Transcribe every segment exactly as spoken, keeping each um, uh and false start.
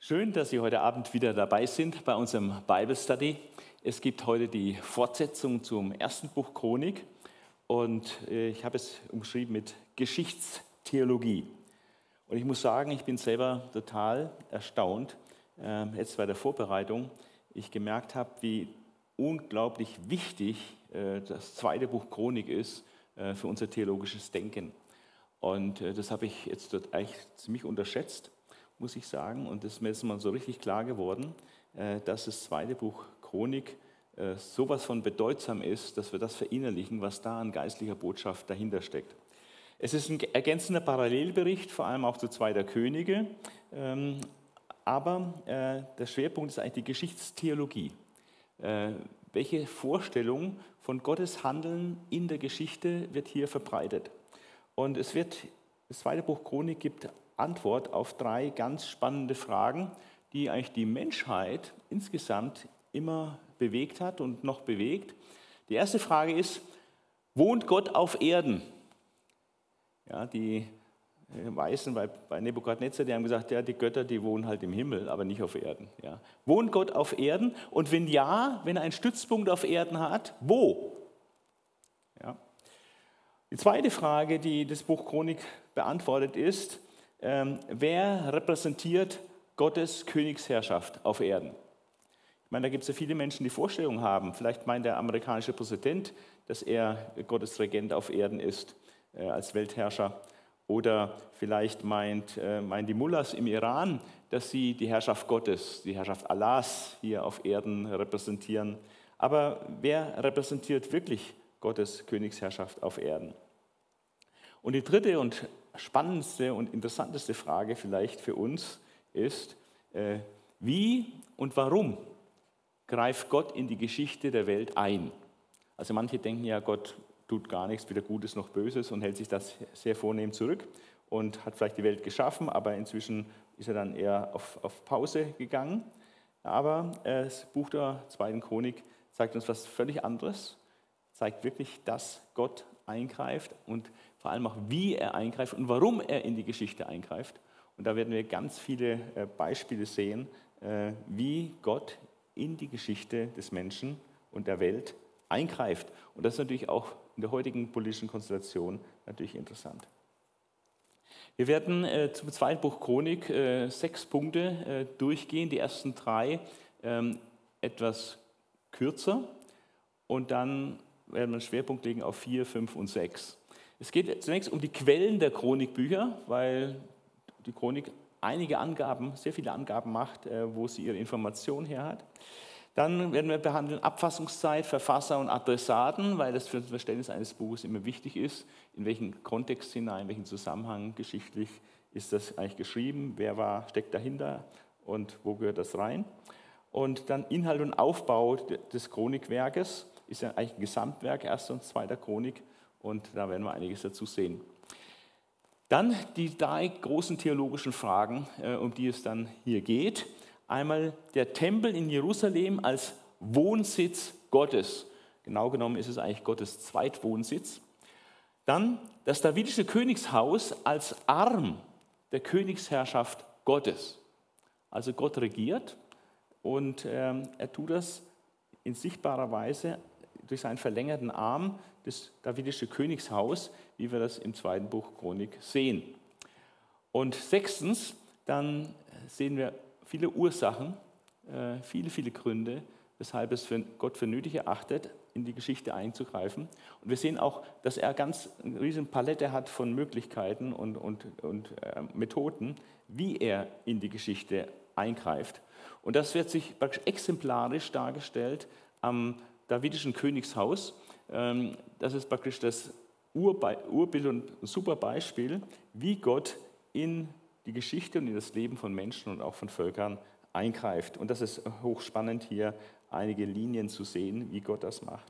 Schön, dass Sie heute Abend wieder dabei sind bei unserem Bible Study. Es gibt heute die Fortsetzung zum ersten Buch Chronik und ich habe es umschrieben mit Geschichtstheologie. Und ich muss sagen, ich bin selber total erstaunt, jetzt bei der Vorbereitung, ich gemerkt habe, wie unglaublich wichtig das zweite Buch Chronik ist für unser theologisches Denken. Und das habe ich jetzt dort eigentlich ziemlich unterschätzt, muss ich sagen. Und das ist mir jetzt mal so richtig klar geworden, dass das zweite Buch Chronik sowas von bedeutsam ist, dass wir das verinnerlichen, was da an geistlicher Botschaft dahinter steckt. Es ist ein ergänzender Parallelbericht, vor allem auch zu Zweiter Könige, aber der Schwerpunkt ist eigentlich die Geschichtstheologie. Welche Vorstellung von Gottes Handeln in der Geschichte wird hier verbreitet? Und es wird, das zweite Buch Chronik gibt Antwort auf drei ganz spannende Fragen, die eigentlich die Menschheit insgesamt immer bewegt hat und noch bewegt. Die erste Frage ist, wohnt Gott auf Erden? Ja, die Weisen bei, bei Nebukadnezar, die haben gesagt, ja, die Götter, die wohnen halt im Himmel, aber nicht auf Erden. Ja. Wohnt Gott auf Erden? Und wenn ja, wenn er einen Stützpunkt auf Erden hat, wo? Ja. Die zweite Frage, die das Buch Chronik beantwortet, ist, ähm, wer repräsentiert Gottes Königsherrschaft auf Erden? Ich meine, da gibt es ja viele Menschen, die Vorstellungen haben. Vielleicht meint der amerikanische Präsident, dass er Gottes Regent auf Erden ist, äh, als Weltherrscher. Oder vielleicht meint, äh, meinen die Mullahs im Iran, dass sie die Herrschaft Gottes, die Herrschaft Allahs hier auf Erden repräsentieren. Aber wer repräsentiert wirklich Gottes Königsherrschaft auf Erden? Und die dritte und spannendste und interessanteste Frage vielleicht für uns ist, äh, wie und warum greift Gott in die Geschichte der Welt ein? Also manche denken ja, Gott tut gar nichts, weder Gutes noch Böses und hält sich das sehr vornehm zurück und hat vielleicht die Welt geschaffen, aber inzwischen ist er dann eher auf, auf Pause gegangen. Aber äh, das Buch der zweiten Chronik zeigt uns was völlig anderes, zeigt wirklich, dass Gott eingreift und vor allem auch, wie er eingreift und warum er in die Geschichte eingreift. Und da werden wir ganz viele äh, Beispiele sehen, äh, wie Gott in die Geschichte des Menschen und der Welt eingreift. Und das ist natürlich auch in der heutigen politischen Konstellation natürlich interessant. Wir werden äh, zum zweiten Buch Chronik äh, sechs Punkte äh, durchgehen. Die ersten drei ähm, etwas kürzer und dann werden wir einen Schwerpunkt legen auf vier, fünf und sechs. Es geht zunächst um die Quellen der Chronikbücher, weil die Chronik einige Angaben, sehr viele Angaben macht, äh, wo sie ihre Information her hat. Dann werden wir behandeln Abfassungszeit, Verfasser und Adressaten, weil das für das Verständnis eines Buches immer wichtig ist, in welchen Kontext hinein, in welchen Zusammenhang geschichtlich ist das eigentlich geschrieben, wer war, steckt dahinter und wo gehört das rein. Und dann Inhalt und Aufbau des Chronikwerkes, ist ja eigentlich ein Gesamtwerk, erster und zweiter Chronik, und da werden wir einiges dazu sehen. Dann die drei großen theologischen Fragen, um die es dann hier geht. Einmal der Tempel in Jerusalem als Wohnsitz Gottes. Genau genommen ist es eigentlich Gottes Zweitwohnsitz. Dann das davidische Königshaus als Arm der Königsherrschaft Gottes. Also Gott regiert und ähm, er tut das in sichtbarer Weise durch seinen verlängerten Arm, das davidische Königshaus, wie wir das im zweiten Buch Chronik sehen. Und sechstens, dann sehen wir viele Ursachen, viele, viele Gründe, weshalb es für Gott für nötig erachtet, in die Geschichte einzugreifen. Und wir sehen auch, dass er ganz eine riesen Palette hat von Möglichkeiten und, und, und äh, Methoden, wie er in die Geschichte eingreift. Und das wird sich praktisch exemplarisch dargestellt am davidischen Königshaus. Ähm, das ist praktisch das Urbe- Urbild und ein super Beispiel, wie Gott in die Geschichte und in das Leben von Menschen und auch von Völkern eingreift. Und das ist hochspannend, hier einige Linien zu sehen, wie Gott das macht.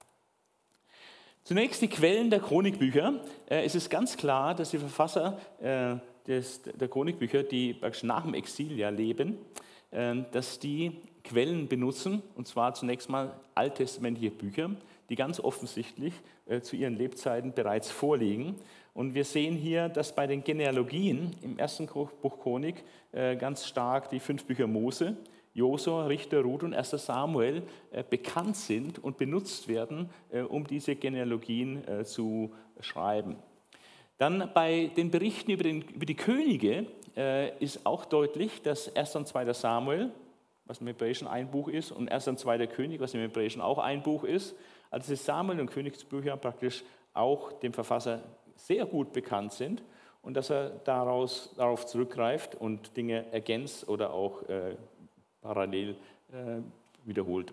Zunächst die Quellen der Chronikbücher. Es ist ganz klar, dass die Verfasser des, der Chronikbücher, die praktisch nach dem Exil ja leben, dass die Quellen benutzen, und zwar zunächst mal alttestamentliche Bücher, die ganz offensichtlich äh, zu ihren Lebzeiten bereits vorliegen. Und wir sehen hier, dass bei den Genealogien im ersten Buch Chronik äh, ganz stark die fünf Bücher Mose, Josua, Richter, Ruth und erster Samuel äh, bekannt sind und benutzt werden, äh, um diese Genealogien äh, zu schreiben. Dann bei den Berichten über, den, über die Könige äh, ist auch deutlich, dass erster und zweiter Samuel, was im Hebräischen ein Buch ist, und erster und zweiter König, was im Hebräischen auch ein Buch ist, also die Samuel- und Königsbücher praktisch auch dem Verfasser sehr gut bekannt sind und dass er daraus, darauf zurückgreift und Dinge ergänzt oder auch äh, parallel äh, wiederholt.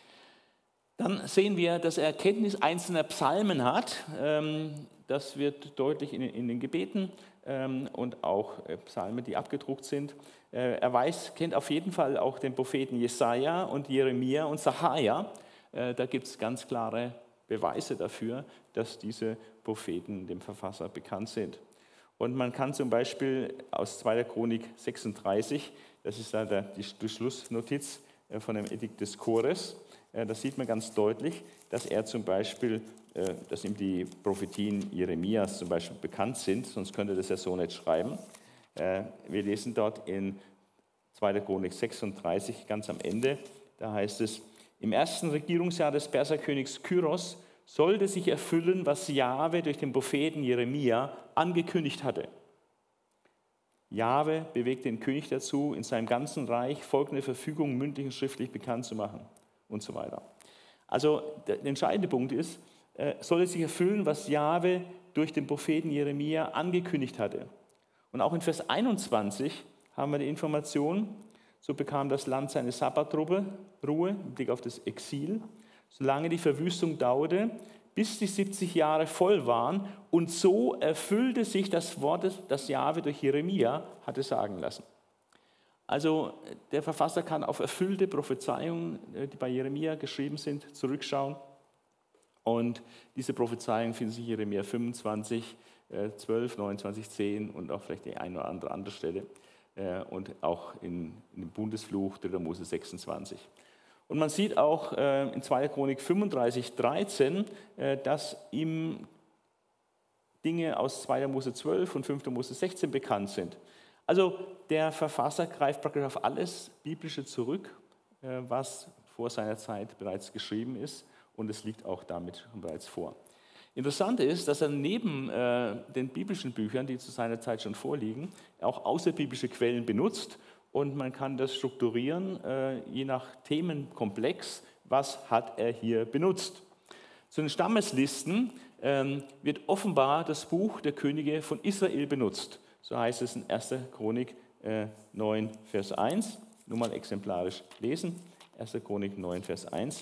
Dann sehen wir, dass er Erkenntnis einzelner Psalmen hat. Ähm, das wird deutlich in, in den Gebeten ähm, und auch äh, Psalmen, die abgedruckt sind. Äh, er weiß, kennt auf jeden Fall auch den Propheten Jesaja und Jeremia und Sacharja. Äh, da gibt es ganz klare Beweise dafür, dass diese Propheten dem Verfasser bekannt sind. Und man kann zum Beispiel aus zweiter Chronik sechsunddreißig, das ist da der, die, die Schlussnotiz von dem Edikt des Chores, da sieht man ganz deutlich, dass er zum Beispiel, dass ihm die Prophetien Jeremias zum Beispiel bekannt sind, sonst könnte das ja so nicht schreiben. Wir lesen dort in zweiter Chronik sechsunddreißig ganz am Ende, da heißt es, im ersten Regierungsjahr des Perserkönigs Kyros sollte sich erfüllen, was Jahwe durch den Propheten Jeremia angekündigt hatte. Jahwe bewegt den König dazu, in seinem ganzen Reich folgende Verfügung mündlich und schriftlich bekannt zu machen und so weiter. Also der entscheidende Punkt ist, äh, soll es sich erfüllen, was Jahwe durch den Propheten Jeremia angekündigt hatte. Und auch in Vers einundzwanzig haben wir die Information, so bekam das Land seine Sabbatruhe, Ruhe, im Blick auf das Exil, solange die Verwüstung dauerte, bis die siebzig Jahre voll waren. Und so erfüllte sich das Wort, das Jahwe durch Jeremia hatte sagen lassen. Also der Verfasser kann auf erfüllte Prophezeiungen, die bei Jeremia geschrieben sind, zurückschauen. Und diese Prophezeiungen finden sich in Jeremia fünfundzwanzig, zwölf, neunundzwanzig, zehn und auch vielleicht die eine oder andere andere Stelle. Und auch in, in dem Bundesfluch, dritter Mose sechsundzwanzig. Und man sieht auch äh, in zweiter Chronik fünfunddreißig, dreizehn, äh, dass ihm Dinge aus zweiter Mose zwölf und fünfter Mose sechzehn bekannt sind. Also der Verfasser greift praktisch auf alles Biblische zurück, äh, was vor seiner Zeit bereits geschrieben ist, und es liegt auch damit schon bereits vor. Interessant ist, dass er neben äh, den biblischen Büchern, die zu seiner Zeit schon vorliegen, auch außerbiblische Quellen benutzt. Und man kann das strukturieren, äh, je nach Themenkomplex, was hat er hier benutzt. Zu den Stammeslisten ähm, wird offenbar das Buch der Könige von Israel benutzt. So heißt es in erster Chronik äh, neun, Vers eins. Nur mal exemplarisch lesen. erster Chronik neun, Vers eins.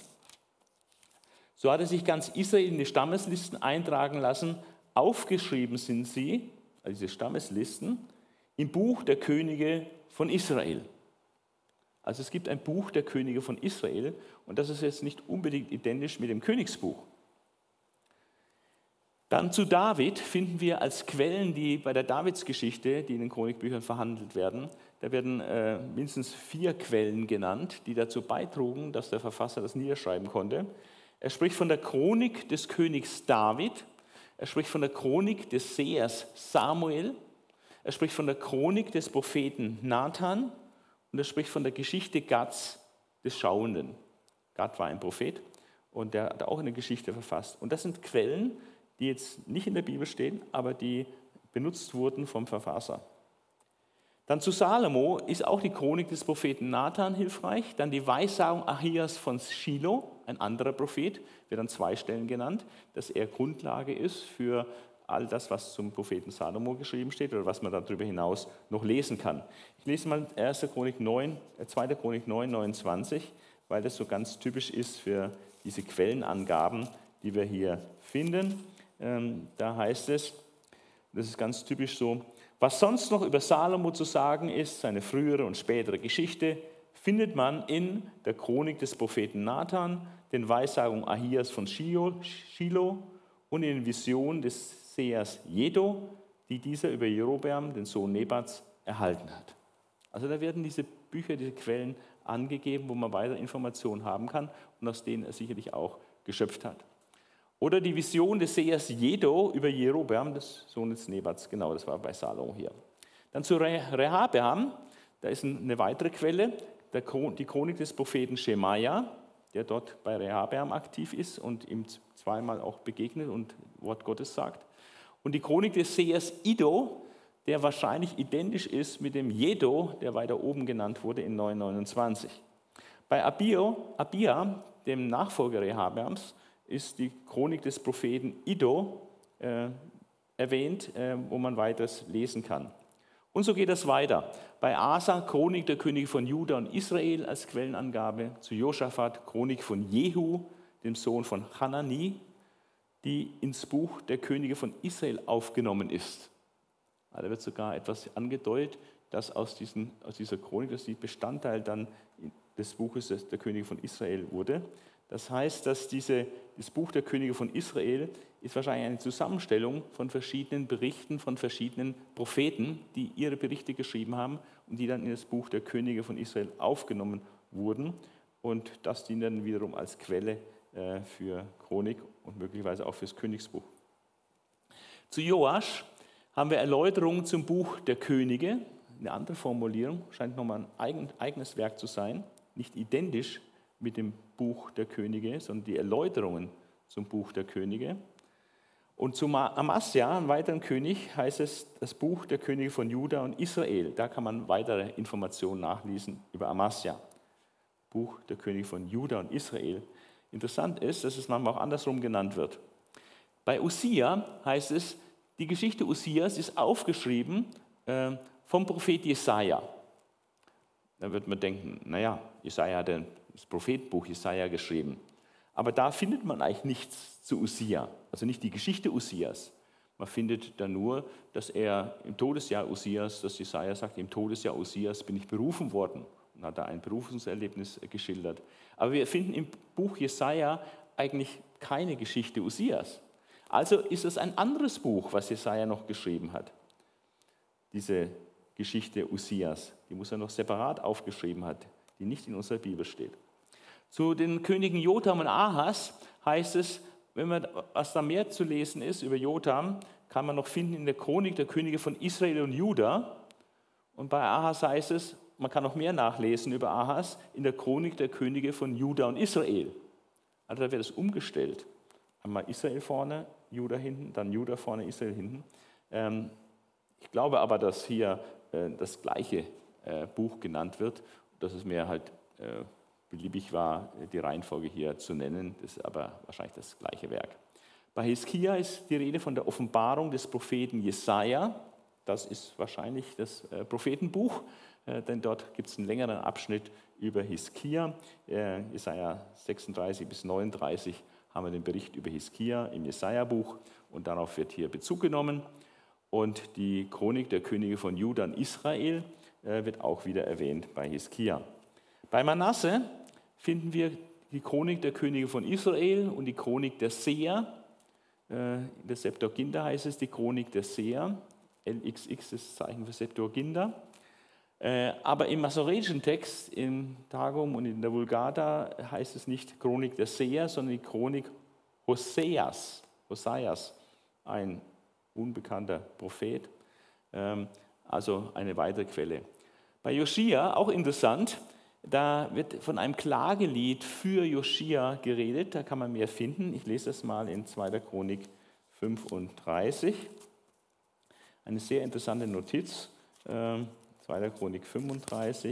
So hat er sich ganz Israel in die Stammeslisten eintragen lassen. Aufgeschrieben sind sie, also diese Stammeslisten, im Buch der Könige von Israel. Also es gibt ein Buch der Könige von Israel und das ist jetzt nicht unbedingt identisch mit dem Königsbuch. Dann zu David finden wir als Quellen, die bei der Davidsgeschichte, die in den Chronikbüchern verhandelt werden, da werden äh, mindestens vier Quellen genannt, die dazu beitrugen, dass der Verfasser das niederschreiben konnte. Er spricht von der Chronik des Königs David, er spricht von der Chronik des Sehers Samuel, er spricht von der Chronik des Propheten Nathan und er spricht von der Geschichte Gads, des Schauenden. Gad war ein Prophet und der hat auch eine Geschichte verfasst. Und das sind Quellen, die jetzt nicht in der Bibel stehen, aber die benutzt wurden vom Verfasser. Dann zu Salomo ist auch die Chronik des Propheten Nathan hilfreich. Dann die Weissagung Ahias von Shilo, ein anderer Prophet, wird an zwei Stellen genannt, dass er Grundlage ist für all das, was zum Propheten Salomo geschrieben steht oder was man darüber hinaus noch lesen kann. Ich lese mal erster Chronik neun, zweiter Chronik neun, neunundzwanzig, weil das so ganz typisch ist für diese Quellenangaben, die wir hier finden. Ähm, da heißt es, das ist ganz typisch so, was sonst noch über Salomo zu sagen ist, seine frühere und spätere Geschichte, findet man in der Chronik des Propheten Nathan, den Weissagungen Ahias von Shilo und in den Visionen des Sehers Jedo, die dieser über Jerobeam, den Sohn Nebats, erhalten hat. Also da werden diese Bücher, diese Quellen angegeben, wo man weitere Informationen haben kann und aus denen er sicherlich auch geschöpft hat. Oder die Vision des Sehers Jedo über Jerobeam, des Sohnes Nebats, genau, das war bei Salomo hier. Dann zu Rehabeam, da ist eine weitere Quelle, die Chronik des Propheten Schemaja, der dort bei Rehabeam aktiv ist und ihm zweimal auch begegnet und Wort Gottes sagt. Und die Chronik des Sehers Iddo, der wahrscheinlich identisch ist mit dem Jedo, der weiter oben genannt wurde in neun neunundzwanzig. Bei Abio, Abia, dem Nachfolger Rehabeams, ist die Chronik des Propheten Iddo äh, erwähnt, äh, wo man weiteres lesen kann. Und so geht es weiter. Bei Asa, Chronik der Könige von Juda und Israel als Quellenangabe, zu Josaphat, Chronik von Jehu, dem Sohn von Hanani, die ins Buch der Könige von Israel aufgenommen ist. Da wird sogar etwas angedeutet, dass aus, diesen, aus dieser Chronik, dass die Bestandteil dann des Buches der Könige von Israel wurde. Das heißt, dass diese, das Buch der Könige von Israel ist wahrscheinlich eine Zusammenstellung von verschiedenen Berichten von verschiedenen Propheten, die ihre Berichte geschrieben haben und die dann in das Buch der Könige von Israel aufgenommen wurden. Und das dient dann wiederum als Quelle äh, für Chronik und möglicherweise auch fürs Königsbuch. Zu Joasch haben wir Erläuterungen zum Buch der Könige. Eine andere Formulierung, scheint nochmal ein eigen, eigenes Werk zu sein, nicht identisch mit dem Buch der Könige, sondern die Erläuterungen zum Buch der Könige. Und zu Amasja, einem weiteren König, heißt es das Buch der Könige von Juda und Israel. Da kann man weitere Informationen nachlesen über Amasja, Buch der Könige von Juda und Israel. Interessant ist, dass es manchmal auch andersrum genannt wird. Bei Usia heißt es, die Geschichte Usias ist aufgeschrieben äh, vom Prophet Jesaja. Da wird man denken, naja, Jesaja hat das Prophetbuch Jesaja geschrieben. Aber da findet man eigentlich nichts zu Usia, also nicht die Geschichte Usias. Man findet da nur, dass er im Todesjahr Usias, dass Jesaja sagt, im Todesjahr Usias bin ich berufen worden und hat da ein Berufungserlebnis geschildert. Aber wir finden im Buch Jesaja eigentlich keine Geschichte Usias. Also ist es ein anderes Buch, was Jesaja noch geschrieben hat. Diese Geschichte Usias, die muss er noch separat aufgeschrieben hat, die nicht in unserer Bibel steht. Zu den Königen Jotham und Ahas heißt es, wenn man, was da mehr zu lesen ist über Jotham, kann man noch finden in der Chronik der Könige von Israel und Juda. Und bei Ahas heißt es, man kann noch mehr nachlesen über Ahas in der Chronik der Könige von Juda und Israel. Also da wird es umgestellt. Einmal Israel vorne, Juda hinten, dann Juda vorne, Israel hinten. Ähm, ich glaube aber, dass hier äh, das gleiche äh, Buch genannt wird, dass es mir halt äh, beliebig war, die Reihenfolge hier zu nennen. Das ist aber wahrscheinlich das gleiche Werk. Bei Hiskia ist die Rede von der Offenbarung des Propheten Jesaja. Das ist wahrscheinlich das äh, Prophetenbuch, äh, denn dort gibt es einen längeren Abschnitt über Hiskia. Äh, Jesaja sechsunddreißig bis neununddreißig haben wir den Bericht über Hiskia im Jesaja-Buch und darauf wird hier Bezug genommen. Und die Chronik der Könige von Juda und Israel äh, wird auch wieder erwähnt bei Hiskia. Bei Manasse finden wir die Chronik der Könige von Israel und die Chronik der Seher. Äh, in der Septuaginta heißt es die Chronik der Seher. L X X ist das Zeichen für Septuaginta. Äh, aber im masoretischen Text, im Targum und in der Vulgata, heißt es nicht Chronik der Seher, sondern die Chronik Hoseas. Hoseas, ein unbekannter Prophet, ähm, also eine weitere Quelle. Bei Joschia, auch interessant, da wird von einem Klagelied für Joschia geredet, da kann man mehr finden. Ich lese das mal in zweiter Chronik fünfunddreißig. Eine sehr interessante Notiz, äh, zweiter Chronik fünfunddreißig,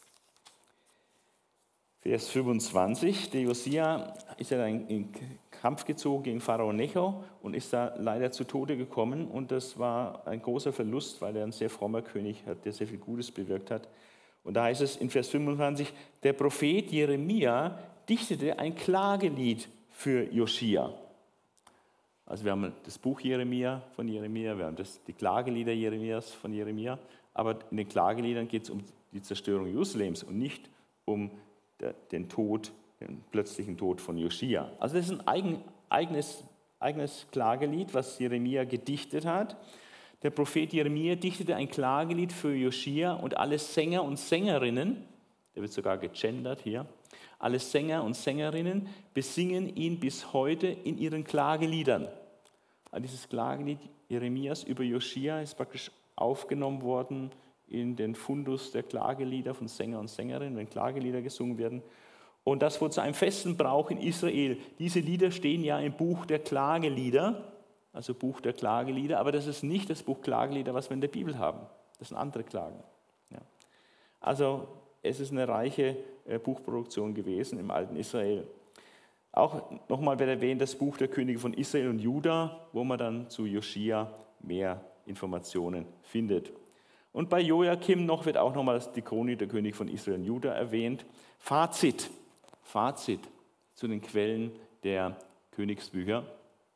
Vers fünfundzwanzig. Der Joschia ist ja dann in Kampf gezogen gegen Pharao Necho und ist da leider zu Tode gekommen. Und das war ein großer Verlust, weil er ein sehr frommer König hat, der sehr viel Gutes bewirkt hat. Und da heißt es in Vers fünfundzwanzig, der Prophet Jeremia dichtete ein Klagelied für Joschia. Also wir haben das Buch Jeremia von Jeremia, wir haben das, die Klagelieder Jeremias von Jeremia, aber in den Klageliedern geht es um die Zerstörung Jerusalems und nicht um den Tod, den plötzlichen Tod von Joschia. Also das ist ein eigen, eigenes, eigenes Klagelied, was Jeremia gedichtet hat. Der Prophet Jeremia dichtete ein Klagelied für Joschia und alle Sänger und Sängerinnen, der wird sogar gegendert hier. Alle Sänger und Sängerinnen besingen ihn bis heute in ihren Klageliedern. Also dieses Klagelied Jeremias über Joschia ist praktisch aufgenommen worden in den Fundus der Klagelieder von Sänger und Sängerinnen, wenn Klagelieder gesungen werden. Und das wurde zu einem festen Brauch in Israel. Diese Lieder stehen ja im Buch der Klagelieder, also Buch der Klagelieder, aber das ist nicht das Buch Klagelieder, was wir in der Bibel haben. Das sind andere Klagen. Ja. Also es ist eine reiche äh, Buchproduktion gewesen im alten Israel. Auch nochmal wird erwähnt das Buch der Könige von Israel und Juda, wo man dann zu Joschia mehr Informationen findet. Und bei Joachim noch wird auch nochmal die Chronik der Könige von Israel und Juda erwähnt. Fazit, Fazit zu den Quellen der Königsbücher.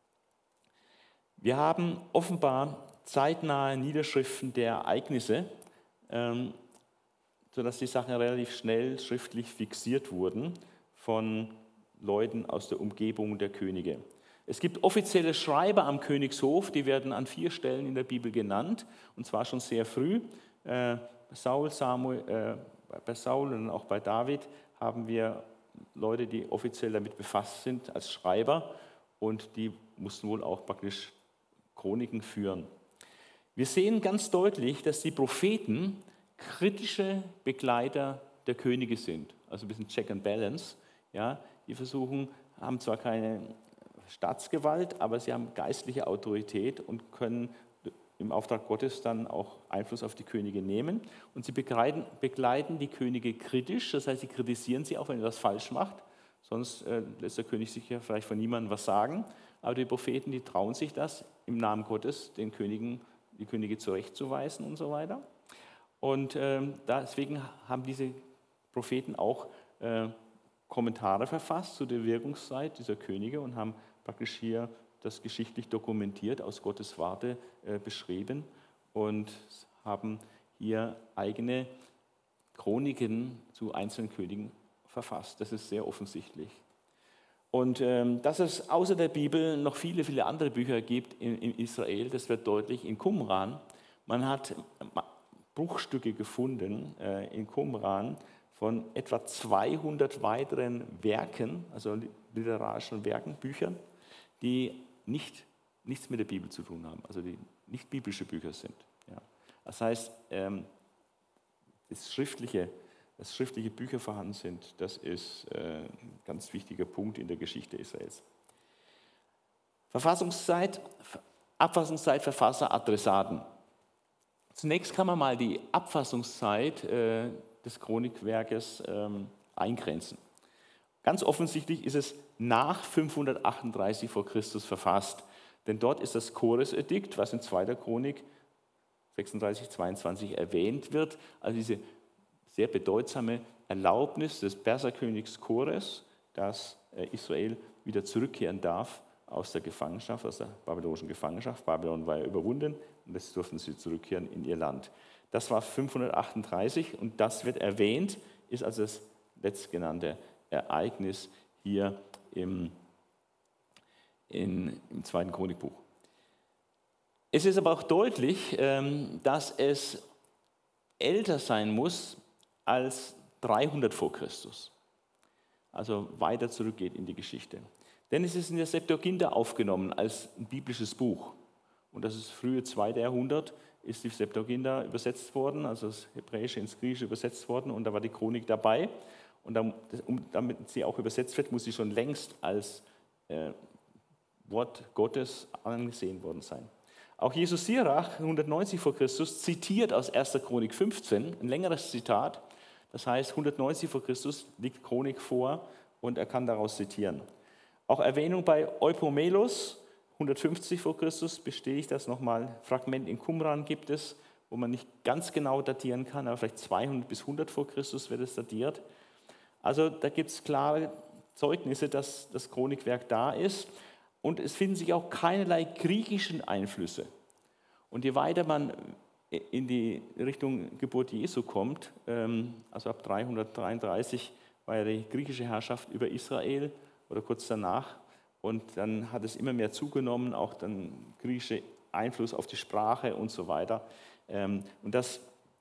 Wir haben offenbar zeitnahe Niederschriften der Ereignisse, ähm, sodass die Sachen relativ schnell schriftlich fixiert wurden von Leuten aus der Umgebung der Könige. Es gibt offizielle Schreiber am Königshof, die werden an vier Stellen in der Bibel genannt, und zwar schon sehr früh. Äh, Saul, Samuel, äh, bei Saul und auch bei David haben wir Leute, die offiziell damit befasst sind als Schreiber, und die mussten wohl auch praktisch Chroniken führen. Wir sehen ganz deutlich, dass die Propheten kritische Begleiter der Könige sind, also ein bisschen Check and Balance. Ja, die versuchen, haben zwar keine Staatsgewalt, aber sie haben geistliche Autorität und können im Auftrag Gottes dann auch Einfluss auf die Könige nehmen. Und sie begleiten, begleiten die Könige kritisch, das heißt, sie kritisieren sie auch, wenn er das falsch macht. Sonst äh, lässt der König sich ja vielleicht von niemandem was sagen. Aber die Propheten, die trauen sich das, im Namen Gottes den Königen, die Könige zurechtzuweisen und so weiter. Und äh, deswegen haben diese Propheten auch äh, Kommentare verfasst zu der Wirkungszeit dieser Könige und haben praktisch hier das geschichtlich dokumentiert, aus Gottes Warte äh, beschrieben und haben hier eigene Chroniken zu einzelnen Königen verfasst. Das ist sehr offensichtlich. Und ähm, dass es außer der Bibel noch viele, viele andere Bücher gibt in, in Israel, das wird deutlich in Qumran. Man hat Bruchstücke gefunden äh, in Qumran von etwa zweihundert weiteren Werken, also literarischen Werken, Büchern, die nicht, nichts mit der Bibel zu tun haben, also die nicht biblische Bücher sind. Ja. Das heißt, ähm, das schriftliche, dass schriftliche Bücher vorhanden sind, das ist äh, ein ganz wichtiger Punkt in der Geschichte Israels. Verfassungszeit, Abfassungszeit, Verfasser, Adressaten. Zunächst kann man mal die Abfassungszeit äh, des Chronikwerkes ähm, eingrenzen. Ganz offensichtlich ist es nach fünfhundertachtunddreißig vor Christus verfasst, denn dort ist das Chores-Edikt, was in zweiter Chronik sechsunddreißig, zweiundzwanzig erwähnt wird, also diese sehr bedeutsame Erlaubnis des Perserkönigs Chores, dass Israel wieder zurückkehren darf aus der Gefangenschaft, aus der babylonischen Gefangenschaft. Babylon war ja überwunden und jetzt durften sie zurückkehren in ihr Land. Das war fünfhundertachtunddreißig und das wird erwähnt, ist also das letztgenannte Ereignis hier im, in, im zweiten Chronikbuch. Es ist aber auch deutlich, dass es älter sein muss als dreihundert vor Christus, also weiter zurückgeht in die Geschichte. Denn es ist in der Septuaginta aufgenommen als ein biblisches Buch. Und das ist frühe zweite Jahrhundert, ist die Septuaginta übersetzt worden, also das Hebräische ins Griechische übersetzt worden und da war die Chronik dabei. Und damit sie auch übersetzt wird, muss sie schon längst als äh, Wort Gottes angesehen worden sein. Auch Jesus Sirach, hundertneunzig vor Christus, zitiert aus erster Chronik fünfzehn, ein längeres Zitat. Das heißt, hundertneunzig vor Christus liegt Chronik vor und er kann daraus zitieren. Auch Erwähnung bei Eupomelos, hundertfünfzig vor Christus, bestätigt das nochmal. Fragment in Qumran gibt es, wo man nicht ganz genau datieren kann, aber vielleicht zweihundert bis hundert vor Christus wird es datiert. Also da gibt es klare Zeugnisse, dass das Chronikwerk da ist. Und es finden sich auch keinerlei griechischen Einflüsse. Und je weiter man in die Richtung Geburt Jesu kommt, also ab dreihundertdreiunddreißig war ja die griechische Herrschaft über Israel oder kurz danach. Und dann hat es immer mehr zugenommen, auch dann griechische Einfluss auf die Sprache und so weiter. Und das,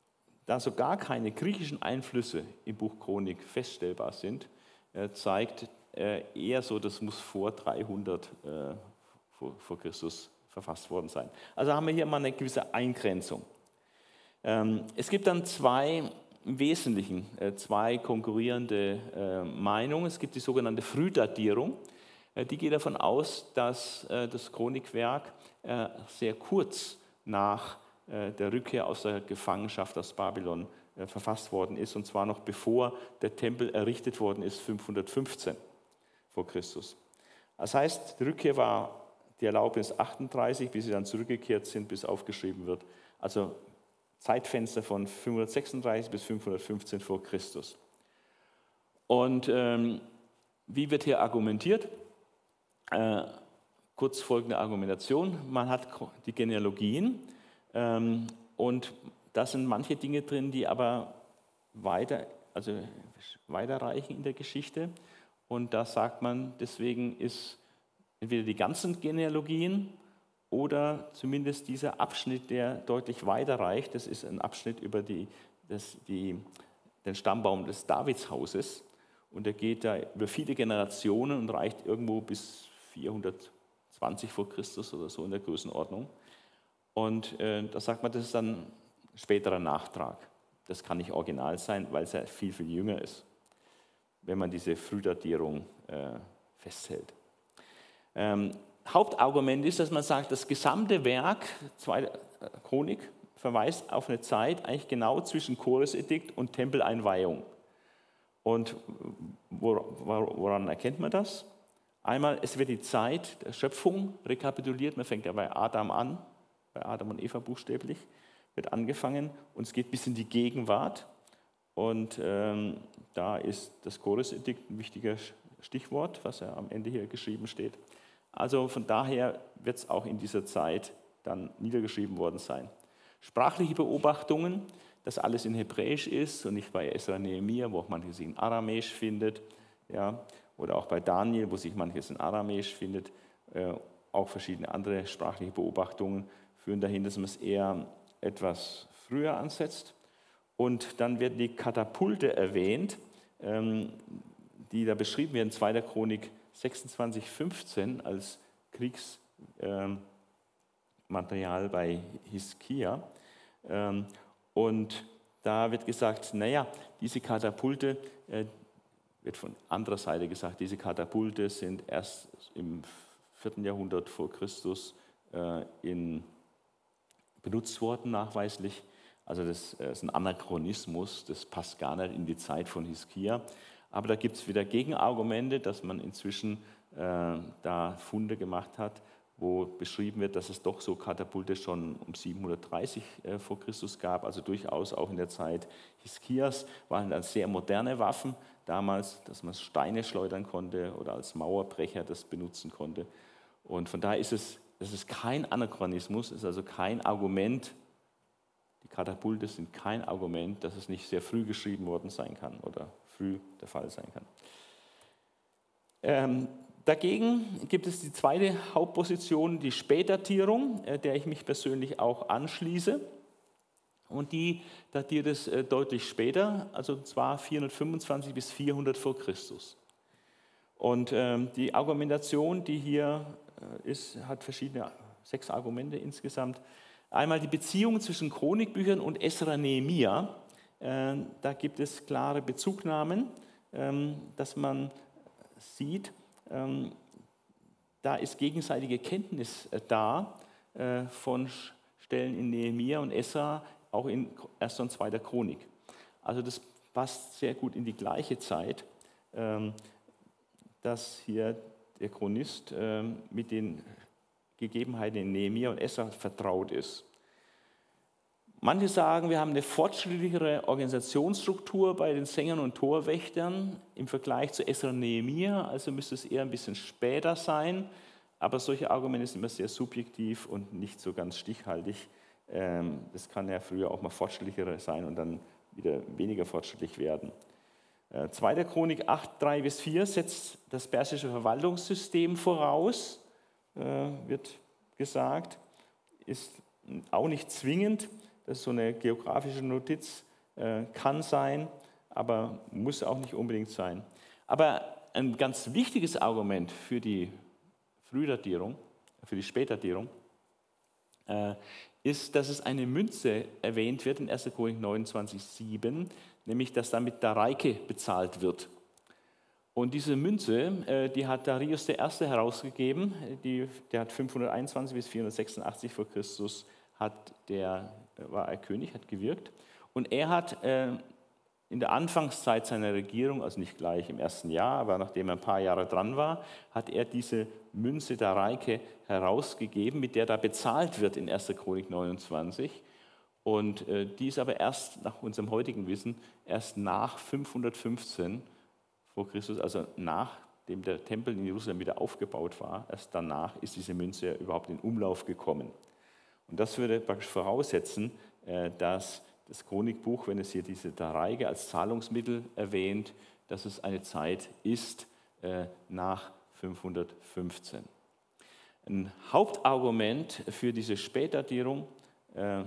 da so gar keine griechischen Einflüsse im Buch Chronik feststellbar sind, äh, zeigt äh, eher so, das muss vor dreihundert äh, vor, vor Christus verfasst worden sein. Also haben wir hier mal eine gewisse Eingrenzung. Ähm, es gibt dann zwei im Wesentlichen, äh, zwei konkurrierende äh, Meinungen. Es gibt die sogenannte Frühdatierung. Äh, die geht davon aus, dass äh, das Chronikwerk äh, sehr kurz nach äh, der Rückkehr aus der Gefangenschaft aus Babylon äh, verfasst worden ist, und zwar noch bevor der Tempel errichtet worden ist, fünfhundertfünfzehn vor Christus. Das heißt, die Rückkehr war die Erlaubnis achtunddreißig, bis sie dann zurückgekehrt sind, bis aufgeschrieben wird. Also Zeitfenster von fünfhundertsechsunddreißig bis fünfhundertfünfzehn vor Christus. Und ähm, wie wird hier argumentiert? Äh, kurz folgende Argumentation. Man hat die Genealogien ähm, und da sind manche Dinge drin, die aber weiter, also weiterreichen in der Geschichte. Und da sagt man, deswegen ist entweder die ganzen Genealogien oder zumindest dieser Abschnitt, der deutlich weiter reicht. Das ist ein Abschnitt über die, das, die, den Stammbaum des Davidshauses. Und der geht da über viele Generationen und reicht irgendwo bis vierhundertzwanzig vor Christus oder so in der Größenordnung. Und äh, da sagt man, das ist dann ein späterer Nachtrag. Das kann nicht original sein, weil es ja viel, viel jünger ist, wenn man diese Frühdatierung äh, festhält. Ähm, Hauptargument ist, dass man sagt, das gesamte Werk, zweite Chronik, verweist auf eine Zeit eigentlich genau zwischen Choresedikt und Tempeleinweihung. Und woran erkennt man das? Einmal, es wird die Zeit der Schöpfung rekapituliert, man fängt ja bei Adam an, bei Adam und Eva buchstäblich, wird angefangen und es geht bis in die Gegenwart. Und ähm, da ist das Choresedikt ein wichtiger Stichwort, was ja am Ende hier geschrieben steht. Also von daher wird es auch in dieser Zeit dann niedergeschrieben worden sein. Sprachliche Beobachtungen, dass alles in Hebräisch ist und nicht bei Esra Nehemia, wo auch manches in Aramäisch findet, ja, oder auch bei Daniel, wo sich manches in Aramäisch findet. Äh, auch verschiedene andere sprachliche Beobachtungen führen dahin, dass man es eher etwas früher ansetzt. Und dann werden die Katapulte erwähnt, ähm, die da beschrieben werden, zweiter Chronik sechsundzwanzig fünfzehn als Kriegsmaterial ähm, bei Hiskia. Ähm, und da wird gesagt, naja, diese Katapulte, äh, wird von anderer Seite gesagt, diese Katapulte sind erst im vierten Jahrhundert vor Christus äh, in, benutzt worden, nachweislich. Also das äh, ist ein Anachronismus, das passt gar nicht in die Zeit von Hiskia. Aber da gibt es wieder Gegenargumente, dass man inzwischen äh, da Funde gemacht hat, wo beschrieben wird, dass es doch so Katapulte schon um siebenhundertdreißig äh, vor Christus gab, also durchaus auch in der Zeit Hiskias, waren dann sehr moderne Waffen damals, dass man Steine schleudern konnte oder als Mauerbrecher das benutzen konnte. Und von daher ist es, das ist kein Anachronismus, ist also kein Argument, die Katapulte sind kein Argument, dass es nicht sehr früh geschrieben worden sein kann oder früh der Fall sein kann. Ähm, dagegen gibt es die zweite Hauptposition, die Spätdatierung, äh, der ich mich persönlich auch anschließe. Und die datiert es äh, deutlich später, also zwar vierhundertfünfundzwanzig bis vierhundert vor Christus. Und ähm, die Argumentation, die hier äh, ist, hat verschiedene, sechs Argumente insgesamt. Einmal die Beziehung zwischen Chronikbüchern und Esra Nehemia. Äh, da gibt es klare Bezugnahmen, ähm, dass man sieht, ähm, da ist gegenseitige Kenntnis äh, da äh, von Stellen in Nehemia und Esra, auch in erster und zweiter Chronik. Also das passt sehr gut in die gleiche Zeit, ähm, dass hier der Chronist ähm, mit den Gegebenheiten in Nehemia und Esra vertraut ist. Manche sagen, wir haben eine fortschrittlichere Organisationsstruktur bei den Sängern und Torwächtern im Vergleich zu Esra und Nehemia, also müsste es eher ein bisschen später sein, aber solche Argumente sind immer sehr subjektiv und nicht so ganz stichhaltig. Das kann ja früher auch mal fortschrittlicher sein und dann wieder weniger fortschrittlich werden. zweiter Chronik acht, drei bis vier setzt das persische Verwaltungssystem voraus, wird gesagt, ist auch nicht zwingend. Das ist so eine geografische Notiz, äh, kann sein, aber muss auch nicht unbedingt sein. Aber ein ganz wichtiges Argument für die Frühdatierung, für die Spätdatierung, äh, ist, dass es eine Münze erwähnt wird in erster Chronik neunundzwanzig, sieben, nämlich dass damit Dareike bezahlt wird. Und diese Münze, äh, die hat Darius der Erste herausgegeben, die, der hat fünfhunderteinundzwanzig bis vierhundertsechsundachtzig vor Christus, hat der, war er König, hat gewirkt. Und er hat äh, in der Anfangszeit seiner Regierung, also nicht gleich im ersten Jahr, aber nachdem er ein paar Jahre dran war, hat er diese Münze Dareike herausgegeben, mit der da bezahlt wird in erster Chronik neunundzwanzig. Und äh, die ist aber erst nach unserem heutigen Wissen, erst nach fünfhundertfünfzehn vor Christus, also nachdem der Tempel in Jerusalem wieder aufgebaut war, erst danach ist diese Münze überhaupt in Umlauf gekommen. Und das würde praktisch voraussetzen, äh, dass das Chronikbuch, wenn es hier diese Dareike als Zahlungsmittel erwähnt, dass es eine Zeit ist äh, nach fünfhundertfünfzehn. Ein Hauptargument für diese Spätdatierung äh,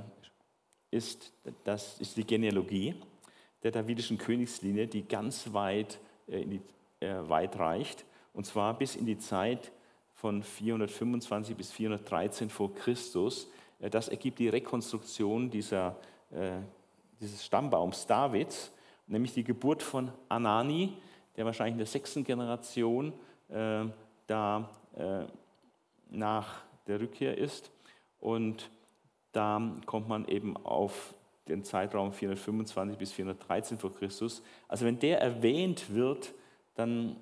ist, das ist die Genealogie der davidischen Königslinie, die ganz weit, äh, in die, äh, weit reicht, und zwar bis in die Zeit von vierhundertfünfundzwanzig bis vierhundertdreizehn vor Christus. Äh, das ergibt die Rekonstruktion dieser dieses Stammbaums Davids, nämlich die Geburt von Anani, der wahrscheinlich in der sechsten Generation äh, da äh, nach der Rückkehr ist. Und da kommt man eben auf den Zeitraum vierhundertfünfundzwanzig bis vierhundertdreizehn vor Christus. Also wenn der erwähnt wird, dann,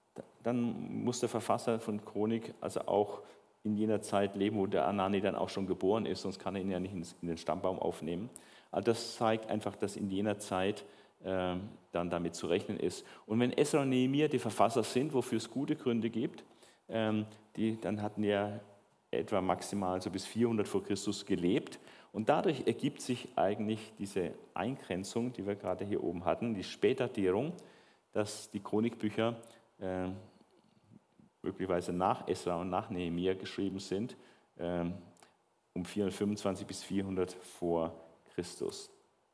dann muss der Verfasser von Chronik also auch in jener Zeit leben, wo der Anani dann auch schon geboren ist, sonst kann er ihn ja nicht in den Stammbaum aufnehmen. Also das zeigt einfach, dass in jener Zeit äh, dann damit zu rechnen ist. Und wenn Esra und Nehemia die Verfasser sind, wofür es gute Gründe gibt, ähm, die, dann hatten ja etwa maximal so bis vierhundert vor Christus gelebt. Und dadurch ergibt sich eigentlich diese Eingrenzung, die wir gerade hier oben hatten, die Spätdatierung, dass die Chronikbücher äh, möglicherweise nach Esra und nach Nehemia geschrieben sind, äh, um vierhundertfünfundzwanzig bis vierhundert vor Christus.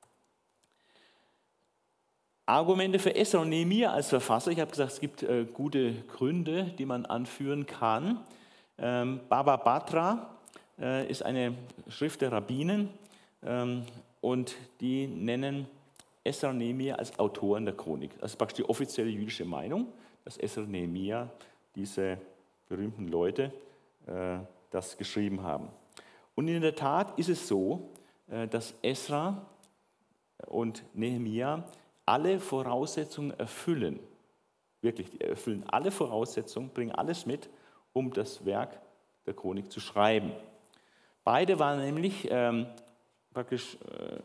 Argumente für Esra und Nehemia als Verfasser. Ich habe gesagt, es gibt äh, gute Gründe, die man anführen kann. Ähm, Baba Batra äh, ist eine Schrift der Rabbinen ähm, und die nennen Esra und Nehemia als Autoren der Chronik. Das ist praktisch die offizielle jüdische Meinung, dass Esra und Nehemia, diese berühmten Leute, äh, das geschrieben haben. Und in der Tat ist es so, dass Esra und Nehemia alle Voraussetzungen erfüllen. Wirklich, die erfüllen alle Voraussetzungen, bringen alles mit, um das Werk der Chronik zu schreiben. Beide waren nämlich ähm, praktisch äh,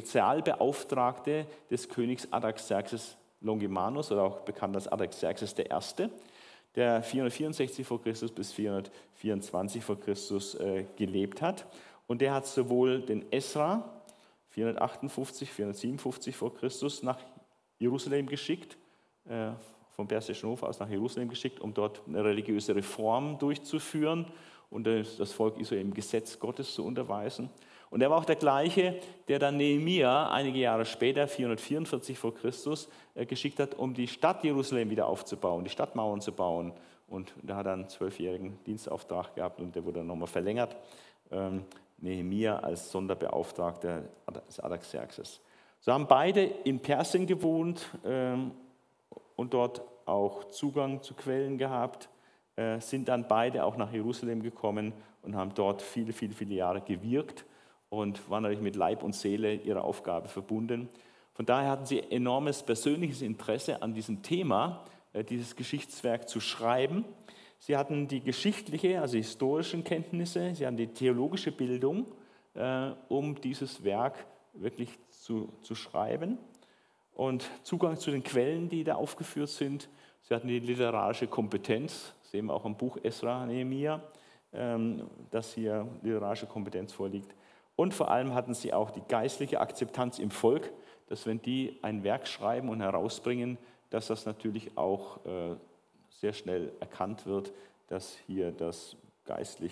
Spezialbeauftragte des Königs Artaxerxes Longimanus, oder auch bekannt als Artaxerxes der Erste, der vierhundertvierundsechzig vor Christus bis vierhundertvierundzwanzig vor Christus äh, gelebt hat. Und der hat sowohl den Esra vierhundertachtundfünfzig, vierhundertsiebenundfünfzig vor Christus nach Jerusalem geschickt, äh, vom Persischen Hof aus nach Jerusalem geschickt, um dort eine religiöse Reform durchzuführen und das Volk Israel im Gesetz Gottes zu unterweisen. Und er war auch der gleiche, der dann Nehemia einige Jahre später, vierhundertvierundvierzig vor Christus, äh, geschickt hat, um die Stadt Jerusalem wieder aufzubauen, die Stadtmauern zu bauen. Und da hat er einen zwölfjährigen Dienstauftrag gehabt und der wurde dann nochmal verlängert. Ähm, Nehemia als Sonderbeauftragter des Artaxerxes. So haben beide in Persien gewohnt ähm, und dort auch Zugang zu Quellen gehabt, äh, sind dann beide auch nach Jerusalem gekommen und haben dort viele, viele, viele Jahre gewirkt und waren natürlich mit Leib und Seele ihrer Aufgabe verbunden. Von daher hatten sie enormes persönliches Interesse an diesem Thema, äh, dieses Geschichtswerk zu schreiben. Sie hatten die geschichtliche, also historischen Kenntnisse, sie hatten die theologische Bildung, äh, um dieses Werk wirklich zu, zu schreiben. Und Zugang zu den Quellen, die da aufgeführt sind. Sie hatten die literarische Kompetenz, das sehen wir auch im Buch Esra, Nehemia, ähm, dass hier literarische Kompetenz vorliegt. Und vor allem hatten sie auch die geistliche Akzeptanz im Volk, dass wenn die ein Werk schreiben und herausbringen, dass das natürlich auch äh, sehr schnell erkannt wird, dass hier das geistlich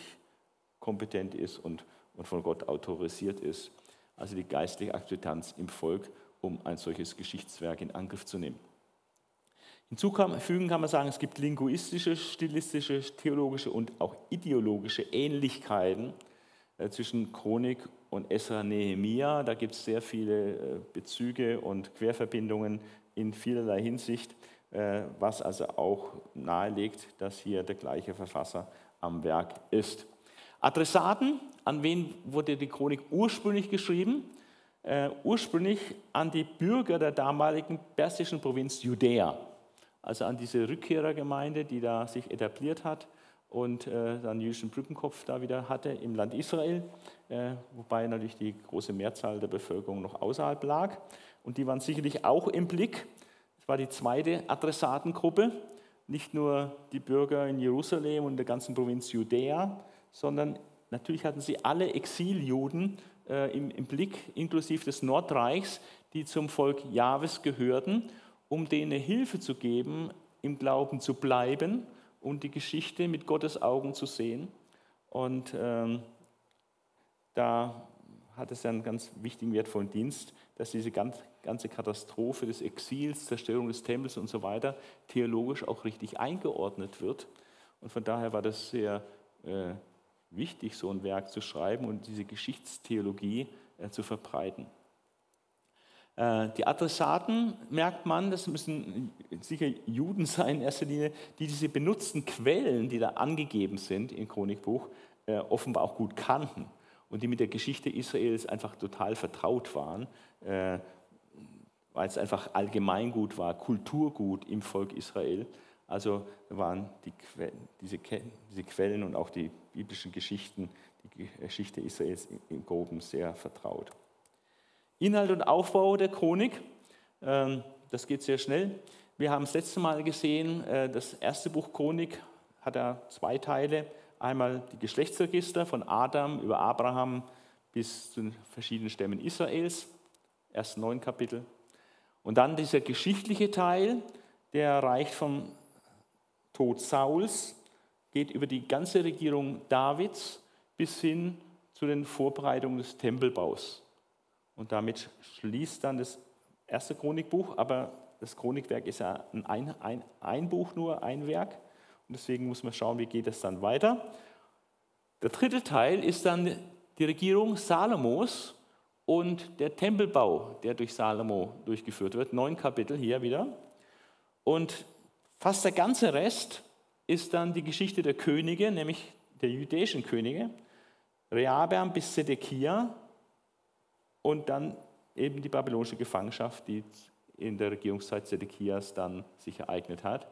kompetent ist und, und von Gott autorisiert ist. Also die geistliche Akzeptanz im Volk, um ein solches Geschichtswerk in Angriff zu nehmen. Hinzufügen kann man sagen, es gibt linguistische, stilistische, theologische und auch ideologische Ähnlichkeiten äh, zwischen Chronik und Esra Nehemia. Da gibt es sehr viele äh, Bezüge und Querverbindungen in vielerlei Hinsicht, äh, was also auch nahelegt, dass hier der gleiche Verfasser am Werk ist. Adressaten, an wen wurde die Chronik ursprünglich geschrieben? Äh, ursprünglich an die Bürger der damaligen persischen Provinz Judäa. Also an diese Rückkehrergemeinde, die da sich etabliert hat und äh, dann jüdischen Brückenkopf da wieder hatte im Land Israel, äh, wobei natürlich die große Mehrzahl der Bevölkerung noch außerhalb lag. Und die waren sicherlich auch im Blick. Das war die zweite Adressatengruppe, nicht nur die Bürger in Jerusalem und der ganzen Provinz Judäa, sondern natürlich hatten sie alle Exiljuden äh, im, im Blick, inklusive des Nordreichs, die zum Volk Jahwes gehörten, um denen Hilfe zu geben, im Glauben zu bleiben und die Geschichte mit Gottes Augen zu sehen. Und ähm, da hat es einen ganz wichtigen, wertvollen Dienst, dass diese ganz, ganze Katastrophe des Exils, Zerstörung des Tempels und so weiter theologisch auch richtig eingeordnet wird. Und von daher war das sehr äh, wichtig, so ein Werk zu schreiben und diese Geschichtstheologie äh, zu verbreiten. Die Adressaten, merkt man, das müssen sicher Juden sein in erster Linie, die diese benutzten Quellen, die da angegeben sind im Chronikbuch, offenbar auch gut kannten und die mit der Geschichte Israels einfach total vertraut waren, weil es einfach Allgemeingut war, Kulturgut im Volk Israel. Also waren die Que- diese, Que- diese Quellen und auch die biblischen Geschichten, die Geschichte Israels im Groben sehr vertraut. Inhalt und Aufbau der Chronik, das geht sehr schnell. Wir haben das letzte Mal gesehen, das erste Buch Chronik hat ja zwei Teile. Einmal die Geschlechtsregister von Adam über Abraham bis zu den verschiedenen Stämmen Israels, erst neun Kapitel. Und dann dieser geschichtliche Teil, der reicht vom Tod Sauls, geht über die ganze Regierung Davids bis hin zu den Vorbereitungen des Tempelbaus. Und damit schließt dann das erste Chronikbuch, aber das Chronikwerk ist ja ein, ein, ein Buch nur, ein Werk. Und deswegen muss man schauen, wie geht es dann weiter. Der dritte Teil ist dann die Regierung Salomos und der Tempelbau, der durch Salomo durchgeführt wird. Neun Kapitel hier wieder. Und fast der ganze Rest ist dann die Geschichte der Könige, nämlich der jüdischen Könige, Rehabeam bis Zedekia, und dann eben die babylonische Gefangenschaft, die in der Regierungszeit Zedekias dann sich ereignet hat.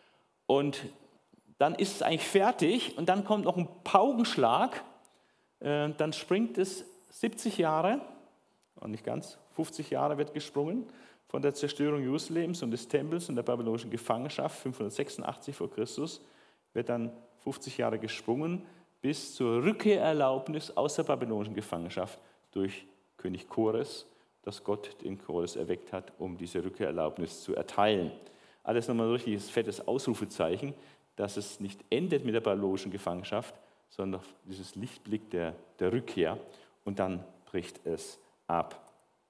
Und dann ist es eigentlich fertig und dann kommt noch ein Paukenschlag. Dann springt es siebzig Jahre, und nicht ganz, fünfzig Jahre wird gesprungen, von der Zerstörung Jerusalems und des Tempels und der babylonischen Gefangenschaft, fünfhundertsechsundachtzig vor Christus, wird dann fünfzig Jahre gesprungen bis zur Rückkehrerlaubnis aus der babylonischen Gefangenschaft durch König Kores, dass Gott den Kores erweckt hat, um diese Rückkehrerlaubnis zu erteilen. Alles nochmal ein richtiges fettes Ausrufezeichen, dass es nicht endet mit der babylonischen Gefangenschaft, sondern dieses Lichtblick der, der Rückkehr, und dann bricht es ab.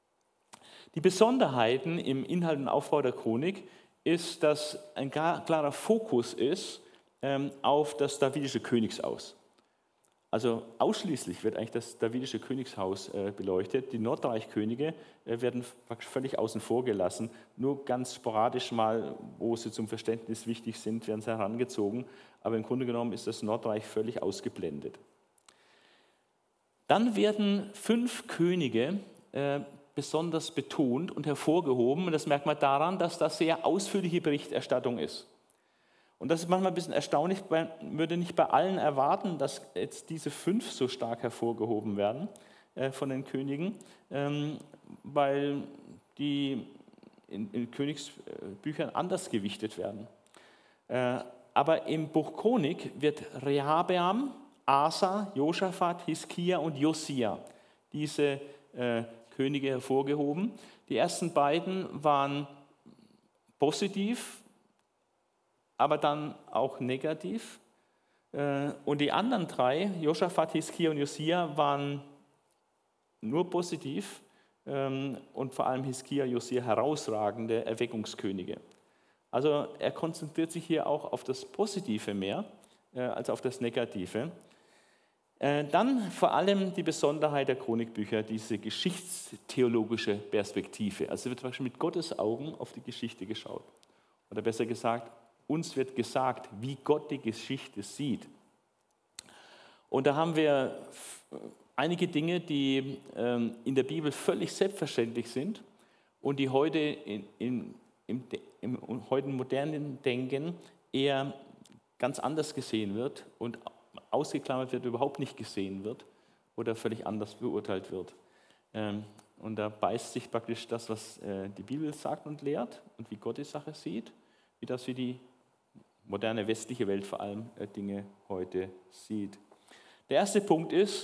Die Besonderheiten im Inhalt und Aufbau der Chronik ist, dass ein klarer Fokus ist ähm, auf das davidische Königshaus. Also ausschließlich wird eigentlich das davidische Königshaus äh, beleuchtet. Die Nordreichkönige äh, werden völlig außen vor gelassen. Nur ganz sporadisch mal, wo sie zum Verständnis wichtig sind, werden sie herangezogen. Aber im Grunde genommen ist das Nordreich völlig ausgeblendet. Dann werden fünf Könige äh, besonders betont und hervorgehoben. Und das merkt man daran, dass das sehr ausführliche Berichterstattung ist. Und das ist manchmal ein bisschen erstaunlich, man würde nicht bei allen erwarten, dass jetzt diese fünf so stark hervorgehoben werden äh, von den Königen, ähm, weil die in, in Königsbüchern anders gewichtet werden. Äh, aber im Buch Chronik wird Rehabeam, Asa, Josaphat, Hiskia und Josia, diese äh, Könige, hervorgehoben. Die ersten beiden waren positiv, aber dann auch negativ. Und die anderen drei, Josaphat, Hiskia und Josia, waren nur positiv, ähm, und vor allem Hiskia, Josia herausragende Erweckungskönige. Also er konzentriert sich hier auch auf das Positive mehr äh, als auf das Negative. Äh, dann vor allem die Besonderheit der Chronikbücher, diese geschichtstheologische Perspektive. Also wird praktisch mit Gottes Augen auf die Geschichte geschaut. Oder besser gesagt, uns wird gesagt, wie Gott die Geschichte sieht. Und da haben wir einige Dinge, die ähm, in der Bibel völlig selbstverständlich sind und die heute in, in, im, im heutigen modernen Denken eher ganz anders gesehen wird und ausgeklammert wird, überhaupt nicht gesehen wird oder völlig anders beurteilt wird. Ähm, und da beißt sich praktisch das, was äh, die Bibel sagt und lehrt und wie Gott die Sache sieht, wie das wie die moderne westliche Welt vor allem äh, Dinge heute sieht. Der erste Punkt ist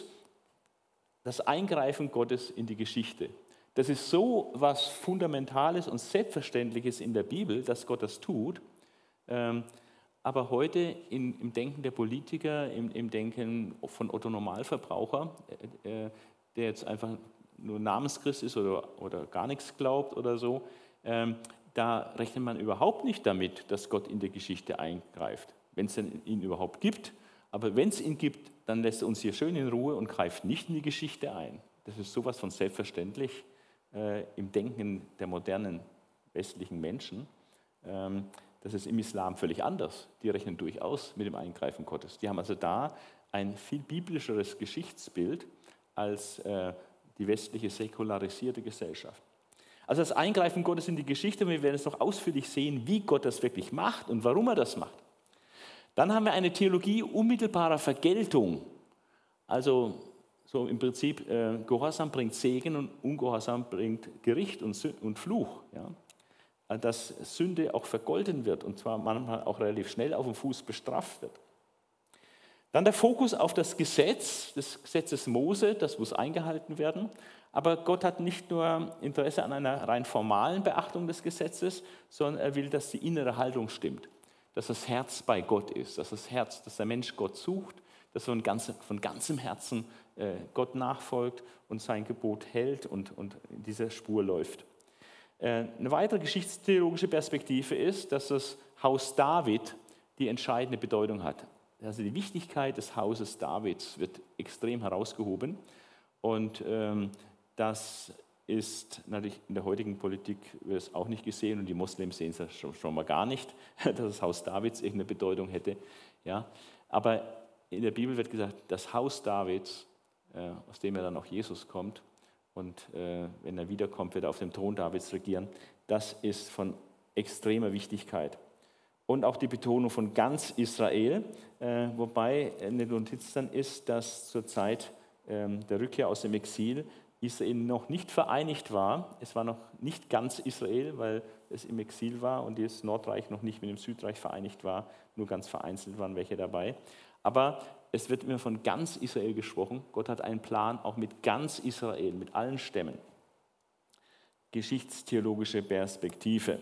das Eingreifen Gottes in die Geschichte. Das ist so was Fundamentales und Selbstverständliches in der Bibel, dass Gott das tut. Ähm, aber heute in, im Denken der Politiker, im, im Denken von Otto Normalverbraucher, äh, äh, der jetzt einfach nur Namenschrist ist oder, oder gar nichts glaubt oder so, ähm, da rechnet man überhaupt nicht damit, dass Gott in die Geschichte eingreift, wenn es denn ihn überhaupt gibt. Aber wenn es ihn gibt, dann lässt er uns hier schön in Ruhe und greift nicht in die Geschichte ein. Das ist sowas von selbstverständlich äh, im Denken der modernen westlichen Menschen. Ähm, das ist im Islam völlig anders. Die rechnen durchaus mit dem Eingreifen Gottes. Die haben also da ein viel biblischeres Geschichtsbild als äh, die westliche säkularisierte Gesellschaft. Also das Eingreifen Gottes in die Geschichte, und wir werden es noch ausführlich sehen, wie Gott das wirklich macht und warum er das macht. Dann haben wir eine Theologie unmittelbarer Vergeltung. Also so im Prinzip, äh, Gehorsam bringt Segen und Ungehorsam bringt Gericht und, und Fluch. Ja? Dass Sünde auch vergolten wird und zwar manchmal auch relativ schnell auf dem Fuß bestraft wird. Dann der Fokus auf das Gesetz, das Gesetz des Mose, das muss eingehalten werden. Aber Gott hat nicht nur Interesse an einer rein formalen Beachtung des Gesetzes, sondern er will, dass die innere Haltung stimmt. Dass das Herz bei Gott ist, dass das Herz, dass der Mensch Gott sucht, dass er von ganzem, von ganzem Herzen äh, Gott nachfolgt und sein Gebot hält und, und in dieser Spur läuft. Äh, eine weitere geschichtstheologische Perspektive ist, dass das Haus David die entscheidende Bedeutung hat. Also die Wichtigkeit des Hauses Davids wird extrem herausgehoben und ähm, das ist natürlich in der heutigen Politik wird es auch nicht gesehen und die Moslems sehen es schon, schon mal gar nicht, dass das Haus Davids irgendeine Bedeutung hätte. Ja. Aber in der Bibel wird gesagt, das Haus Davids, äh, aus dem ja dann auch Jesus kommt und äh, wenn er wiederkommt, wird er auf dem Thron Davids regieren, das ist von extremer Wichtigkeit. Und auch die Betonung von ganz Israel, äh, wobei eine Notiz dann ist, dass zur Zeit äh, der Rückkehr aus dem Exil Israel noch nicht vereinigt war. Es war noch nicht ganz Israel, weil es im Exil war und das Nordreich noch nicht mit dem Südreich vereinigt war. Nur ganz vereinzelt waren welche dabei. Aber es wird immer von ganz Israel gesprochen. Gott hat einen Plan auch mit ganz Israel, mit allen Stämmen. Geschichtstheologische Perspektive.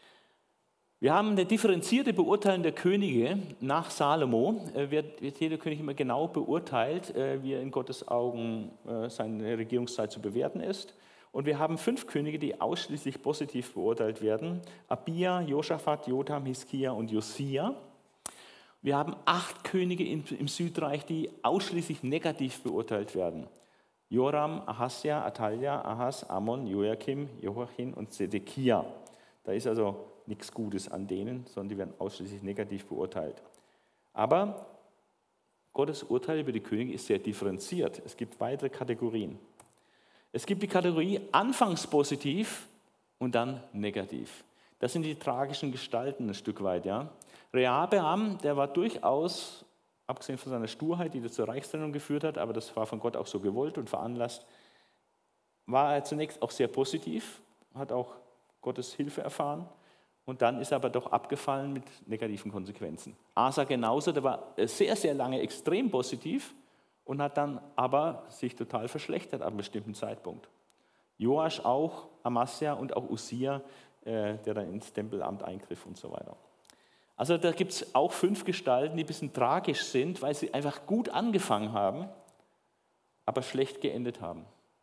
Wir haben eine differenzierte Beurteilung der Könige nach Salomo. Wird, wird jeder König immer genau beurteilt, wie er in Gottes Augen seine Regierungszeit zu bewerten ist. Und wir haben fünf Könige, die ausschließlich positiv beurteilt werden. Abia, Josaphat, Jotham, Hiskia und Josia. Wir haben acht Könige im Südreich, die ausschließlich negativ beurteilt werden. Joram, Ahasja, Atalja, Ahas, Amon, Joachim, Joachim und Zedekia. Da ist also nichts Gutes an denen, sondern die werden ausschließlich negativ beurteilt. Aber Gottes Urteil über die Könige ist sehr differenziert. Es gibt weitere Kategorien. Es gibt die Kategorie anfangs positiv und dann negativ. Das sind die tragischen Gestalten ein Stück weit. Ja. Rehabeam, der war durchaus, abgesehen von seiner Sturheit, die zur Reichstrennung geführt hat, aber das war von Gott auch so gewollt und veranlasst, war er zunächst auch sehr positiv, hat auch Gottes Hilfe erfahren. Und dann ist er aber doch abgefallen mit negativen Konsequenzen. Asa genauso, der war sehr, sehr lange extrem positiv und hat dann aber sich total verschlechtert ab einem bestimmten Zeitpunkt. Joasch auch, Amasja und auch Usia, äh, der dann ins Tempelamt eingriff und so weiter. Also da gibt es auch fünf Gestalten, die ein bisschen tragisch sind, weil sie einfach gut angefangen haben, aber schlecht geendet haben.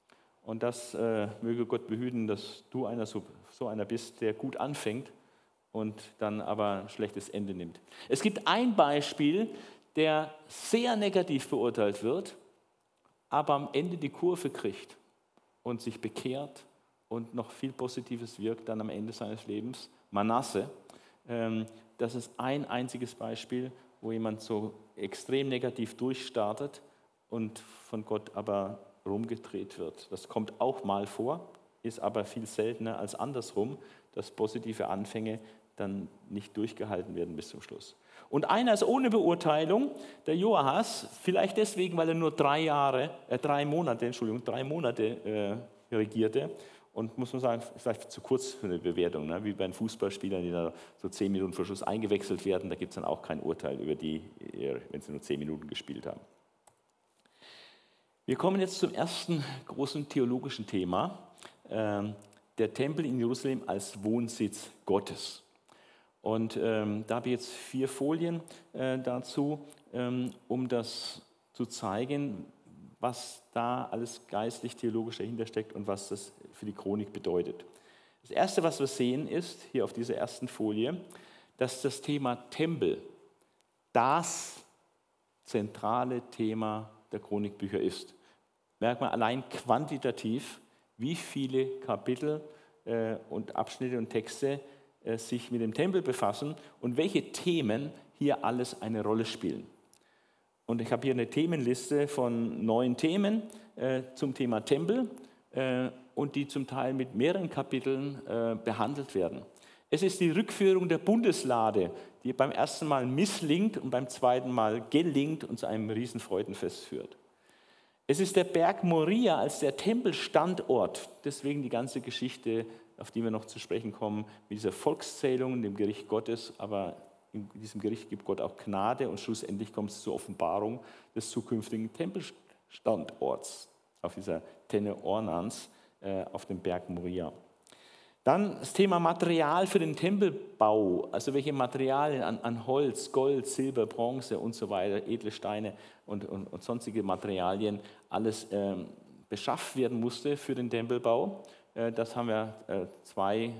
Und das äh, möge Gott behüten, dass du einer so, so einer bist, der gut anfängt und dann aber ein schlechtes Ende nimmt. Es gibt ein Beispiel, der sehr negativ beurteilt wird, aber am Ende die Kurve kriegt und sich bekehrt und noch viel Positives wirkt dann am Ende seines Lebens. Manasse, ähm, das ist ein einziges Beispiel, wo jemand so extrem negativ durchstartet und von Gott aber rumgedreht wird. Das kommt auch mal vor, ist aber viel seltener als andersrum, dass positive Anfänge dann nicht durchgehalten werden bis zum Schluss. Und einer ist ohne Beurteilung, der Joahas, vielleicht deswegen, weil er nur drei Jahre, äh, drei Monate, Entschuldigung, drei Monate äh, regierte. Und muss man sagen, vielleicht zu kurz für eine Bewertung, ne? Wie bei den Fußballspielern, die da so zehn Minuten vor Schluss eingewechselt werden, da gibt es dann auch kein Urteil über die, wenn sie nur zehn Minuten gespielt haben. Wir kommen jetzt zum ersten großen theologischen Thema, äh, der Tempel in Jerusalem als Wohnsitz Gottes. Und ähm, da habe ich jetzt vier Folien äh, dazu, ähm, um das zu zeigen, was da alles geistlich-theologisch dahinter steckt und was das für die Chronik bedeutet. Das Erste, was wir sehen, ist, hier auf dieser ersten Folie, dass das Thema Tempel das zentrale Thema der Chronikbücher ist. Merkt man allein quantitativ, wie viele Kapitel äh, und Abschnitte und Texte äh, sich mit dem Tempel befassen und welche Themen hier alles eine Rolle spielen. Und ich habe hier eine Themenliste von neun Themen äh, zum Thema Tempel äh, und die zum Teil mit mehreren Kapiteln äh, behandelt werden. Es ist die Rückführung der Bundeslade, die beim ersten Mal misslingt und beim zweiten Mal gelingt und zu einem Riesenfreudenfest führt. Es ist der Berg Moria als der Tempelstandort, deswegen die ganze Geschichte, auf die wir noch zu sprechen kommen, mit dieser Volkszählung, dem Gericht Gottes, aber in diesem Gericht gibt Gott auch Gnade und schlussendlich kommt es zur Offenbarung des zukünftigen Tempelstandorts auf dieser Tenne Ornans äh, auf dem Berg Moria. Dann das Thema Material für den Tempelbau, also welche Materialien an, an Holz, Gold, Silber, Bronze und so weiter, edle Steine und, und, und sonstige Materialien, alles ähm, beschafft werden musste für den Tempelbau. Äh, das haben wir äh, zwei,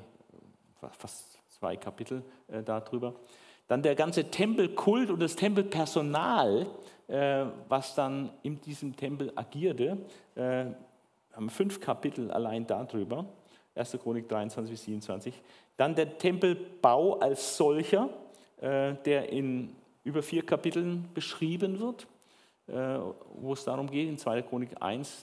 fast zwei Kapitel äh, darüber. Dann der ganze Tempelkult und das Tempelpersonal, äh, was dann in diesem Tempel agierte, äh, haben fünf Kapitel allein darüber. erste Chronik dreiundzwanzig bis siebenundzwanzig. Dann der Tempelbau als solcher, äh, der in über vier Kapiteln beschrieben wird, äh, wo es darum geht, in zweite Chronik eins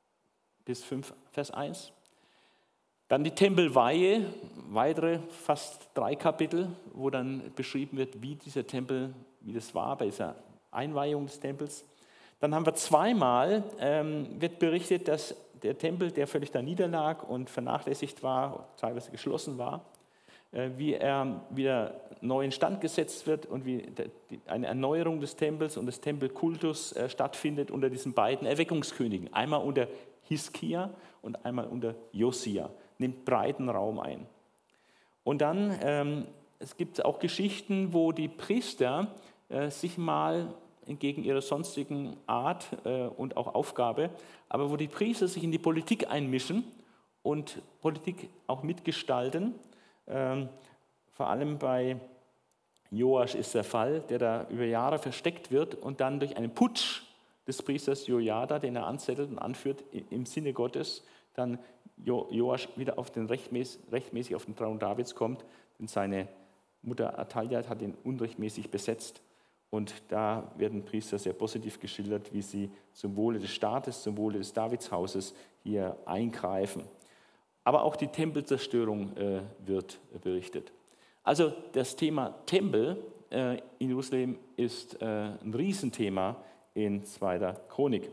bis fünf, Vers eins. Dann die Tempelweihe, weitere fast drei Kapitel, wo dann beschrieben wird, wie dieser Tempel, wie das war bei dieser Einweihung des Tempels. Dann haben wir zweimal, ähm, wird berichtet, dass der Tempel, der völlig da niederlag und vernachlässigt war, teilweise geschlossen war, äh, wie er wieder neu instand gesetzt wird und wie der, die, eine Erneuerung des Tempels und des Tempelkultus äh, stattfindet unter diesen beiden Erweckungskönigen. Einmal unter Hiskia und einmal unter Josia. Nimmt breiten Raum ein. Und dann, ähm, es gibt auch Geschichten, wo die Priester äh, sich mal entgegen ihrer sonstigen Art äh, und auch Aufgabe, aber wo die Priester sich in die Politik einmischen und Politik auch mitgestalten. Ähm, vor allem bei Joasch ist der Fall, der da über Jahre versteckt wird und dann durch einen Putsch des Priesters Jojada, den er anzettelt und anführt im Sinne Gottes, dann jo- Joasch wieder auf den rechtmäßig, rechtmäßig auf den Thron Davids kommt, denn seine Mutter Atalja hat ihn unrechtmäßig besetzt. Und da werden Priester sehr positiv geschildert, wie sie zum Wohle des Staates, zum Wohle des Davidshauses hier eingreifen. Aber auch die Tempelzerstörung äh, wird berichtet. Also das Thema Tempel äh, in Jerusalem ist äh, ein Riesenthema in zweiter Chronik.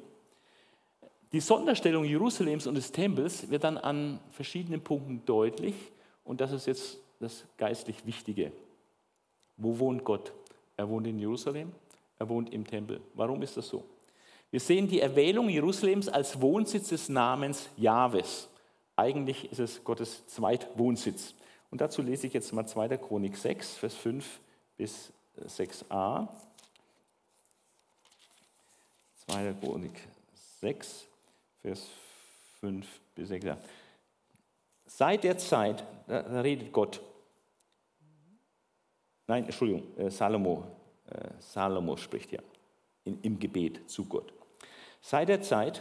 Die Sonderstellung Jerusalems und des Tempels wird dann an verschiedenen Punkten deutlich. Und das ist jetzt das geistlich Wichtige. Wo wohnt Gott? Er wohnt in Jerusalem, er wohnt im Tempel. Warum ist das so? Wir sehen die Erwählung Jerusalems als Wohnsitz des Namens Jahwes. Eigentlich ist es Gottes Zweitwohnsitz. Und dazu lese ich jetzt mal zweite Chronik sechs, Vers fünf bis sechs a. zweite Chronik sechs, Vers fünf bis sechs. Ja. Seit der Zeit, da, da redet Gott, nein, Entschuldigung, äh, Salomo, äh, Salomo spricht ja in, im Gebet zu Gott. Seit der Zeit,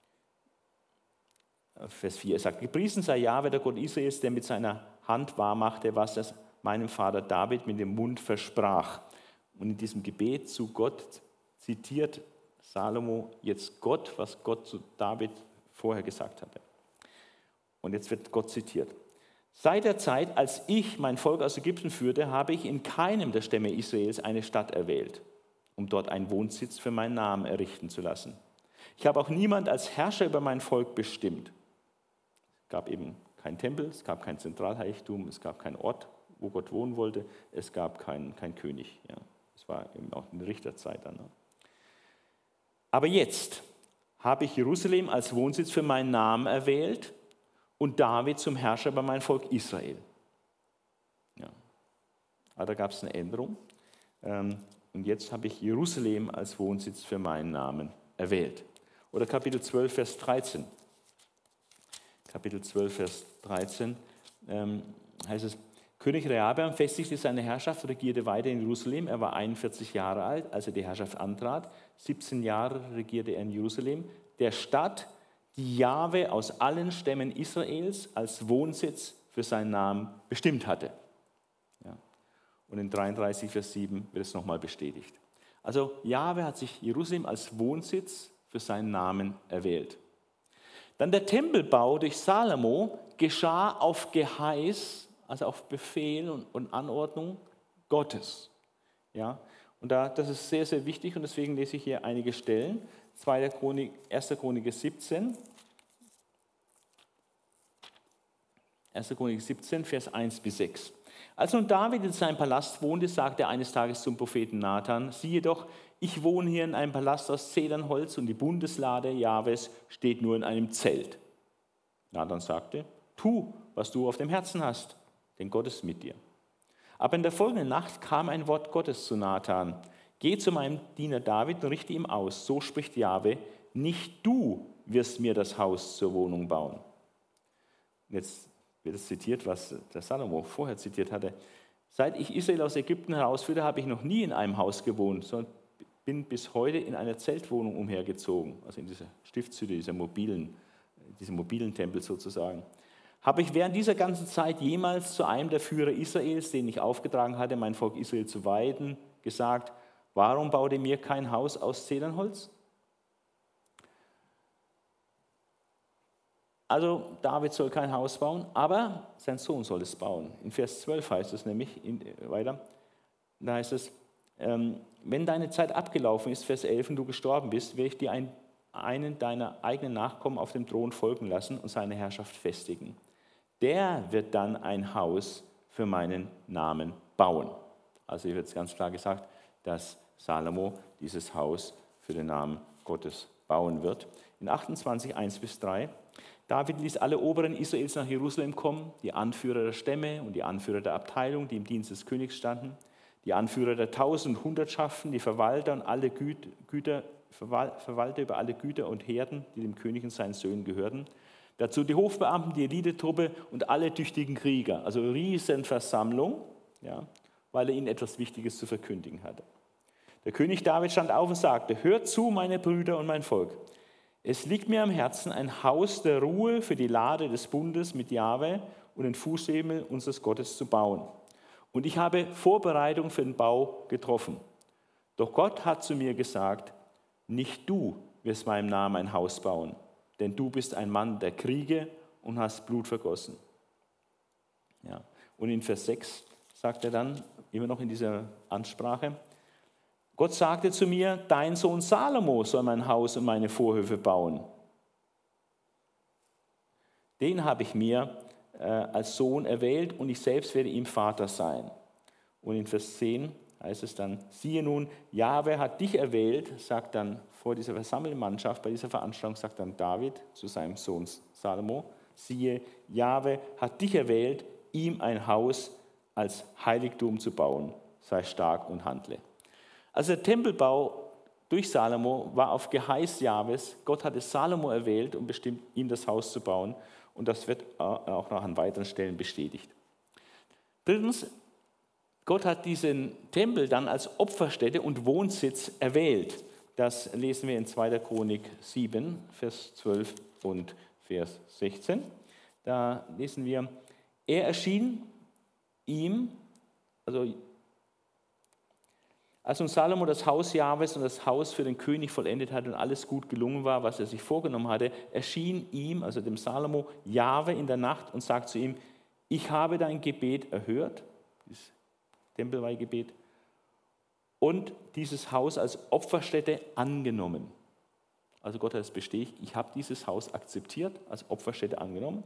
Vers vier, er sagt, gepriesen sei Jahwe, der Gott Israels, der mit seiner Hand wahrmachte, was er meinem Vater David mit dem Mund versprach. Und in diesem Gebet zu Gott zitiert Salomo jetzt Gott, was Gott zu David vorher gesagt hatte. Und jetzt wird Gott zitiert. Seit der Zeit, als ich mein Volk aus Ägypten führte, habe ich in keinem der Stämme Israels eine Stadt erwählt, um dort einen Wohnsitz für meinen Namen errichten zu lassen. Ich habe auch niemand als Herrscher über mein Volk bestimmt. Es gab eben keinen Tempel, es gab kein Zentralheiligtum, es gab keinen Ort, wo Gott wohnen wollte, es gab keinen kein König. Ja. Das war eben auch in der Richterzeit dann. Ne? Aber jetzt habe ich Jerusalem als Wohnsitz für meinen Namen erwählt und David zum Herrscher über mein Volk Israel. Ja. Aber da gab es eine Änderung. Und jetzt habe ich Jerusalem als Wohnsitz für meinen Namen erwählt. Oder Kapitel zwölf, Vers dreizehn. Kapitel zwölf, Vers dreizehn ähm, heißt es, König Rehabeam festigte seine Herrschaft, regierte weiter in Jerusalem. Er war einundvierzig Jahre alt, als er die Herrschaft antrat. siebzehn Jahre regierte er in Jerusalem, der Stadt, die Jahwe aus allen Stämmen Israels als Wohnsitz für seinen Namen bestimmt hatte. Ja. Und in dreiunddreißig, Vers sieben wird es nochmal bestätigt. Also Jahwe hat sich Jerusalem als Wohnsitz für seinen Namen erwählt. Dann der Tempelbau durch Salomo geschah auf Geheiß, also auf Befehl und, und Anordnung Gottes. Ja, und da, das ist sehr, sehr wichtig und deswegen lese ich hier einige Stellen. zweiter Chronik, erster Chronik siebzehn. erster Chronik siebzehn, Vers eins bis sechs. Als nun David in seinem Palast wohnte, sagte er eines Tages zum Propheten Nathan, siehe doch, ich wohne hier in einem Palast aus Zedernholz und die Bundeslade Jahwes steht nur in einem Zelt. Nathan sagte, tu, was du auf dem Herzen hast, denn Gott ist mit dir. Aber in der folgenden Nacht kam ein Wort Gottes zu Nathan. Geh zu meinem Diener David und richte ihm aus. So spricht Jahwe, nicht du wirst mir das Haus zur Wohnung bauen. Jetzt wird es zitiert, was der Salomo vorher zitiert hatte. Seit ich Israel aus Ägypten herausführte, habe ich noch nie in einem Haus gewohnt, sondern bin bis heute in einer Zeltwohnung umhergezogen, also in dieser Stiftshütte, dieser mobilen, diesem mobilen Tempel sozusagen. Habe ich während dieser ganzen Zeit jemals zu einem der Führer Israels, den ich aufgetragen hatte, mein Volk Israel zu weiden, gesagt, warum baut ihr mir kein Haus aus Zedernholz? Also David soll kein Haus bauen, aber sein Sohn soll es bauen. In Vers zwölf heißt es nämlich, in, weiter, da heißt es, ähm, wenn deine Zeit abgelaufen ist, Vers elf, und du gestorben bist, werde ich dir ein, einen deiner eigenen Nachkommen auf dem Thron folgen lassen und seine Herrschaft festigen. Der wird dann ein Haus für meinen Namen bauen. Also hier wird es ganz klar gesagt, dass Salomo dieses Haus für den Namen Gottes bauen wird. In achtundzwanzig, eins bis drei, David ließ alle Oberen Israels nach Jerusalem kommen, die Anführer der Stämme und die Anführer der Abteilung, die im Dienst des Königs standen, die Anführer der Tausend- und Hundertschaften, die Verwalter und alle Güter, Verwalter über alle Güter und Herden, die dem König und seinen Söhnen gehörten. Dazu die Hofbeamten, die Elitetruppe und alle tüchtigen Krieger. Also Riesenversammlung, ja, weil er ihnen etwas Wichtiges zu verkündigen hatte. Der König David stand auf und sagte, hört zu, meine Brüder und mein Volk. Es liegt mir am Herzen, ein Haus der Ruhe für die Lade des Bundes mit Jahwe und den Fußschemel unseres Gottes zu bauen. Und ich habe Vorbereitung für den Bau getroffen. Doch Gott hat zu mir gesagt, nicht du wirst meinem Namen ein Haus bauen, denn du bist ein Mann der Kriege und hast Blut vergossen. Ja. Und in Vers sechs sagt er dann, immer noch in dieser Ansprache, Gott sagte zu mir, dein Sohn Salomo soll mein Haus und meine Vorhöfe bauen. Den habe ich mir äh, als Sohn erwählt und ich selbst werde ihm Vater sein. Und in Vers zehn heißt es dann, siehe nun, Jahwe hat dich erwählt, sagt dann vor dieser versammelten Mannschaft, bei dieser Veranstaltung sagt dann David zu seinem Sohn Salomo, siehe, Jahwe hat dich erwählt, ihm ein Haus als Heiligtum zu bauen, sei stark und handle. Also der Tempelbau durch Salomo war auf Geheiß Jahwes. Gott hatte Salomo erwählt und bestimmt, ihm das Haus zu bauen. Und das wird auch noch an weiteren Stellen bestätigt. Drittens, Gott hat diesen Tempel dann als Opferstätte und Wohnsitz erwählt. Das lesen wir in zweiter Chronik sieben, Vers zwölf und Vers sechzehn. Da lesen wir, er erschien ihm, also als nun Salomo das Haus Jahwes und das Haus für den König vollendet hatte und alles gut gelungen war, was er sich vorgenommen hatte, erschien ihm, also dem Salomo, Jahwe in der Nacht und sagt zu ihm, ich habe dein Gebet erhört, das Tempelweihgebet, und dieses Haus als Opferstätte angenommen. Also Gott hat es bestätigt, ich habe dieses Haus akzeptiert, als Opferstätte angenommen.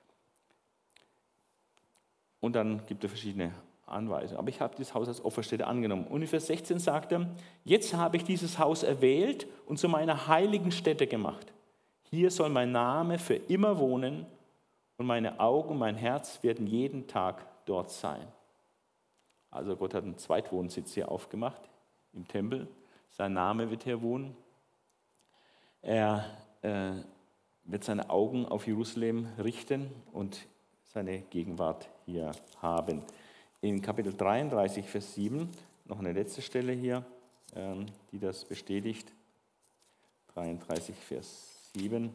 Und dann gibt er verschiedene Anweisungen. Aber ich habe dieses Haus als Opferstätte angenommen. Und in Vers sechzehn sagt er, jetzt habe ich dieses Haus erwählt und zu meiner heiligen Stätte gemacht. Hier soll mein Name für immer wohnen und meine Augen und mein Herz werden jeden Tag dort sein. Also Gott hat einen Zweitwohnsitz hier aufgemacht im Tempel. Sein Name wird hier wohnen. Er äh, wird seine Augen auf Jerusalem richten und seine Gegenwart hier haben. In Kapitel dreiunddreißig, Vers sieben, noch eine letzte Stelle hier, ähm, die das bestätigt. dreiunddreißig, Vers sieben.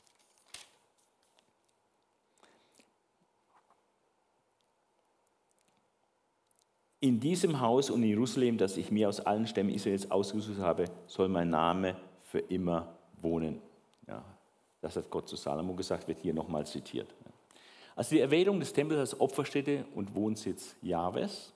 In diesem Haus und in Jerusalem, das ich mir aus allen Stämmen Israels ausgesucht habe, soll mein Name für immer wohnen. Ja, das hat Gott zu Salomo gesagt, wird hier nochmal zitiert. Also die Erwählung des Tempels als Opferstätte und Wohnsitz Jahwes.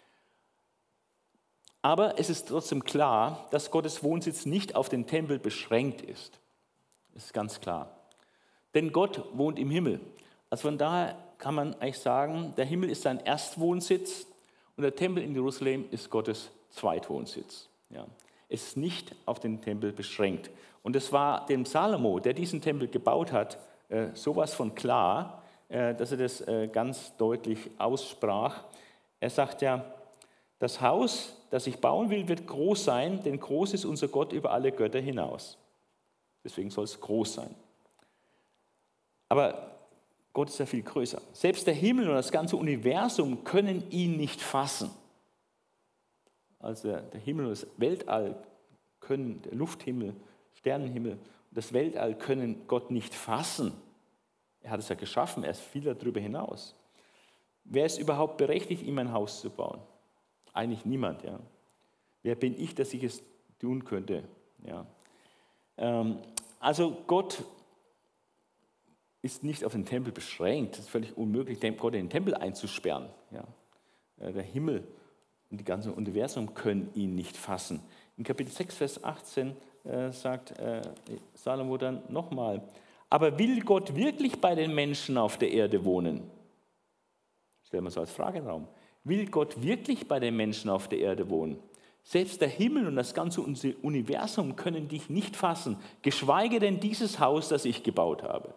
Aber es ist trotzdem klar, dass Gottes Wohnsitz nicht auf den Tempel beschränkt ist. Das ist ganz klar. Denn Gott wohnt im Himmel. Also von daher kann man eigentlich sagen, der Himmel ist sein Erstwohnsitz und der Tempel in Jerusalem ist Gottes Zweitwohnsitz. Ja. Es ist nicht auf den Tempel beschränkt. Und es war dem Salomo, der diesen Tempel gebaut hat, sowas von klar, dass er das ganz deutlich aussprach. Er sagt ja, das Haus, das ich bauen will, wird groß sein, denn groß ist unser Gott über alle Götter hinaus. Deswegen soll es groß sein. Aber Gott ist ja viel größer. Selbst der Himmel und das ganze Universum können ihn nicht fassen. Also der Himmel und das Weltall können, der Lufthimmel, Sternenhimmel, das Weltall können Gott nicht fassen. Er hat es ja geschaffen, er ist viel darüber hinaus. Wer ist überhaupt berechtigt, ihm ein Haus zu bauen? Eigentlich niemand. Ja. Wer bin ich, dass ich es tun könnte? Ja. Ähm, also Gott ist nicht auf den Tempel beschränkt. Es ist völlig unmöglich, Gott in den Tempel einzusperren. Ja. Der Himmel und die ganze Universum können ihn nicht fassen. In Kapitel sechs, Vers achtzehn äh, sagt äh, Salomo dann nochmal, aber will Gott wirklich bei den Menschen auf der Erde wohnen? Stellen wir so als Frage in den Raum. Will Gott wirklich bei den Menschen auf der Erde wohnen? Selbst der Himmel und das ganze Universum können dich nicht fassen, geschweige denn dieses Haus, das ich gebaut habe.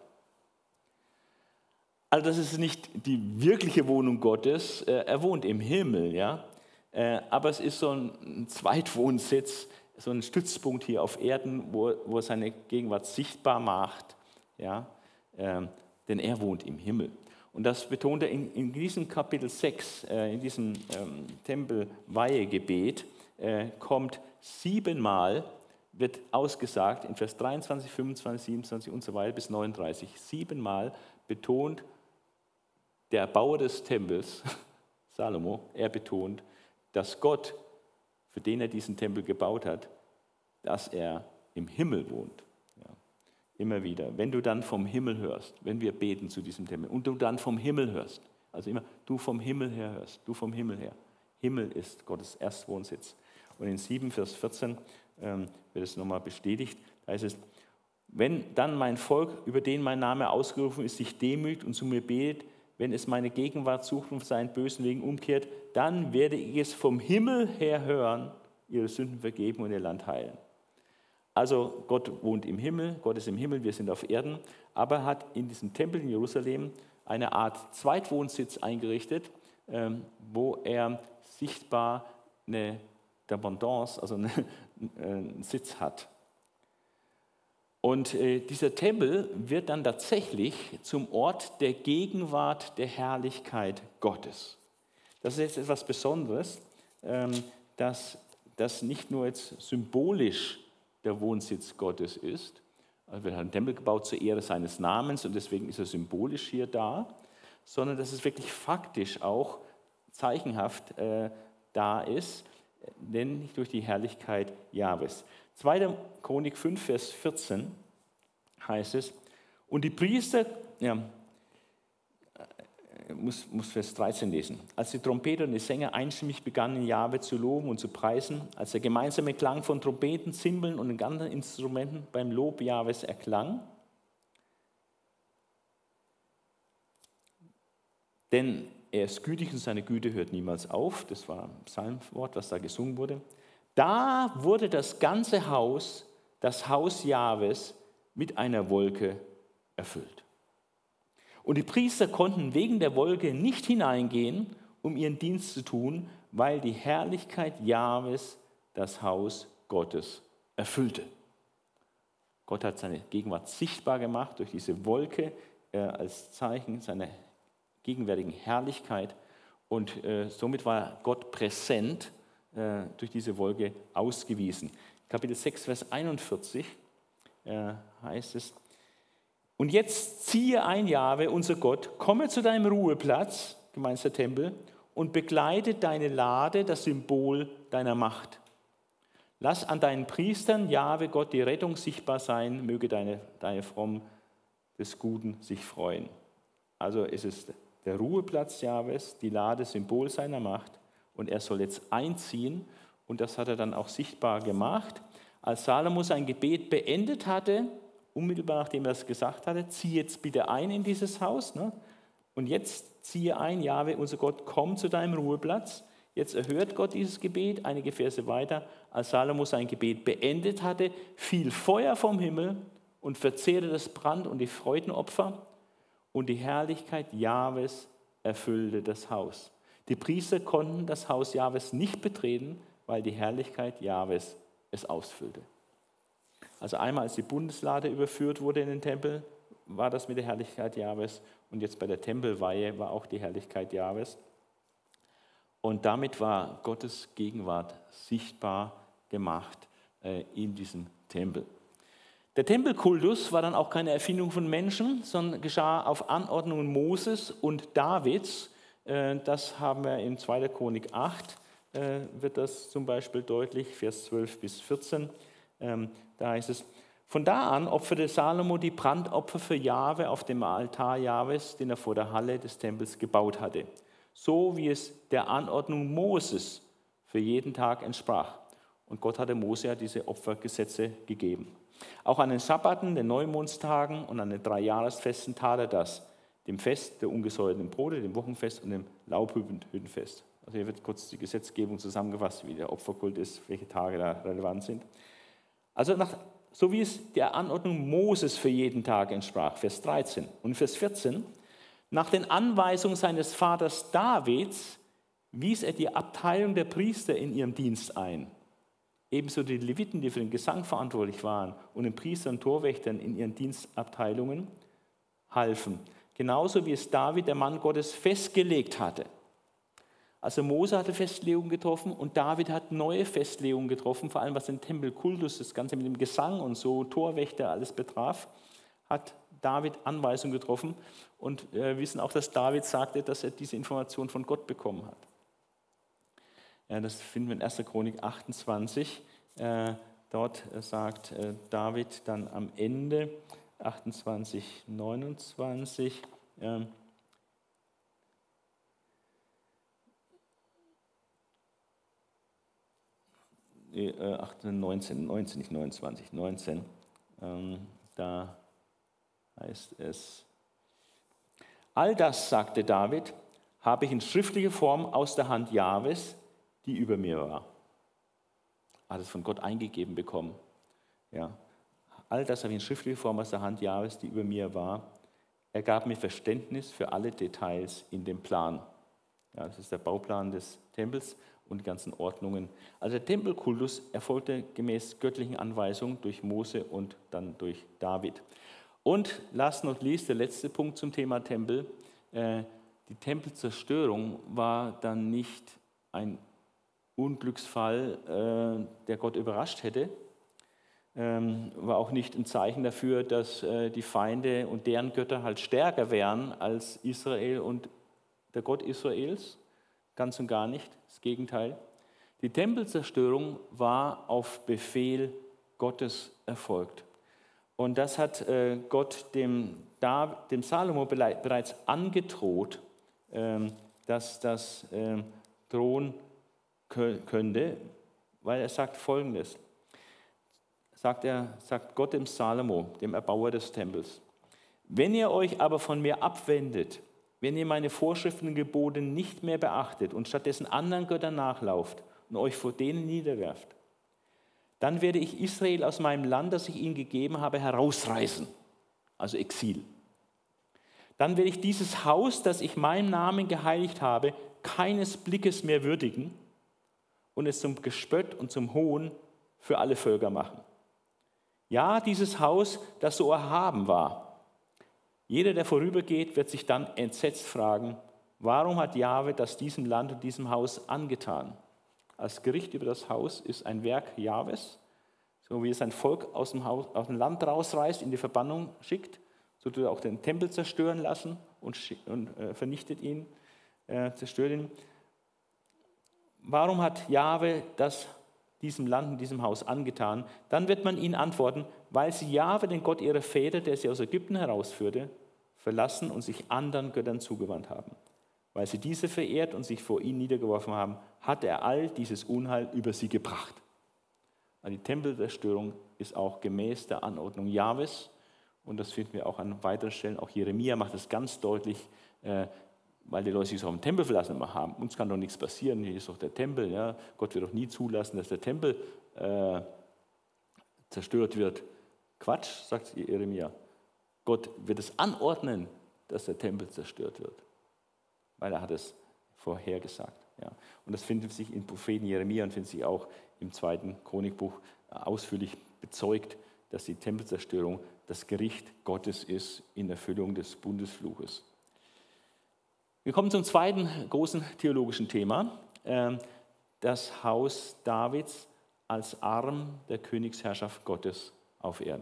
Also das ist nicht die wirkliche Wohnung Gottes, er wohnt im Himmel, ja, aber es ist so ein Zweitwohnsitz, so ein Stützpunkt hier auf Erden, wo, wo er seine Gegenwart sichtbar macht, ja, denn er wohnt im Himmel. Und das betont er in, in diesem Kapitel sechs, in diesem ähm, Tempelweihegebet, äh, kommt siebenmal, wird ausgesagt, in Vers dreiundzwanzig, fünfundzwanzig, siebenundzwanzig und so weiter bis neununddreißig, siebenmal betont der Bauer des Tempels, Salomo, er betont, dass Gott, für den er diesen Tempel gebaut hat, dass er im Himmel wohnt. Ja, immer wieder. Wenn du dann vom Himmel hörst, wenn wir beten zu diesem Tempel und du dann vom Himmel hörst, also immer du vom Himmel her hörst, du vom Himmel her. Himmel ist Gottes Erstwohnsitz. Und in sieben, Vers vierzehn ähm, wird es nochmal bestätigt. Da heißt es, wenn dann mein Volk, über den mein Name ausgerufen ist, sich demütigt und zu mir betet, wenn es meine Gegenwart sucht und seinen bösen Wegen umkehrt, dann werde ich es vom Himmel her hören, ihre Sünden vergeben und ihr Land heilen. Also Gott wohnt im Himmel, Gott ist im Himmel, wir sind auf Erden, aber er hat in diesem Tempel in Jerusalem eine Art Zweitwohnsitz eingerichtet, wo er sichtbar eine Dependance, also eine, einen Sitz hat. Und äh, dieser Tempel wird dann tatsächlich zum Ort der Gegenwart der Herrlichkeit Gottes. Das ist jetzt etwas Besonderes, ähm, dass das nicht nur jetzt symbolisch der Wohnsitz Gottes ist. Also wir haben einen Tempel gebaut zur Ehre seines Namens und deswegen ist er symbolisch hier da, sondern dass es wirklich faktisch auch zeichenhaft äh, da ist, denn durch die Herrlichkeit Jahwes. zweiter. Chronik fünf, Vers vierzehn heißt es, und die Priester, ja, muss, muss Vers dreizehn lesen, als die Trompeter und die Sänger einstimmig begannen, Jahwe zu loben und zu preisen, als der gemeinsame Klang von Trompeten, Zimbeln und den anderen Instrumenten beim Lob Jahwes erklang, denn er ist gütig und seine Güte hört niemals auf, das war ein Psalmwort, was da gesungen wurde, da wurde das ganze Haus, das Haus Jahwes, mit einer Wolke erfüllt. Und die Priester konnten wegen der Wolke nicht hineingehen, um ihren Dienst zu tun, weil die Herrlichkeit Jahwes das Haus Gottes erfüllte. Gott hat seine Gegenwart sichtbar gemacht durch diese Wolke äh, als Zeichen seiner gegenwärtigen Herrlichkeit. Und äh, somit war Gott präsent, äh, durch diese Wolke ausgewiesen. Kapitel sechs, Vers einundvierzig äh, heißt es, und jetzt ziehe ein, Jahwe, unser Gott, komme zu deinem Ruheplatz, gemeint der Tempel, und begleite deine Lade, das Symbol deiner Macht. Lass an deinen Priestern, Jahwe Gott, die Rettung sichtbar sein, möge deine, deine Fromm des Guten sich freuen. Also es ist der Ruheplatz Jahwes, die Lade, Symbol seiner Macht, und er soll jetzt einziehen, und das hat er dann auch sichtbar gemacht. Als Salomo sein Gebet beendet hatte, unmittelbar nachdem er das gesagt hatte, zieh jetzt bitte ein in dieses Haus, ne? Und jetzt ziehe ein, Jahwe, unser Gott, komm zu deinem Ruheplatz. Jetzt erhört Gott dieses Gebet, einige Verse weiter. Als Salomo sein Gebet beendet hatte, fiel Feuer vom Himmel und verzehrte das Brand- und die Freudenopfer, und die Herrlichkeit Jahwes erfüllte das Haus. Die Priester konnten das Haus Jahwes nicht betreten, weil die Herrlichkeit Jahwes es ausfüllte. Also einmal, als die Bundeslade überführt wurde in den Tempel, war das mit der Herrlichkeit Jahwes, und jetzt bei der Tempelweihe war auch die Herrlichkeit Jahwes. Und damit war Gottes Gegenwart sichtbar gemacht äh, in diesem Tempel. Der Tempelkultus war dann auch keine Erfindung von Menschen, sondern geschah auf Anordnungen Moses und Davids. Äh, das haben wir in zweiter. Chronik acht, äh, wird das zum Beispiel deutlich, Vers zwölf bis vierzehn. Ähm, Da heißt es, von da an opferte Salomo die Brandopfer für Jahwe auf dem Altar Jahwes, den er vor der Halle des Tempels gebaut hatte, so wie es der Anordnung Moses für jeden Tag entsprach. Und Gott hatte Mose ja diese Opfergesetze gegeben. Auch an den Sabbaten, den Neumondstagen und an den drei Jahresfesten tat er das, dem Fest der ungesäuerten Brote, dem Wochenfest und dem Laubhüttenfest. Also hier wird kurz die Gesetzgebung zusammengefasst, wie der Opferkult ist, welche Tage da relevant sind. Also nach, so wie es der Anordnung Moses für jeden Tag entsprach, Vers dreizehn. Und Vers vierzehn, nach den Anweisungen seines Vaters Davids wies er die Abteilung der Priester in ihrem Dienst ein. Ebenso die Leviten, die für den Gesang verantwortlich waren, und den Priestern und Torwächtern in ihren Dienstabteilungen halfen. Genauso wie es David, der Mann Gottes, festgelegt hatte. Also Mose hatte Festlegungen getroffen und David hat neue Festlegungen getroffen, vor allem was den Tempelkultus, das Ganze mit dem Gesang und so, Torwächter, alles betraf, hat David Anweisungen getroffen, und wir wissen auch, dass David sagte, dass er diese Information von Gott bekommen hat. Ja, das finden wir in erster. Chronik achtundzwanzig. Äh, dort sagt äh, David dann am Ende, achtundzwanzig, neunundzwanzig, äh, neunzehn, neunzehn, nicht neunundzwanzig, neunzehn, ähm, da heißt es, all das, sagte David, habe ich in schriftlicher Form aus der Hand Jahwes, die über mir war. Er hat es von Gott eingegeben bekommen. Ja. All das habe ich in schriftlicher Form aus der Hand Jahwes, die über mir war. Er gab mir Verständnis für alle Details in dem Plan. Ja, das ist der Bauplan des Tempels. und die ganzen Ordnungen. Also der Tempelkultus erfolgte gemäß göttlichen Anweisungen durch Mose und dann durch David. Und last not least, der letzte Punkt zum Thema Tempel. Äh, die Tempelzerstörung war dann nicht ein Unglücksfall, äh, der Gott überrascht hätte, ähm, war auch nicht ein Zeichen dafür, dass äh, die Feinde und deren Götter halt stärker wären als Israel und der Gott Israels. Ganz und gar nicht, das Gegenteil. Die Tempelzerstörung war auf Befehl Gottes erfolgt. Und das hat äh, Gott dem, dem Salomo bereits angedroht, ähm, dass das ähm, drohen könnte, weil er sagt Folgendes. Sagt, er, sagt Gott dem Salomo, dem Erbauer des Tempels: Wenn ihr euch aber von mir abwendet, wenn ihr meine Vorschriften und Gebote nicht mehr beachtet und stattdessen anderen Göttern nachlauft und euch vor denen niederwerft, dann werde ich Israel aus meinem Land, das ich ihnen gegeben habe, herausreißen, also Exil. Dann werde ich dieses Haus, das ich meinem Namen geheiligt habe, keines Blickes mehr würdigen und es zum Gespött und zum Hohn für alle Völker machen. Ja, dieses Haus, das so erhaben war. Jeder, der vorübergeht, wird sich dann entsetzt fragen, warum hat Jahwe das diesem Land und diesem Haus angetan? Als Gericht über das Haus ist ein Werk Jahwes, so wie es ein Volk aus dem, Haus, aus dem Land rausreißt, in die Verbannung schickt, so tut er auch den Tempel zerstören lassen und, und äh, vernichtet ihn, äh, zerstört ihn. Warum hat Jahwe das diesem Land und diesem Haus angetan? Dann wird man ihnen antworten, weil sie Jahwe, den Gott ihrer Väter, der sie aus Ägypten herausführte, verlassen und sich anderen Göttern zugewandt haben. Weil sie diese verehrt und sich vor ihnen niedergeworfen haben, hat er all dieses Unheil über sie gebracht. Also die Tempelzerstörung ist auch gemäß der Anordnung Jahwes, und das finden wir auch an weiteren Stellen. Auch Jeremia macht das ganz deutlich, äh, weil die Leute sich auf den Tempel verlassen haben. Uns kann doch nichts passieren, hier ist doch der Tempel. Ja? Gott wird doch nie zulassen, dass der Tempel äh, zerstört wird. Quatsch, sagt Jeremia. Gott wird es anordnen, dass der Tempel zerstört wird, weil er hat es vorhergesagt. Ja. Und das findet sich im Propheten Jeremia und findet sich auch im zweiten Chronikbuch ausführlich bezeugt, dass die Tempelzerstörung das Gericht Gottes ist in Erfüllung des Bundesfluches. Wir kommen zum zweiten großen theologischen Thema, das Haus Davids als Arm der Königsherrschaft Gottes auf Erden.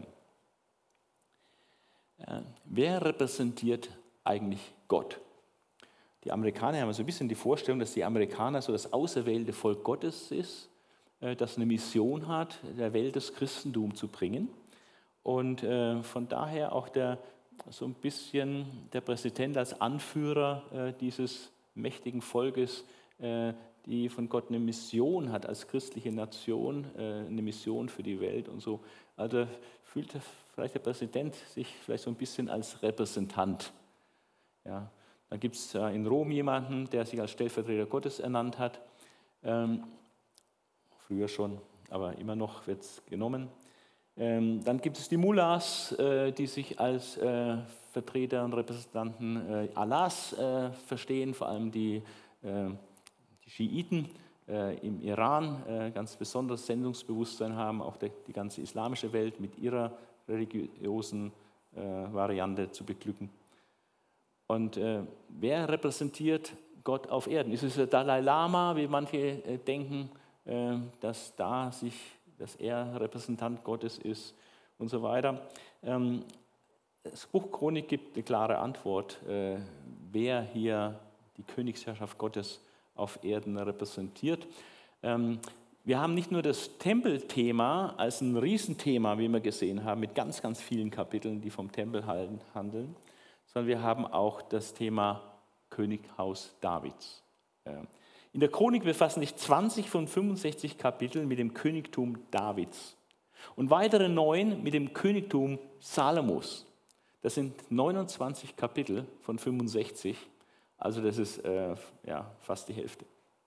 Wer repräsentiert eigentlich Gott? Die Amerikaner haben so ein bisschen die Vorstellung, dass die Amerikaner so das auserwählte Volk Gottes ist, das eine Mission hat, der Welt das Christentum zu bringen. Und von daher auch der, so ein bisschen der Präsident als Anführer dieses mächtigen Volkes, die von Gott eine Mission hat als christliche Nation, eine Mission für die Welt und so. Also fühlt vielleicht der Präsident sich vielleicht so ein bisschen als Repräsentant. Ja. Dann gibt es in Rom jemanden, der sich als Stellvertreter Gottes ernannt hat. Ähm, früher schon, aber immer noch wird es genommen. Ähm, dann gibt es die Mullahs, äh, die sich als äh, Vertreter und Repräsentanten äh, Allahs äh, verstehen, vor allem die, äh, die Schiiten äh, im Iran, äh, ganz besonderes Sendungsbewusstsein haben, auch der, die ganze islamische Welt mit ihrer religiösen äh, Variante zu beglücken. Und äh, wer repräsentiert Gott auf Erden? Ist es der Dalai Lama, wie manche äh, denken, äh, dass, da sich, dass er Repräsentant Gottes ist und so weiter? Ähm, das Buch Chronik gibt eine klare Antwort, äh, wer hier die Königsherrschaft Gottes auf Erden repräsentiert. Ähm, wir haben nicht nur das Tempelthema als ein Riesenthema, wie wir gesehen haben, mit ganz, ganz vielen Kapiteln, die vom Tempel handeln, sondern wir haben auch das Thema Könighaus Davids. In der Chronik befassen sich zwanzig von fünfundsechzig Kapiteln mit dem Königtum Davids und weitere neun mit dem Königtum Salomos. Das sind neunundzwanzig Kapitel von fünfundsechzig, also das ist äh, ja, fast die Hälfte.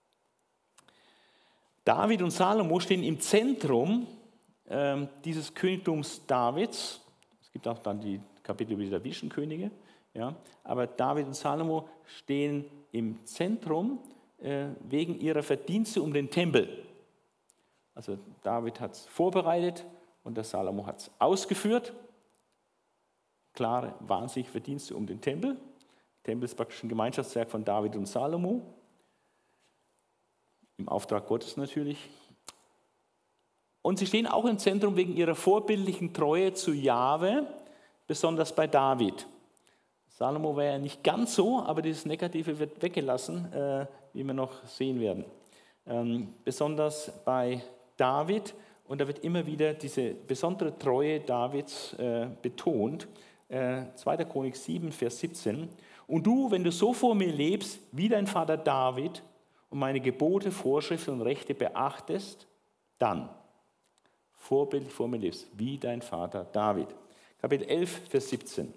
David und Salomo stehen im Zentrum äh, dieses Königtums Davids. Es gibt auch dann die Kapitel über die Davidischen Könige. Ja, aber David und Salomo stehen im Zentrum äh, wegen ihrer Verdienste um den Tempel. Also David hat es vorbereitet und der Salomo hat es ausgeführt. Klare, wahnsinnige Verdienste um den Tempel. Der Tempel ist praktisch ein Gemeinschaftswerk von David und Salomo. Im Auftrag Gottes natürlich. Und sie stehen auch im Zentrum wegen ihrer vorbildlichen Treue zu Jahwe, besonders bei David. Salomo war ja nicht ganz so, aber dieses Negative wird weggelassen, äh, wie wir noch sehen werden. Ähm, besonders bei David, und da wird immer wieder diese besondere Treue Davids äh, betont. Äh, zweiter Chronik sieben, Vers siebzehn. Und du, wenn du so vor mir lebst, wie dein Vater David, und meine Gebote, Vorschriften und Rechte beachtest, dann vorbildlich vor mir lebst, wie dein Vater David. Kapitel elf, Vers siebzehn.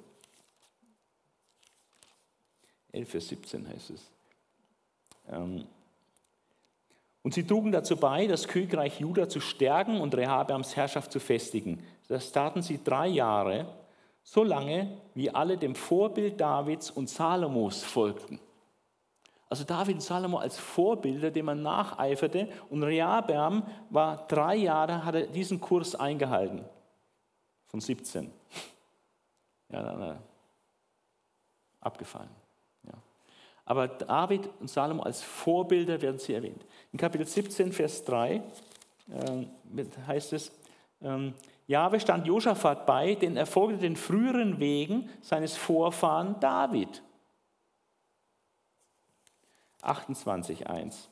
elf, Vers siebzehn heißt es. Ähm, Und sie trugen dazu bei, das Königreich Juda zu stärken und Rehabeams Herrschaft zu festigen. Das taten sie drei Jahre, so lange, wie alle dem Vorbild Davids und Salomos folgten. Also David und Salomo als Vorbilder, dem man nacheiferte, und Rehabeam war drei Jahre, hat er diesen Kurs eingehalten, von siebzehn. Ja, dann äh, abgefallen. Ja. Aber David und Salomo als Vorbilder werden sie erwähnt. In Kapitel siebzehn, Vers drei äh, heißt es, äh, Jahwe stand Josaphat bei, denn er folgte den früheren Wegen seines Vorfahren David. achtundzwanzig, eins.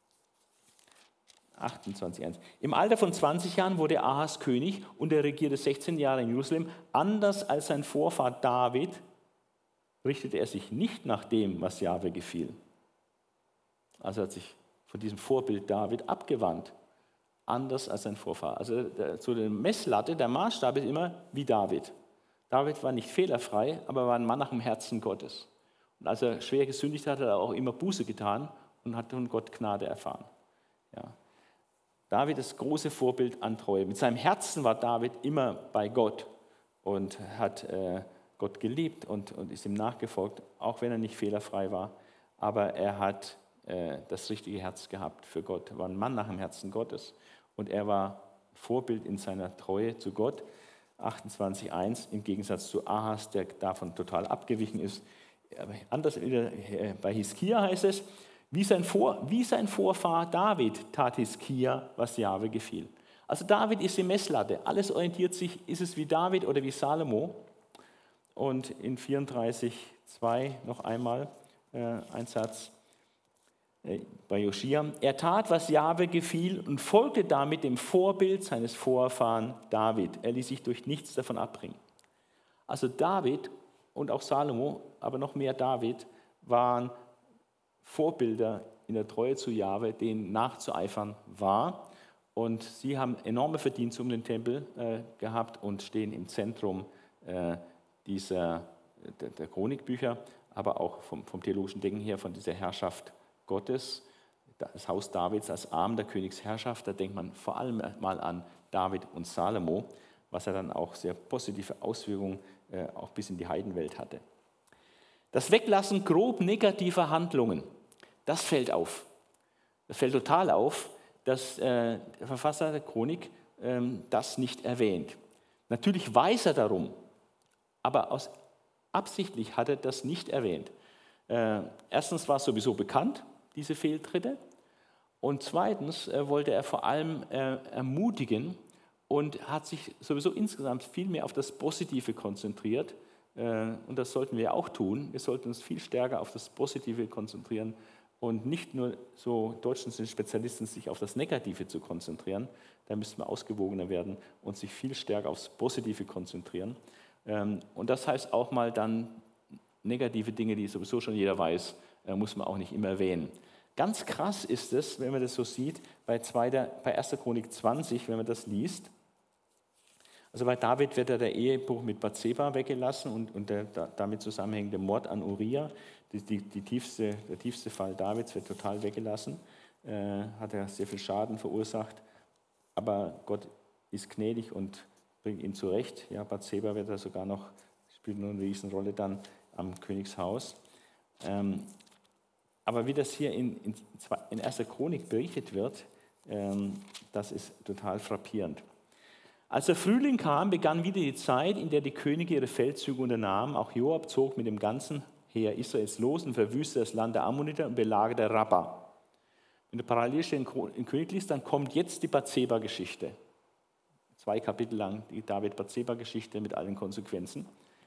achtundzwanzig, eins. Im Alter von zwanzig Jahren wurde Ahas König und er regierte sechzehn Jahre in Jerusalem. Anders als sein Vorfahr David richtete er sich nicht nach dem, was Jahwe gefiel. Also hat sich von diesem Vorbild David abgewandt. Anders als sein Vorfahr. Also der, so der Messlatte, der Maßstab ist immer wie David. David war nicht fehlerfrei, aber war ein Mann nach dem Herzen Gottes. Und als er schwer gesündigt hat, hat er auch immer Buße getan und hat von Gott Gnade erfahren. Ja. David ist das große Vorbild an Treue. Mit seinem Herzen war David immer bei Gott und hat äh, Gott geliebt und, und ist ihm nachgefolgt, auch wenn er nicht fehlerfrei war. Aber er hat äh, das richtige Herz gehabt für Gott. Er war ein Mann nach dem Herzen Gottes. Und er war Vorbild in seiner Treue zu Gott. achtundzwanzig, eins, im Gegensatz zu Ahas, der davon total abgewichen ist. Aber anders bei Hiskia heißt es, wie sein, Vor, wie sein Vorfahr David tat Hiskia, was Jahwe gefiel. Also David ist die Messlatte. Alles orientiert sich, ist es wie David oder wie Salomo. Und in vierunddreißig, zwei noch einmal äh, ein Satz äh, bei Joschia. Er tat, was Jahwe gefiel und folgte damit dem Vorbild seines Vorfahren David. Er ließ sich durch nichts davon abbringen. Also David und auch Salomo, aber noch mehr David, waren Vorbilder in der Treue zu Jahwe, denen nachzueifern war. Und sie haben enorme Verdienste um den Tempel äh, gehabt und stehen im Zentrum äh, dieser, der, der Chronikbücher, aber auch vom, vom theologischen Denken her, von dieser Herrschaft Gottes. Das Haus Davids als Arm der Königsherrschaft, da denkt man vor allem mal an David und Salomo, was er dann auch sehr positive Auswirkungen äh, auch bis in die Heidenwelt hatte. Das Weglassen grob negativer Handlungen, das fällt auf. Das fällt total auf, dass äh, der Verfasser der Chronik ähm, das nicht erwähnt. Natürlich weiß er darum, aber aus, absichtlich hat er das nicht erwähnt. Äh, erstens war es sowieso bekannt, diese Fehltritte. Und zweitens äh, wollte er vor allem äh, ermutigen und hat sich sowieso insgesamt viel mehr auf das Positive konzentriert. Äh, und das sollten wir auch tun. Wir sollten uns viel stärker auf das Positive konzentrieren und nicht nur so, Deutschen sind Spezialisten, sich auf das Negative zu konzentrieren. Da müssen wir ausgewogener werden und sich viel stärker aufs Positive konzentrieren. Ähm, und das heißt auch mal dann negative Dinge, die sowieso schon jeder weiß, äh, muss man auch nicht immer erwähnen. Ganz krass ist es, wenn man das so sieht, bei, zweiter, bei erster Chronik zwanzig, wenn man das liest. Also bei David wird ja der Ehebruch mit Bathseba weggelassen und, und der damit zusammenhängende Mord an Uriah, die, die, die tiefste, der tiefste Fall Davids, wird total weggelassen. Äh, hat er sehr viel Schaden verursacht, aber Gott ist gnädig und bringt ihn zurecht. Ja, Bathseba wird da sogar noch, spielt nur eine Riesenrolle dann am Königshaus. Ähm, aber wie das hier in, in, in erster Chronik berichtet wird, ähm, das ist total frappierend. Als der Frühling kam, begann wieder die Zeit, in der die Könige ihre Feldzüge unternahmen. Auch Joab zog mit dem ganzen Heer Israels los und verwüstete das Land der Ammoniter und belagerte Rabba. Wenn du parallel in König liest, dann kommt jetzt die Bathseba-Geschichte. Zwei Kapitel lang die David-Bathseba-Geschichte mit allen Konsequenzen.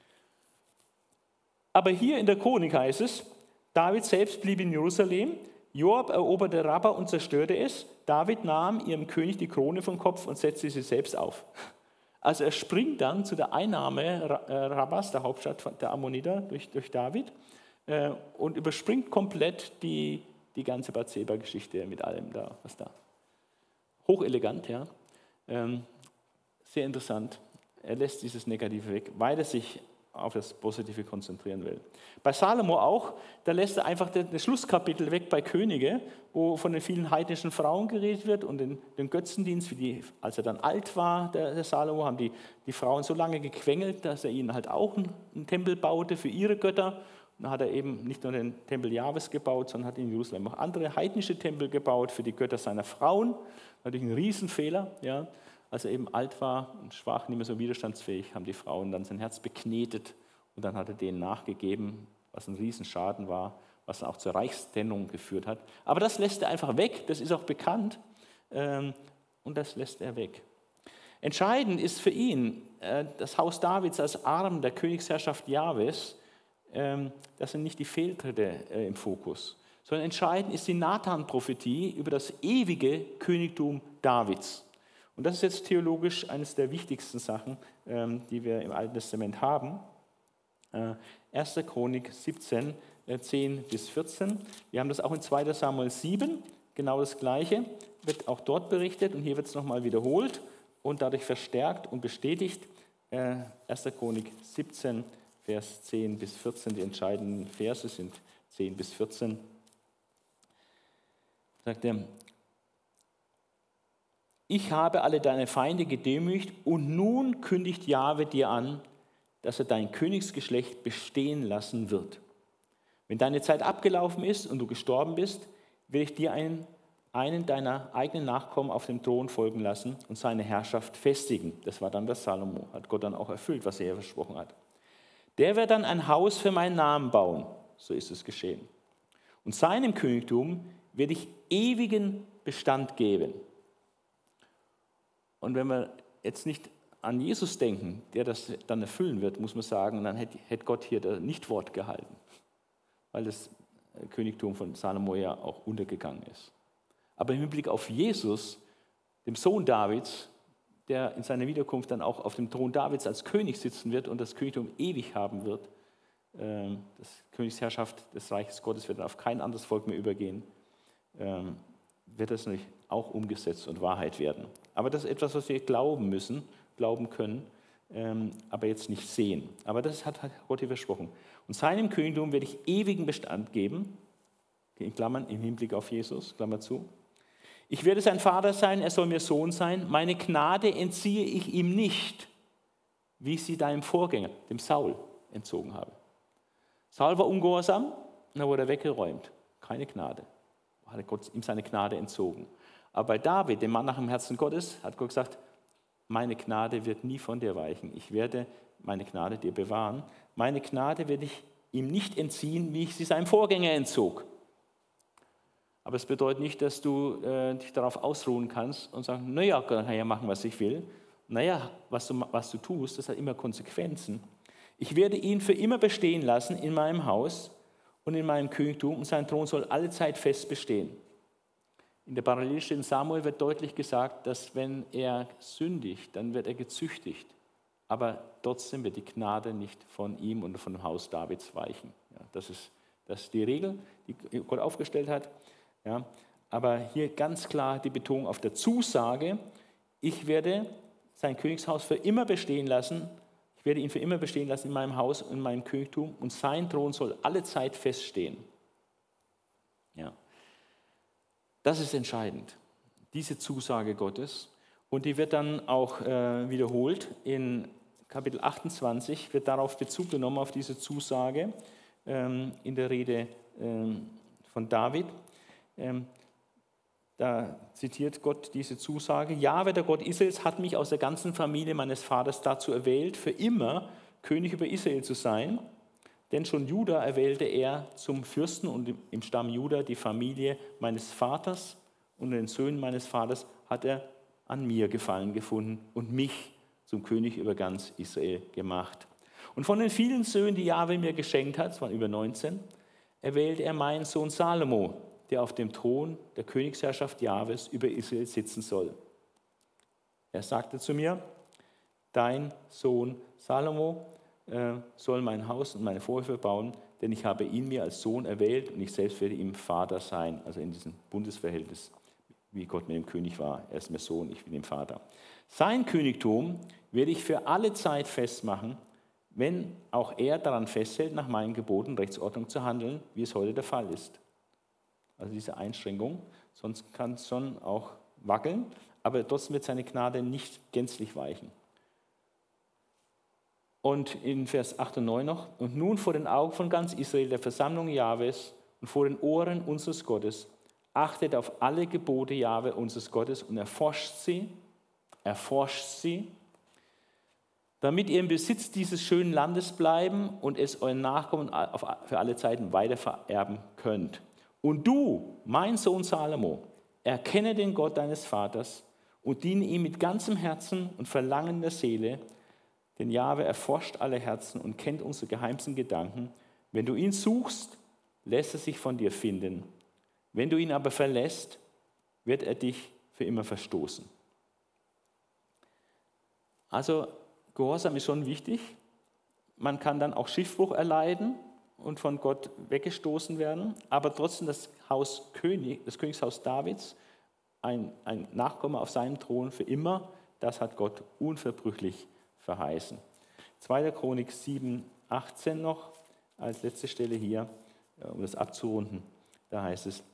Aber hier in der Chronik heißt es, David selbst blieb in Jerusalem, Joab eroberte Rabba und zerstörte es. David nahm ihrem König die Krone vom Kopf und setzte sie selbst auf. Also er springt dann zu der Einnahme Rabbas, der Hauptstadt der Ammoniter, durch, durch David äh, und überspringt komplett die, die ganze Bathseba-Geschichte mit allem da, was da. Hochelegant, ja. Ähm, sehr interessant. Er lässt dieses Negative weg, weil er sich auf das Positive konzentrieren will. Bei Salomo auch, da lässt er einfach das Schlusskapitel weg bei Könige, wo von den vielen heidnischen Frauen geredet wird und den, den Götzendienst, wie die, als er dann alt war, der, der Salomo, haben die, die Frauen so lange gequengelt, dass er ihnen halt auch einen, einen Tempel baute für ihre Götter. Und dann hat er eben nicht nur den Tempel Jahwes gebaut, sondern hat in Jerusalem auch andere heidnische Tempel gebaut für die Götter seiner Frauen. Natürlich ein Riesenfehler, ja. Als er eben alt war und schwach, nicht mehr so widerstandsfähig, haben die Frauen dann sein Herz beknetet und dann hat er denen nachgegeben, was ein Riesenschaden war, was dann auch zur Reichstrennung geführt hat. Aber das lässt er einfach weg, das ist auch bekannt ähm, und das lässt er weg. Entscheidend ist für ihn, äh, das Haus Davids als Arm der Königsherrschaft Jahwes, ähm, das sind nicht die Fehltritte äh, im Fokus, sondern entscheidend ist die Nathan-Prophetie über das ewige Königtum Davids. Und das ist jetzt theologisch eines der wichtigsten Sachen, ähm, die wir im Alten Testament haben. Äh, erster Chronik siebzehn, äh, zehn bis vierzehn. Wir haben das auch in zweiter Samuel sieben, genau das Gleiche, wird auch dort berichtet und hier wird es nochmal wiederholt und dadurch verstärkt und bestätigt. Äh, erster Chronik siebzehn, Vers zehn bis vierzehn, die entscheidenden Verse sind zehn bis vierzehn. Sagt er, ich habe alle deine Feinde gedemütigt und nun kündigt Jahwe dir an, dass er dein Königsgeschlecht bestehen lassen wird. Wenn deine Zeit abgelaufen ist und du gestorben bist, will ich dir einen, einen deiner eigenen Nachkommen auf dem Thron folgen lassen und seine Herrschaft festigen. Das war dann das Salomo, hat Gott dann auch erfüllt, was er versprochen hat. Der wird dann ein Haus für meinen Namen bauen, so ist es geschehen. Und seinem Königtum werde ich ewigen Bestand geben. Und wenn wir jetzt nicht an Jesus denken, der das dann erfüllen wird, muss man sagen, dann hätte Gott hier das Nichtwort gehalten, weil das Königtum von Salomo ja auch untergegangen ist. Aber im Hinblick auf Jesus, dem Sohn Davids, der in seiner Wiederkunft dann auch auf dem Thron Davids als König sitzen wird und das Königtum ewig haben wird, das Königsherrschaft des Reiches Gottes wird dann auf kein anderes Volk mehr übergehen, wird das natürlich auch umgesetzt und Wahrheit werden. Aber das ist etwas, was wir glauben müssen, glauben können, ähm, aber jetzt nicht sehen. Aber das hat Gott hier versprochen. Und seinem Königtum werde ich ewigen Bestand geben, in Klammern im Hinblick auf Jesus, Klammer zu. Ich werde sein Vater sein, er soll mir Sohn sein. Meine Gnade entziehe ich ihm nicht, wie ich sie deinem Vorgänger, dem Saul, entzogen habe. Saul war ungehorsam und dann wurde er weggeräumt. Keine Gnade. Hat Gott ihm seine Gnade entzogen. Aber bei David, dem Mann nach dem Herzen Gottes, hat Gott gesagt, meine Gnade wird nie von dir weichen. Ich werde meine Gnade dir bewahren. Meine Gnade werde ich ihm nicht entziehen, wie ich sie seinem Vorgänger entzog. Aber es bedeutet nicht, dass du äh, dich darauf ausruhen kannst und sagen, naja, kann ja machen, was ich will. Naja, was du, was du tust, das hat immer Konsequenzen. Ich werde ihn für immer bestehen lassen in meinem Haus und in meinem Königtum und sein Thron soll allezeit fest bestehen. In der Parallelstelle in Samuel wird deutlich gesagt, dass wenn er sündigt, dann wird er gezüchtigt. Aber trotzdem wird die Gnade nicht von ihm und von dem Haus Davids weichen. Ja, das ist, das ist die Regel, die Gott aufgestellt hat. Ja, aber hier ganz klar die Betonung auf der Zusage, ich werde sein Königshaus für immer bestehen lassen, ich werde ihn für immer bestehen lassen in meinem Haus und in meinem Königtum und sein Thron soll allezeit feststehen. Ja. Das ist entscheidend, diese Zusage Gottes. Und die wird dann auch äh, wiederholt. In Kapitel achtundzwanzig wird darauf Bezug genommen, auf diese Zusage ähm, in der Rede ähm, von David. Ähm, da zitiert Gott diese Zusage: Jahwe, der Gott Israels, hat mich aus der ganzen Familie meines Vaters dazu erwählt, für immer König über Israel zu sein. Denn schon Juda erwählte er zum Fürsten und im Stamm Juda die Familie meines Vaters, und den Söhnen meines Vaters hat er an mir Gefallen gefunden und mich zum König über ganz Israel gemacht. Und von den vielen Söhnen, die Jahwe mir geschenkt hat, es waren über neunzehn, erwählte er meinen Sohn Salomo, der auf dem Thron der Königsherrschaft Jahwes über Israel sitzen soll. Er sagte zu mir: Dein Sohn Salomo äh, soll mein Haus und meine Vorhöfe bauen, denn ich habe ihn mir als Sohn erwählt und ich selbst werde ihm Vater sein. Also in diesem Bundesverhältnis, wie Gott mit dem König war. Er ist mir Sohn, ich bin ihm Vater. Sein Königtum werde ich für alle Zeit festmachen, wenn auch er daran festhält, nach meinen Geboten und Rechtsordnung zu handeln, wie es heute der Fall ist. Also diese Einschränkung, sonst kann es schon auch wackeln, aber trotzdem wird seine Gnade nicht gänzlich weichen. Und in Vers acht und neun noch: Und nun vor den Augen von ganz Israel, der Versammlung Jahwes, und vor den Ohren unseres Gottes, achtet auf alle Gebote Jahwe unseres Gottes und erforscht sie, erforscht sie, damit ihr im Besitz dieses schönen Landes bleiben und es euren Nachkommen für alle Zeiten weitervererben könnt. Und du, mein Sohn Salomo, erkenne den Gott deines Vaters und diene ihm mit ganzem Herzen und Verlangen der Seele, denn Jahwe erforscht alle Herzen und kennt unsere geheimsten Gedanken. Wenn du ihn suchst, lässt er sich von dir finden. Wenn du ihn aber verlässt, wird er dich für immer verstoßen. Also Gehorsam ist schon wichtig. Man kann dann auch Schiffbruch erleiden und von Gott weggestoßen werden, aber trotzdem das Haus König, das Königshaus Davids, ein, ein Nachkomme auf seinem Thron für immer, das hat Gott unverbrüchlich verheißen. zweiter Chronik sieben, achtzehn noch, als letzte Stelle hier, um das abzurunden, da heißt es: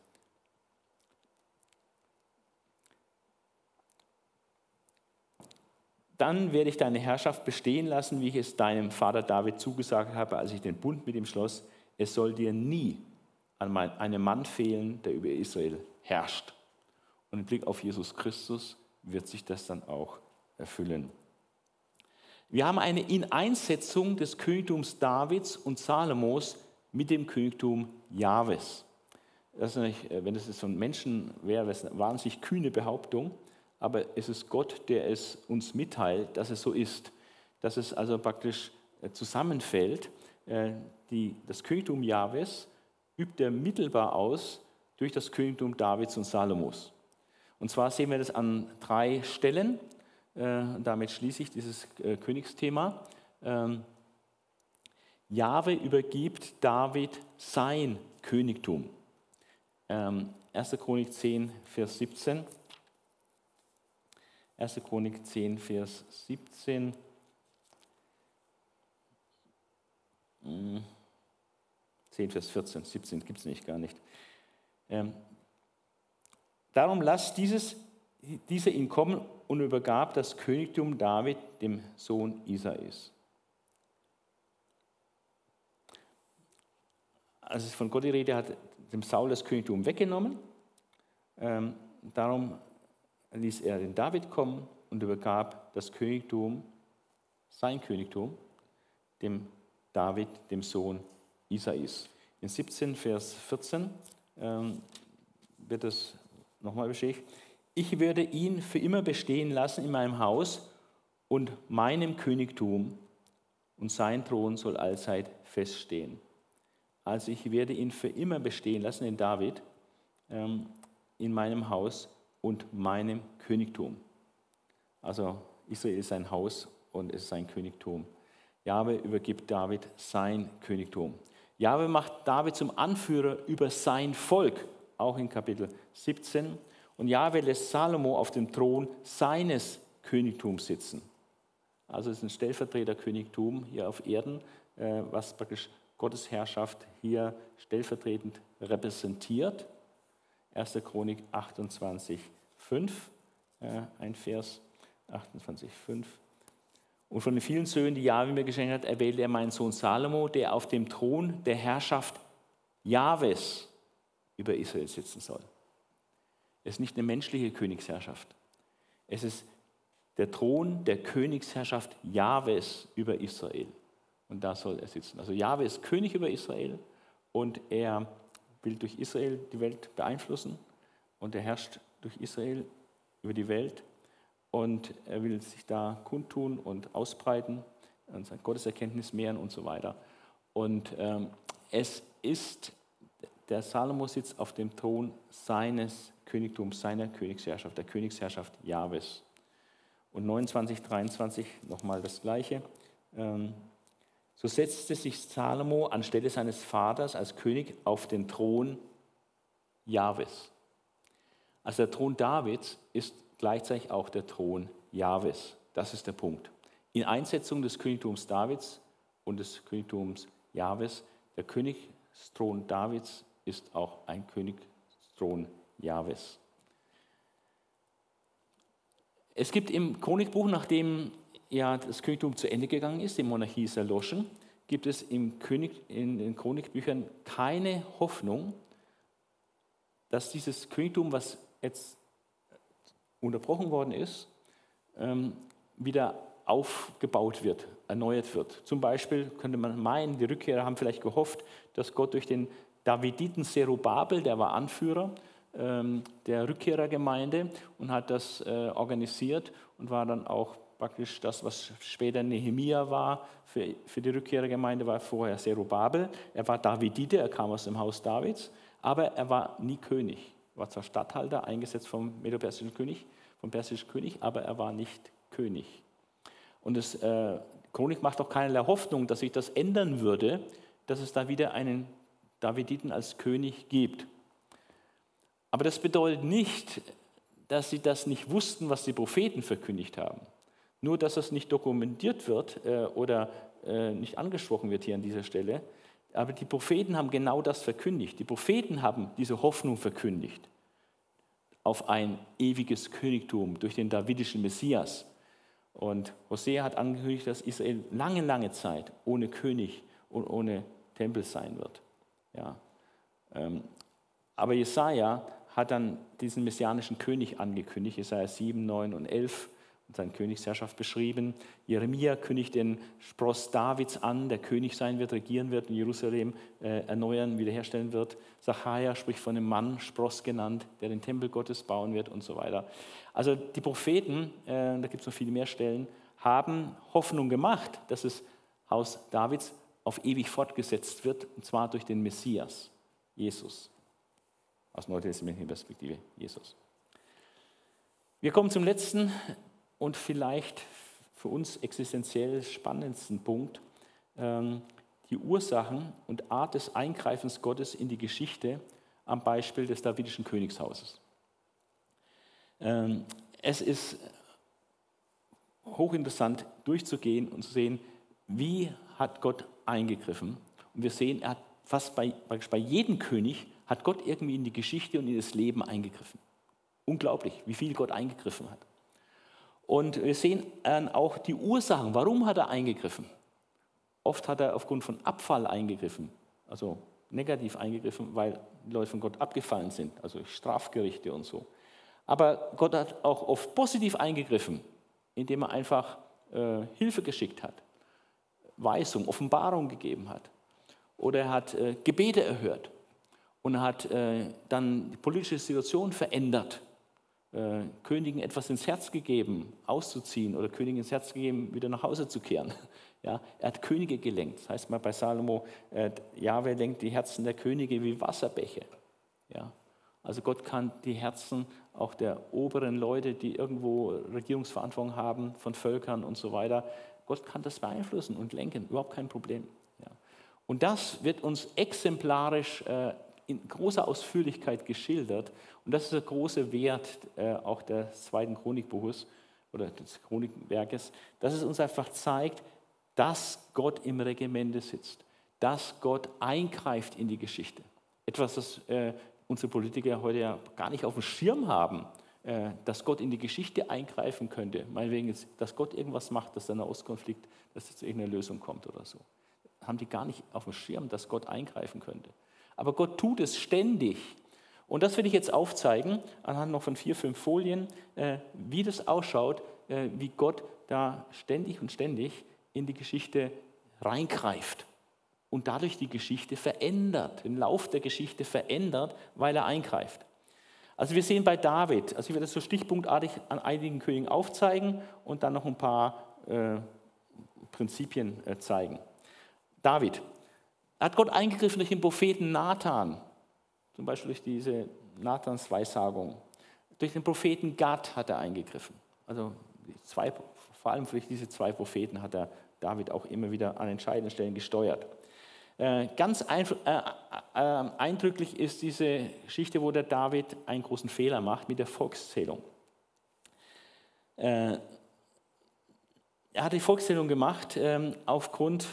Dann werde ich deine Herrschaft bestehen lassen, wie ich es deinem Vater David zugesagt habe, als ich den Bund mit ihm schloss. Es soll dir nie an einem Mann fehlen, der über Israel herrscht. Und im Blick auf Jesus Christus wird sich das dann auch erfüllen. Wir haben eine Ineinsetzung des Königtums Davids und Salomos mit dem Königtum Jahwes. Das ist nicht, wenn das so ein Menschen wäre, wäre es eine wahnsinnig kühne Behauptung. Aber es ist Gott, der es uns mitteilt, dass es so ist. Dass es also praktisch zusammenfällt. Die, das Königtum Jahwes übt er mittelbar aus durch das Königtum Davids und Salomos. Und zwar sehen wir das an drei Stellen. Damit schließe ich dieses Königsthema. Jahwe übergibt David sein Königtum. erster Chronik zehn, Vers siebzehn. erster Chronik zehn, Vers siebzehn. zehn, Vers vierzehn, siebzehn gibt es nicht, gar nicht. Ähm, Darum lasst dieses, dieser ihn kommen und übergab das Königtum David dem Sohn Isais. Als es von Gott die Rede hat, dem Saul das Königtum weggenommen. Ähm, darum ließ er den David kommen und übergab das Königtum, sein Königtum, dem David, dem Sohn Isais. In siebzehn, Vers vierzehn ähm, wird es nochmal beschrieben: Ich werde ihn für immer bestehen lassen in meinem Haus und meinem Königtum, und sein Thron soll allzeit feststehen. Also ich werde ihn für immer bestehen lassen, den David, ähm, in meinem Haus und meinem Königtum. Also Israel ist sein Haus und es ist sein Königtum. Jahwe übergibt David sein Königtum. Jahwe macht David zum Anführer über sein Volk, auch in Kapitel siebzehn. Und Jahwe lässt Salomo auf dem Thron seines Königtums sitzen. Also es ist ein Stellvertreterkönigtum hier auf Erden, was praktisch Gottes Herrschaft hier stellvertretend repräsentiert. erster Chronik achtundzwanzig, fünf, ein Vers, achtundzwanzig, fünf. Und von den vielen Söhnen, die Jahwe mir geschenkt hat, erwählte er meinen Sohn Salomo, der auf dem Thron der Herrschaft Jahwes über Israel sitzen soll. Es ist nicht eine menschliche Königsherrschaft. Es ist der Thron der Königsherrschaft Jahwes über Israel. Und da soll er sitzen. Also Jahwe ist König über Israel und er will durch Israel die Welt beeinflussen und er herrscht durch Israel über die Welt und er will sich da kundtun und ausbreiten und seine Gotteserkenntnis mehren und so weiter. Und ähm, es ist, der Salomo sitzt auf dem Thron seines Königtums, seiner Königsherrschaft, der Königsherrschaft Jahwes. Und neunundzwanzig, dreiundzwanzig nochmal das Gleiche. Ähm, so setzte sich Salomo anstelle seines Vaters als König auf den Thron Jahwes. Also der Thron Davids ist gleichzeitig auch der Thron Jahwes. Das ist der Punkt. In Einsetzung des Königtums Davids und des Königtums Jahwes, der Königsthron Davids ist auch ein Königsthron Jahwes. Es gibt im Chronikbuch, nachdem ja das Königtum zu Ende gegangen ist, die Monarchie ist erloschen, gibt es im König, in den Chronikbüchern keine Hoffnung, dass dieses Königtum, was jetzt unterbrochen worden ist, wieder aufgebaut wird, erneuert wird. Zum Beispiel könnte man meinen, die Rückkehrer haben vielleicht gehofft, dass Gott durch den Daviditen Zerubabel, der war Anführer der Rückkehrergemeinde und hat das äh, organisiert und war dann auch praktisch das, was später Nehemia war für, für die Rückkehrergemeinde, war vorher Zerubabel. Er war Davidite, er kam aus dem Haus Davids, aber er war nie König. Er war zwar Statthalter, eingesetzt vom medo-persischen König, vom persischen König, aber er war nicht König. Und das äh, Chronik macht auch keinerlei Hoffnung, dass sich das ändern würde, dass es da wieder einen Daviditen als König gibt. Aber das bedeutet nicht, dass sie das nicht wussten, was die Propheten verkündigt haben. Nur, dass das nicht dokumentiert wird äh, oder äh, nicht angesprochen wird hier an dieser Stelle. Aber die Propheten haben genau das verkündigt. Die Propheten haben diese Hoffnung verkündigt auf ein ewiges Königtum durch den davidischen Messias. Und Hosea hat angekündigt, dass Israel lange, lange Zeit ohne König und ohne Tempel sein wird. Ja. Ähm, aber Jesaja hat dann diesen messianischen König angekündigt, Jesaja sieben, neun und elf, und seine Königsherrschaft beschrieben. Jeremia kündigt den Spross Davids an, der König sein wird, regieren wird und Jerusalem äh, erneuern, wiederherstellen wird. Sacharja spricht von einem Mann, Spross genannt, der den Tempel Gottes bauen wird und so weiter. Also die Propheten, äh, da gibt es noch viele mehr Stellen, haben Hoffnung gemacht, dass das Haus Davids auf ewig fortgesetzt wird, und zwar durch den Messias, Jesus. Aus neutestamentlicher Perspektive, Jesus. Wir kommen zum letzten und vielleicht für uns existenziell spannendsten Punkt, ähm, die Ursachen und Art des Eingreifens Gottes in die Geschichte am Beispiel des davidischen Königshauses. Ähm, es ist hochinteressant durchzugehen und zu sehen, wie hat Gott eingegriffen. Und wir sehen, er hat fast bei, bei jedem König hat Gott irgendwie in die Geschichte und in das Leben eingegriffen. Unglaublich, wie viel Gott eingegriffen hat. Und wir sehen auch die Ursachen, warum hat er eingegriffen. Oft hat er aufgrund von Abfall eingegriffen, also negativ eingegriffen, weil die Leute von Gott abgefallen sind, also Strafgerichte und so. Aber Gott hat auch oft positiv eingegriffen, indem er einfach äh, Hilfe geschickt hat, Weisung, Offenbarung gegeben hat. Oder er hat äh, Gebete erhört. Und hat äh, dann die politische Situation verändert, äh, Königen etwas ins Herz gegeben, auszuziehen oder Königen ins Herz gegeben, wieder nach Hause zu kehren. Ja, er hat Könige gelenkt. Das heißt mal bei Salomo, äh, Jahwe lenkt die Herzen der Könige wie Wasserbäche. Ja, also Gott kann die Herzen auch der oberen Leute, die irgendwo Regierungsverantwortung haben, von Völkern und so weiter, Gott kann das beeinflussen und lenken, überhaupt kein Problem. Ja. Und das wird uns exemplarisch äh, in großer Ausführlichkeit geschildert. Und das ist der große Wert äh, auch des zweiten Chronikbuches oder des Chronikwerkes, dass es uns einfach zeigt, dass Gott im Regimente sitzt, dass Gott eingreift in die Geschichte. Etwas, das äh, unsere Politiker heute ja gar nicht auf dem Schirm haben, äh, dass Gott in die Geschichte eingreifen könnte. Meinetwegen, jetzt, dass Gott irgendwas macht, dass der Nahostkonflikt, dass jetzt irgendeine Lösung kommt oder so. Haben die gar nicht auf dem Schirm, dass Gott eingreifen könnte. Aber Gott tut es ständig. Und das will ich jetzt aufzeigen, anhand noch von vier, fünf Folien, äh, wie das ausschaut, äh, wie Gott da ständig und ständig in die Geschichte reingreift und dadurch die Geschichte verändert, den Lauf der Geschichte verändert, weil er eingreift. Also wir sehen bei David, also ich werde das so stichpunktartig an einigen Königen aufzeigen und dann noch ein paar äh, Prinzipien äh, zeigen. David, hat Gott eingegriffen durch den Propheten Nathan, zum Beispiel durch diese Nathans Weissagung. Durch den Propheten Gad hat er eingegriffen. Also zwei, vor allem durch diese zwei Propheten hat er David auch immer wieder an entscheidenden Stellen gesteuert. Äh, ganz ein, äh, äh, eindrücklich ist diese Geschichte, wo der David einen großen Fehler macht mit der Volkszählung. Äh, er hat die Volkszählung gemacht äh, aufgrund,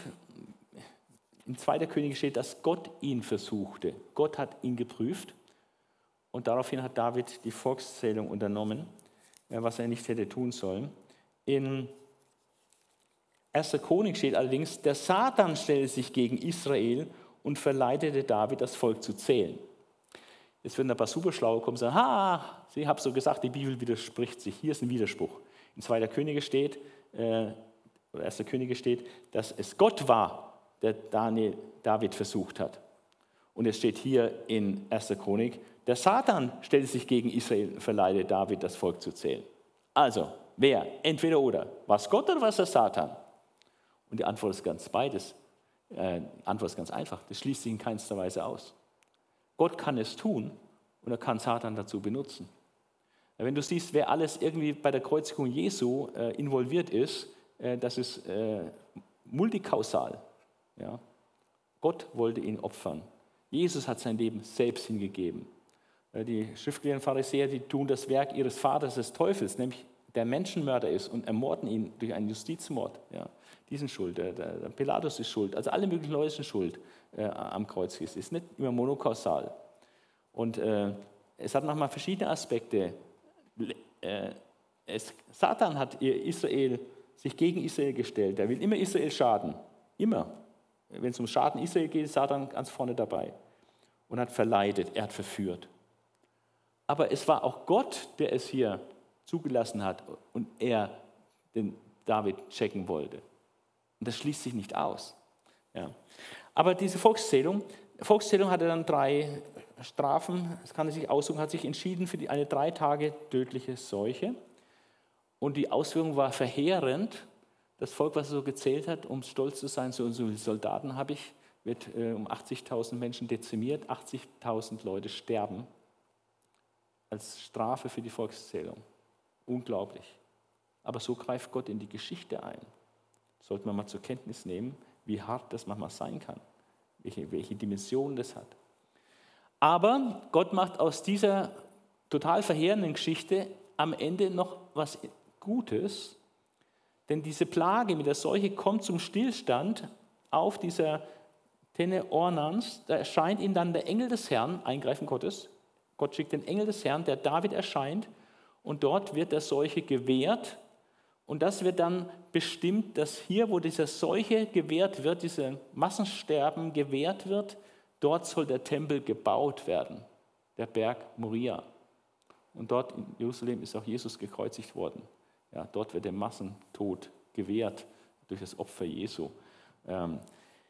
in zweiter Könige steht, dass Gott ihn versuchte. Gott hat ihn geprüft und daraufhin hat David die Volkszählung unternommen, äh, was er nicht hätte tun sollen. In erster Chronik steht allerdings, der Satan stellte sich gegen Israel und verleitete David, das Volk zu zählen. Jetzt werden ein paar Superschlaue kommen und sagen, ha, ich habe so gesagt, die Bibel widerspricht sich. Hier ist ein Widerspruch. In zweiter Könige steht, äh, oder erster Könige steht, dass es Gott war, der Daniel, David versucht hat. Und es steht hier in erster Chronik, der Satan stellte sich gegen Israel und verleitete David, das Volk zu zählen. Also, wer? Entweder oder. War es Gott oder war es der Satan? Und die Antwort ist ganz beides. Äh, die Antwort ist ganz einfach. Das schließt sich in keinster Weise aus. Gott kann es tun und er kann Satan dazu benutzen. Wenn du siehst, wer alles irgendwie bei der Kreuzigung Jesu äh, involviert ist, äh, das ist äh, multikausal. Ja? Gott wollte ihn opfern. Jesus hat sein Leben selbst hingegeben. Äh, die schriftgelehrten Pharisäer, die tun das Werk ihres Vaters des Teufels, nämlich der Menschenmörder ist und ermorden ihn durch einen Justizmord. Ja? Die sind schuld, der, der Pilatus ist schuld, also alle möglichen Leute sind schuld äh, am Kreuz. Es ist nicht immer monokausal. Und äh, es hat nochmal verschiedene Aspekte. Äh, es, Satan hat Israel, sich gegen Israel gestellt. Er will immer Israel schaden. Immer. Wenn es um Schaden Israel geht, ist Satan ganz vorne dabei. Und hat verleitet, er hat verführt. Aber es war auch Gott, der es hier zugelassen hat und er den David checken wollte. Und das schließt sich nicht aus. Ja. Aber diese Volkszählung, Volkszählung hatte dann drei Strafen, das kann er sich aussuchen, hat sich entschieden für die, eine drei Tage tödliche Seuche. Und die Auswirkung war verheerend. Das Volk, was er so gezählt hat, um stolz zu sein, so und so viele Soldaten habe ich, wird äh, um achtzigtausend Menschen dezimiert, achtzigtausend Leute sterben als Strafe für die Volkszählung. Unglaublich. Aber so greift Gott in die Geschichte ein. Sollten wir mal zur Kenntnis nehmen, wie hart das manchmal sein kann, welche, welche Dimension das hat. Aber Gott macht aus dieser total verheerenden Geschichte am Ende noch was Gutes, denn diese Plage mit der Seuche kommt zum Stillstand auf dieser Tenne Ornans. Da erscheint ihm dann der Engel des Herrn, Eingreifen Gottes. Gott schickt den Engel des Herrn, der David erscheint, und dort wird der Seuche gewehrt. Und das wird dann bestimmt, dass hier, wo dieser Seuche gewehrt wird, dieses Massensterben gewehrt wird, dort soll der Tempel gebaut werden, der Berg Moria. Und dort in Jerusalem ist auch Jesus gekreuzigt worden. Ja, dort wird der Massentod gewährt durch das Opfer Jesu. Ähm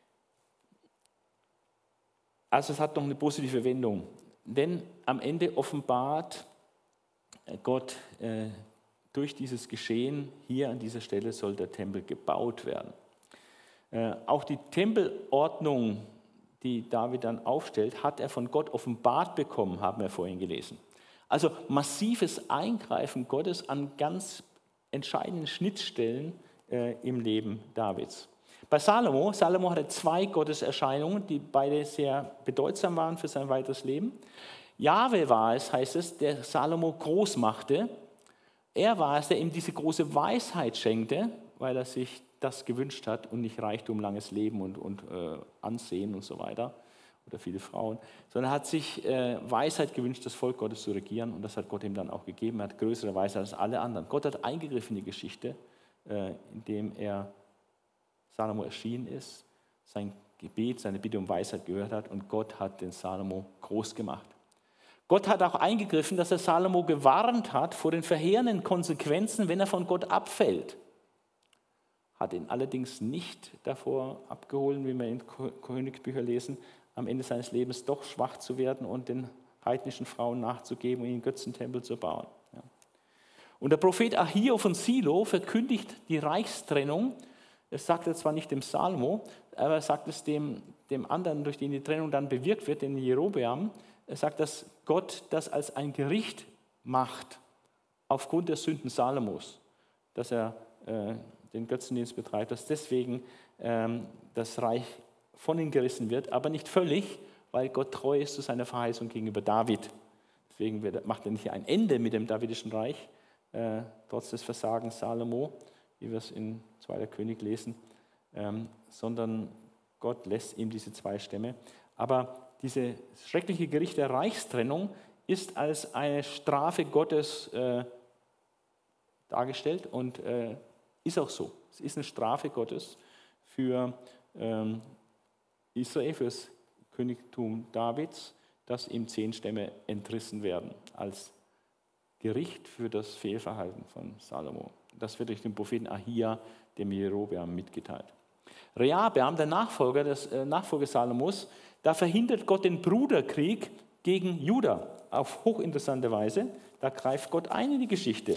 also es hat noch eine positive Wendung, denn am Ende offenbart Gott äh, durch dieses Geschehen, hier an dieser Stelle soll der Tempel gebaut werden. Äh, auch die Tempelordnung, die David dann aufstellt, hat er von Gott offenbart bekommen, haben wir vorhin gelesen. Also massives Eingreifen Gottes an ganz entscheidenden Schnittstellen äh, im Leben Davids. Bei Salomo, Salomo hatte zwei Gotteserscheinungen, die beide sehr bedeutsam waren für sein weiteres Leben. Jahwe war es, heißt es, der Salomo groß machte. Er war es, der ihm diese große Weisheit schenkte, weil er sich das gewünscht hat und nicht Reichtum, langes Leben und, und äh, Ansehen und so weiter oder viele Frauen, sondern er hat sich äh, Weisheit gewünscht, das Volk Gottes zu regieren, und das hat Gott ihm dann auch gegeben. Er hat größere Weisheit als alle anderen. Gott hat eingegriffen in die Geschichte, äh, indem er Salomo erschienen ist, sein Gebet, seine Bitte um Weisheit gehört hat, und Gott hat den Salomo groß gemacht. Gott hat auch eingegriffen, dass er Salomo gewarnt hat vor den verheerenden Konsequenzen, wenn er von Gott abfällt. Hat ihn allerdings nicht davor abgeholt, wie wir in Königsbücher lesen, am Ende seines Lebens doch schwach zu werden und den heidnischen Frauen nachzugeben und einen Götzentempel zu bauen. Ja. Und der Prophet Ahio von Silo verkündigt die Reichstrennung. Das sagt er zwar nicht dem Salomo, aber er sagt es dem, dem anderen, durch den die Trennung dann bewirkt wird, den Jerobeam. Er sagt, dass Gott das als ein Gericht macht, aufgrund der Sünden Salomos, dass er äh, den Götzendienst betreibt, dass deswegen ähm, das Reich von ihm gerissen wird, aber nicht völlig, weil Gott treu ist zu seiner Verheißung gegenüber David. Deswegen wird, macht er nicht ein Ende mit dem davidischen Reich, äh, trotz des Versagens Salomo, wie wir es in zweiter König lesen, ähm, sondern Gott lässt ihm diese zwei Stämme. Aber diese schreckliche Gericht der Reichstrennung ist als eine Strafe Gottes äh, dargestellt und äh, ist auch so. Es ist eine Strafe Gottes für ähm, Israel, für das Königtum Davids, dass ihm zehn Stämme entrissen werden, als Gericht für das Fehlverhalten von Salomo. Das wird durch den Propheten Ahia, dem Jerobeam, mitgeteilt. Rehabeam, der Nachfolger des äh, Nachfolger Salomos, da verhindert Gott den Bruderkrieg gegen Juda auf hochinteressante Weise. Da greift Gott ein in die Geschichte.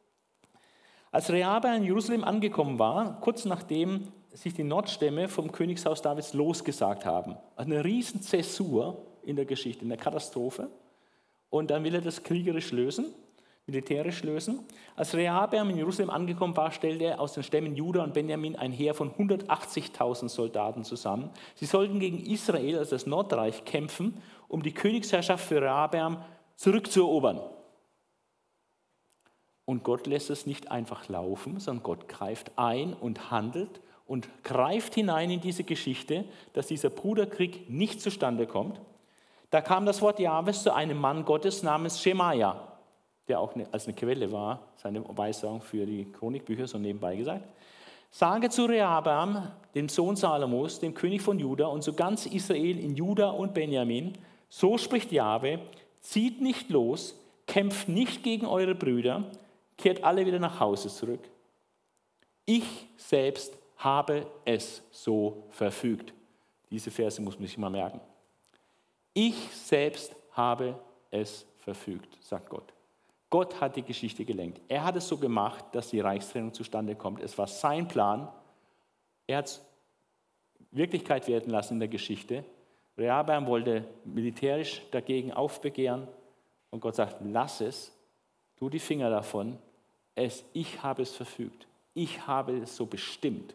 Als Rehabeam in Jerusalem angekommen war, kurz nachdem sich die Nordstämme vom Königshaus Davids losgesagt haben, eine riesen Zäsur in der Geschichte, eine Katastrophe, und dann will er das kriegerisch lösen, militärisch lösen. Als Rehabeam in Jerusalem angekommen war, stellte er aus den Stämmen Juda und Benjamin ein Heer von hundertachtzigtausend Soldaten zusammen. Sie sollten gegen Israel, also das Nordreich, kämpfen, um die Königsherrschaft für Rehabeam zurückzuerobern. Und Gott lässt es nicht einfach laufen, sondern Gott greift ein und handelt und greift hinein in diese Geschichte, dass dieser Bruderkrieg nicht zustande kommt. Da kam das Wort Jahwes zu einem Mann Gottes namens Schemaja, der auch als eine Quelle war, seine Weissagung für die Chronikbücher, so nebenbei gesagt. Sage zu Rehabeam, dem Sohn Salomos, dem König von Juda, und zu ganz Israel in Juda und Benjamin, so spricht Jahwe, zieht nicht los, kämpft nicht gegen eure Brüder, kehrt alle wieder nach Hause zurück. Ich selbst habe es so verfügt. Diese Verse muss man sich mal merken. Ich selbst habe es verfügt, sagt Gott. Gott hat die Geschichte gelenkt. Er hat es so gemacht, dass die Reichstrennung zustande kommt. Es war sein Plan. Er hat es Wirklichkeit werden lassen in der Geschichte. Rehabeam wollte militärisch dagegen aufbegehren und Gott sagt, lass es, tu die Finger davon. Es, ich habe es verfügt. Ich habe es so bestimmt.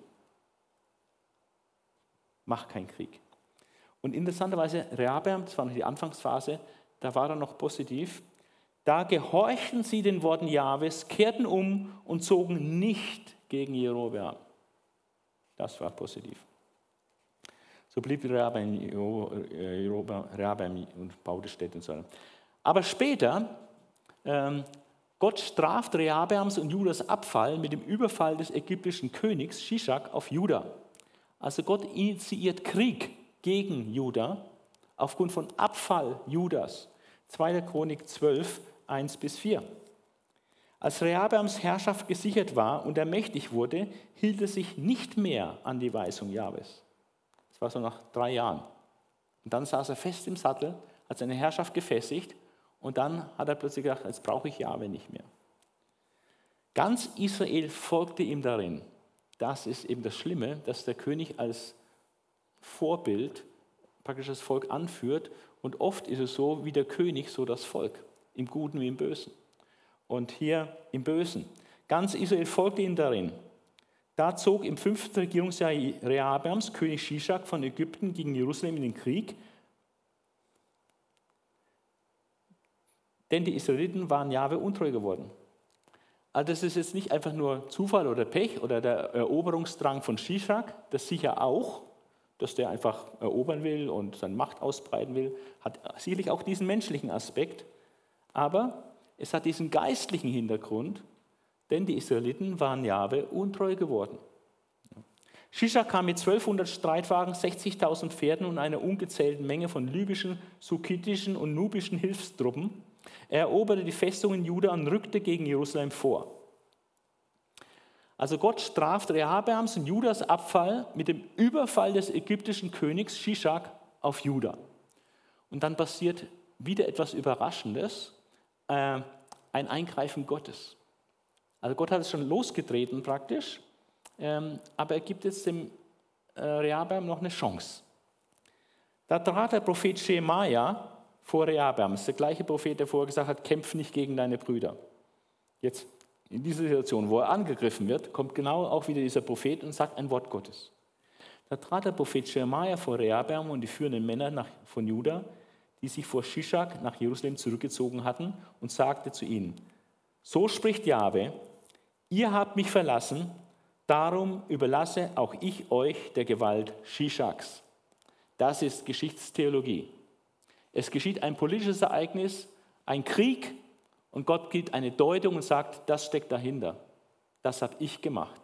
Mach keinen Krieg. Und interessanterweise, Rehabeam, das war noch die Anfangsphase, da war er noch positiv. Da gehorchten sie den Worten Jahwes, kehrten um und zogen nicht gegen Jerobeam. Das war positiv. So blieb Rehabeam und baute Städte und so weiter. Aber später, ähm, Gott straft Rehabeams und Judas Abfall mit dem Überfall des ägyptischen Königs Shishak auf Juda. Also Gott initiiert Krieg gegen Juda aufgrund von Abfall Judas. zweiter Chronik zwölf, eins bis vier. Als Rehabeams Herrschaft gesichert war und er mächtig wurde, hielt er sich nicht mehr an die Weisung Jahwes. Das war so nach drei Jahren. Und dann saß er fest im Sattel, hat seine Herrschaft gefestigt und dann hat er plötzlich gedacht, jetzt brauche ich Jahwe nicht mehr. Ganz Israel folgte ihm darin. Das ist eben das Schlimme, dass der König als Vorbild praktisch das Volk anführt und oft ist es so, wie der König, so das Volk, im Guten wie im Bösen. Und hier im Bösen. Ganz Israel folgte ihm darin. Da zog im fünften Regierungsjahr Rehabeams König Shishak von Ägypten gegen Jerusalem in den Krieg. Denn die Israeliten waren Jahwe untreu geworden. Also das ist jetzt nicht einfach nur Zufall oder Pech oder der Eroberungsdrang von Shishak, das sicher auch, dass der einfach erobern will und seine Macht ausbreiten will, hat sicherlich auch diesen menschlichen Aspekt, aber es hat diesen geistlichen Hintergrund, denn die Israeliten waren Jahwe untreu geworden. Shishak kam mit zwölfhundert Streitwagen, sechzigtausend Pferden und einer ungezählten Menge von libyschen, sukkitischen und nubischen Hilfstruppen. Er eroberte die Festungen Juda und rückte gegen Jerusalem vor. Also Gott straft Rehabeams und Judas Abfall mit dem Überfall des ägyptischen Königs Shishak auf Juda. Und dann passiert wieder etwas Überraschendes, äh, ein Eingreifen Gottes. Also Gott hat es schon losgetreten praktisch, ähm, aber er gibt jetzt dem äh, Rehabeam noch eine Chance. Da trat der Prophet Schemaja vor Rehabeam, das ist der gleiche Prophet, der vorher gesagt hat, kämpf nicht gegen deine Brüder. Jetzt in dieser Situation, wo er angegriffen wird, kommt genau auch wieder dieser Prophet und sagt ein Wort Gottes. Da trat der Prophet Schemaja vor Rehabeam und die führenden Männer nach, von Juda, die sich vor Shishak nach Jerusalem zurückgezogen hatten, und sagte zu ihnen, so spricht Jahwe, ihr habt mich verlassen, darum überlasse auch ich euch der Gewalt Shishaks. Das ist Geschichtstheologie. Es geschieht ein politisches Ereignis, ein Krieg, und Gott gibt eine Deutung und sagt, das steckt dahinter. Das habe ich gemacht.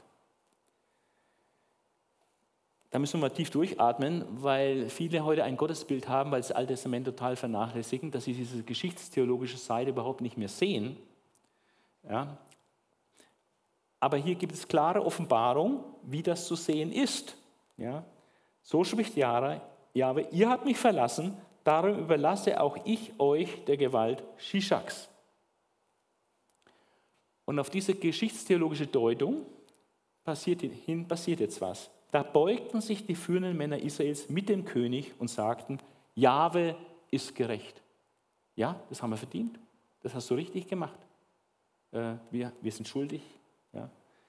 Da müssen wir mal tief durchatmen, weil viele heute ein Gottesbild haben, weil sie das Alte Testament total vernachlässigen, dass sie diese geschichtstheologische Seite überhaupt nicht mehr sehen. Ja. Aber hier gibt es klare Offenbarung, wie das zu sehen ist. Ja. So spricht Jahwe, ihr habt mich verlassen, darum überlasse auch ich euch der Gewalt Shishaks. Und auf diese geschichtstheologische Deutung passiert, hin passiert jetzt was. Da beugten sich die führenden Männer Israels mit dem König und sagten, Jahwe ist gerecht. Ja, das haben wir verdient. Das hast du richtig gemacht. Äh, wir, wir sind schuldig. Ja.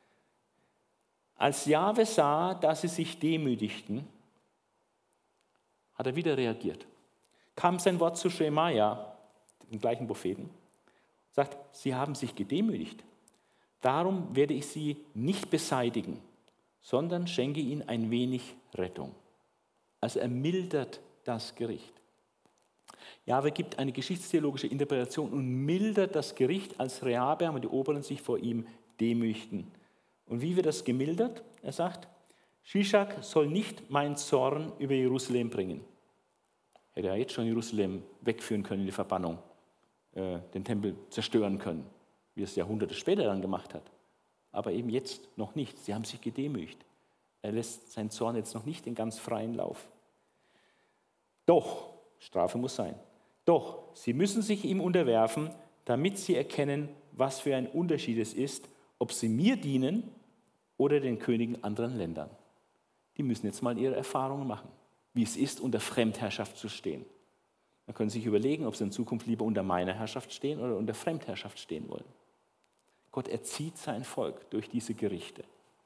Als Jahwe sah, dass sie sich demütigten, hat er wieder reagiert. Kam sein Wort zu Schemaja, dem gleichen Propheten, sagt, sie haben sich gedemütigt. Darum werde ich sie nicht beseitigen, sondern schenke ihnen ein wenig Rettung. Also er mildert das Gericht. Jahwe gibt eine geschichtstheologische Interpretation und mildert das Gericht, als Rehabeam und die Oberen sich vor ihm demütigten. Und wie wird das gemildert? Er sagt, Shishak soll nicht meinen Zorn über Jerusalem bringen. Hätte er jetzt schon Jerusalem wegführen können in die Verbannung, äh, den Tempel zerstören können, wie es Jahrhunderte später dann gemacht hat. Aber eben jetzt noch nicht. Sie haben sich gedemütigt. Er lässt seinen Zorn jetzt noch nicht in ganz freien Lauf. Doch, Strafe muss sein, doch, sie müssen sich ihm unterwerfen, damit sie erkennen, was für ein Unterschied es ist, ob sie mir dienen oder den Königen anderen Ländern. Die müssen jetzt mal ihre Erfahrungen machen, wie es ist, unter Fremdherrschaft zu stehen. Man können sich überlegen, ob sie in Zukunft lieber unter meiner Herrschaft stehen oder unter Fremdherrschaft stehen wollen. Gott erzieht sein Volk durch diese Gerichte.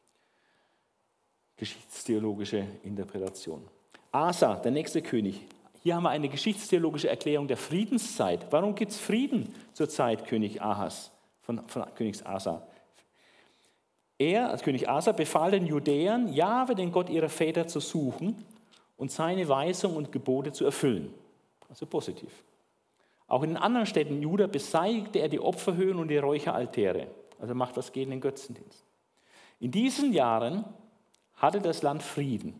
Geschichtstheologische Interpretation. Asa, der nächste König. Hier haben wir eine geschichtstheologische Erklärung der Friedenszeit. Warum gibt es Frieden zur Zeit König Ahas, von, von König Asa? Er, als König Asa, befahl den Judäern, Jahwe, den Gott ihrer Väter, zu suchen und seine Weisungen und Gebote zu erfüllen. Also positiv. Auch in den anderen Städten Juda beseitigte er die Opferhöhen und die Räucheraltäre. Also macht was gegen den Götzendienst. In diesen Jahren hatte das Land Frieden.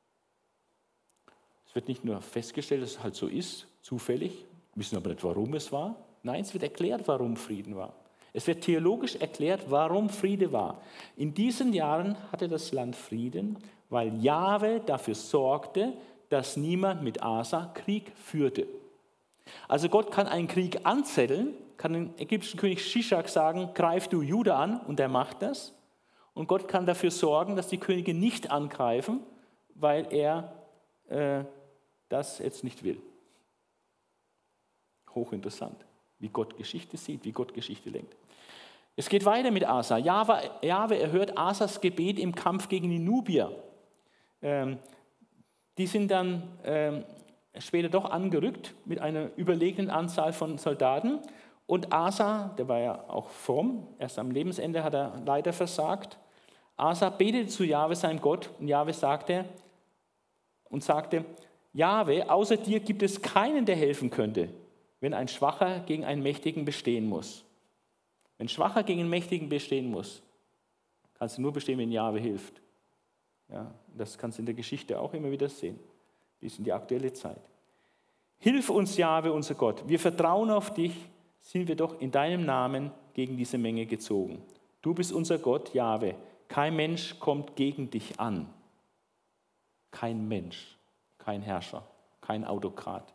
Es wird nicht nur festgestellt, dass es halt so ist, zufällig, wissen aber nicht, warum es war. Nein, es wird erklärt, warum Frieden war. Es wird theologisch erklärt, warum Friede war. In diesen Jahren hatte das Land Frieden, weil Jahwe dafür sorgte, dass niemand mit Asa Krieg führte. Also Gott kann einen Krieg anzetteln, kann dem ägyptischen König Shishak sagen, greif du Juda an, und er macht das. Und Gott kann dafür sorgen, dass die Könige nicht angreifen, weil er äh, das jetzt nicht will. Hochinteressant, wie Gott Geschichte sieht, wie Gott Geschichte lenkt. Es geht weiter mit Asa. Jahwe, Jahwe erhört Asas Gebet im Kampf gegen die Nubier. Ähm, die sind dann ähm, später doch angerückt mit einer überlegenen Anzahl von Soldaten. Und Asa, der war ja auch fromm, erst am Lebensende hat er leider versagt. Asa betete zu Jahwe, seinem Gott, und Jahwe sagte und sagte, Jahwe, außer dir gibt es keinen, der helfen könnte, wenn ein Schwacher gegen einen Mächtigen bestehen muss. Wenn ein Schwacher gegen einen Mächtigen bestehen muss, kannst du nur bestehen, wenn Jahwe hilft. Ja, das kannst du in der Geschichte auch immer wieder sehen, bis in die aktuelle Zeit. Hilf uns, Jahwe, unser Gott. Wir vertrauen auf dich, sind wir doch in deinem Namen gegen diese Menge gezogen. Du bist unser Gott, Jahwe. Kein Mensch kommt gegen dich an. Kein Mensch, kein Herrscher, kein Autokrat,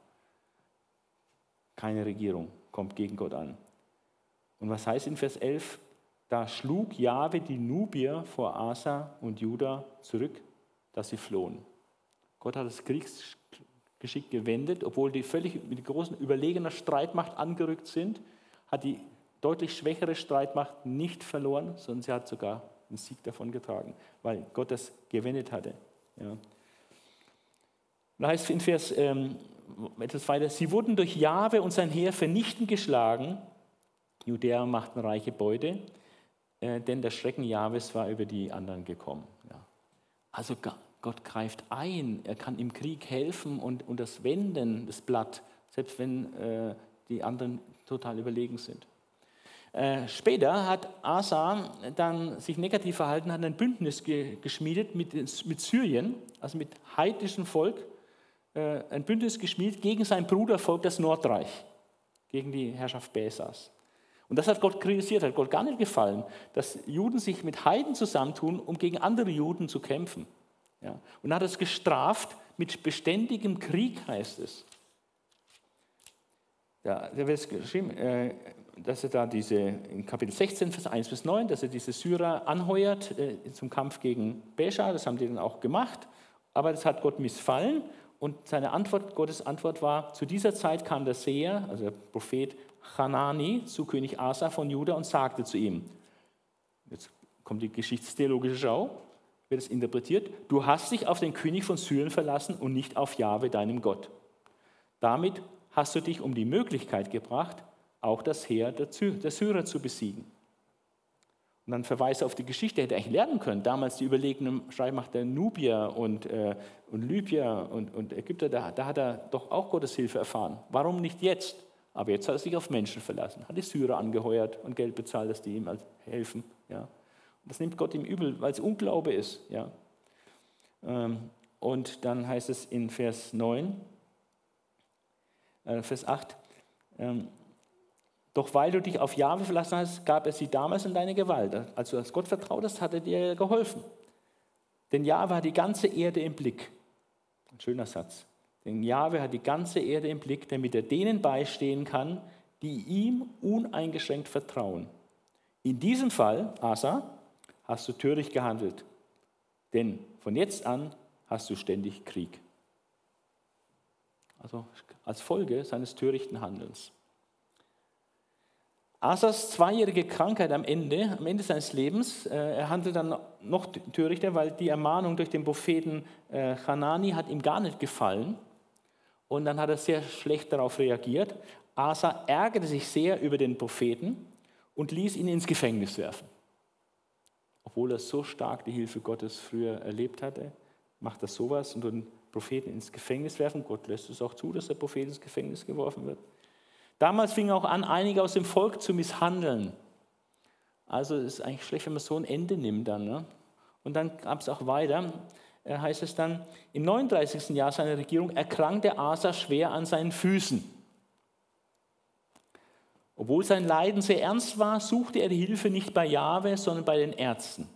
keine Regierung kommt gegen Gott an. Und was heißt in Vers elf? Da schlug Jahwe die Nubier vor Asa und Juda zurück, dass sie flohen. Gott hat das Kriegsgeschick gewendet, obwohl die völlig mit großen überlegener Streitmacht angerückt sind, hat die deutlich schwächere Streitmacht nicht verloren, sondern sie hat sogar einen Sieg davon getragen, weil Gott das gewendet hatte. Ja. Da heißt in Vers ähm, etwas weiter, sie wurden durch Jahwe und sein Heer vernichtend geschlagen. Judäer machten reiche Beute, äh, denn der Schrecken Jahwes war über die anderen gekommen. Ja. Also Gott greift ein, er kann im Krieg helfen und, und das wenden, das Blatt, selbst wenn äh, die anderen total überlegen sind. Äh, später hat Asa dann sich negativ verhalten, hat ein Bündnis ge geschmiedet mit, mit Syrien, also mit heidnischem Volk, ein Bündnis geschmiedet gegen sein Brudervolk, das Nordreich, gegen die Herrschaft Baesas. Und das hat Gott kritisiert, hat Gott gar nicht gefallen, dass Juden sich mit Heiden zusammentun, um gegen andere Juden zu kämpfen. Ja. Und er hat es gestraft mit beständigem Krieg, heißt es. Ja, da wird es geschrieben, dass er da diese, in Kapitel sechzehn, Vers eins bis neun, dass er diese Syrer anheuert zum Kampf gegen Baesha, das haben die dann auch gemacht, aber das hat Gott missfallen. Und seine Antwort, Gottes Antwort war, zu dieser Zeit kam der Seher, also der Prophet Hanani, zu König Asa von Juda und sagte zu ihm, jetzt kommt die geschichtstheologische Schau, wird es interpretiert, du hast dich auf den König von Syrien verlassen und nicht auf Jahwe, deinem Gott. Damit hast du dich um die Möglichkeit gebracht, auch das Heer der Syrer zu besiegen. Und dann Verweis auf die Geschichte, hätte er eigentlich lernen können. Damals die überlegene Streitmacht der Nubier und, äh, und Libyer und, und Ägypter, da, da hat er doch auch Gottes Hilfe erfahren. Warum nicht jetzt? Aber jetzt hat er sich auf Menschen verlassen, hat die Syrer angeheuert und Geld bezahlt, dass die ihm helfen. Ja. Und das nimmt Gott ihm übel, weil es Unglaube ist. Ja. Ähm, und dann heißt es in Vers neun, äh, Vers acht, ähm, doch weil du dich auf Jahwe verlassen hast, gab er sie damals in deine Gewalt. Als du als Gott vertraut hast, hat er dir geholfen. Denn Jahwe hat die ganze Erde im Blick. Ein schöner Satz. Denn Jahwe hat die ganze Erde im Blick, damit er denen beistehen kann, die ihm uneingeschränkt vertrauen. In diesem Fall, Asa, hast du töricht gehandelt. Denn von jetzt an hast du ständig Krieg. Also als Folge seines törichten Handelns. Asas zweijährige Krankheit am Ende, am Ende seines Lebens, äh, er handelt dann noch törichter, weil die Ermahnung durch den Propheten äh, Hanani hat ihm gar nicht gefallen. Und dann hat er sehr schlecht darauf reagiert. Asa ärgerte sich sehr über den Propheten und ließ ihn ins Gefängnis werfen. Obwohl er so stark die Hilfe Gottes früher erlebt hatte, macht er sowas und den Propheten ins Gefängnis werfen. Gott lässt es auch zu, dass der Prophet ins Gefängnis geworfen wird. Damals fing auch an, einige aus dem Volk zu misshandeln. Also es ist eigentlich schlecht, wenn man so ein Ende nimmt dann. Ne? Und dann gab es auch weiter, äh, heißt es dann, im neununddreißigsten Jahr seiner Regierung erkrankte Asa schwer an seinen Füßen. Obwohl sein Leiden sehr ernst war, suchte er die Hilfe nicht bei Jahwe, sondern bei den Ärzten.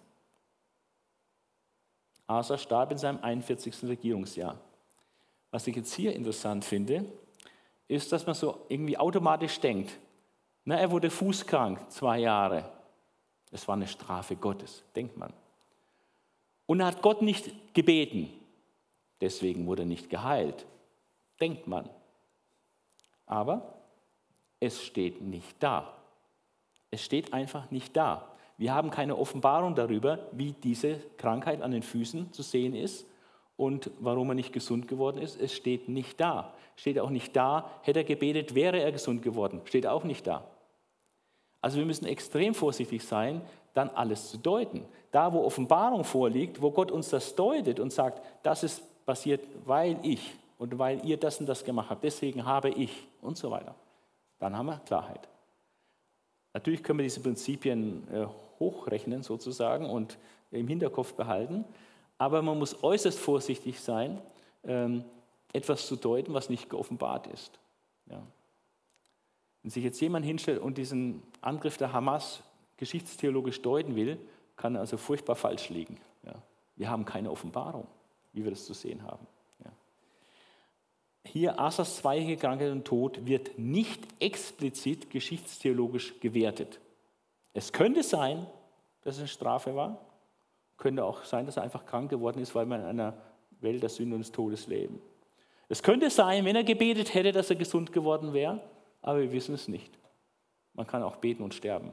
Asa starb in seinem einundvierzigsten Regierungsjahr. Was ich jetzt hier interessant finde, ist, dass man so irgendwie automatisch denkt, na, er wurde fußkrank, zwei Jahre. Das war eine Strafe Gottes, denkt man. Und er hat Gott nicht gebeten, deswegen wurde er nicht geheilt, denkt man. Aber es steht nicht da. Es steht einfach nicht da. Wir haben keine Offenbarung darüber, wie diese Krankheit an den Füßen zu sehen ist und warum er nicht gesund geworden ist. Es steht nicht da. Steht auch nicht da, hätte er gebetet, wäre er gesund geworden. Steht auch nicht da. Also wir müssen extrem vorsichtig sein, dann alles zu deuten. Da, wo Offenbarung vorliegt, wo Gott uns das deutet und sagt, das ist passiert, weil ich und weil ihr das und das gemacht habt, deswegen habe ich und so weiter. Dann haben wir Klarheit. Natürlich können wir diese Prinzipien äh, hochrechnen sozusagen und im Hinterkopf behalten, aber man muss äußerst vorsichtig sein, ähm, etwas zu deuten, was nicht geoffenbart ist. Ja. Wenn sich jetzt jemand hinstellt und diesen Angriff der Hamas geschichtstheologisch deuten will, kann er also furchtbar falsch liegen. Ja. Wir haben keine Offenbarung, wie wir das zu sehen haben. Ja. Hier Asas zweijährige Krankheit und Tod wird nicht explizit geschichtstheologisch gewertet. Es könnte sein, dass es eine Strafe war, könnte auch sein, dass er einfach krank geworden ist, weil wir in einer Welt der Sünde und des Todes leben. Es könnte sein, wenn er gebetet hätte, dass er gesund geworden wäre, aber wir wissen es nicht. Man kann auch beten und sterben.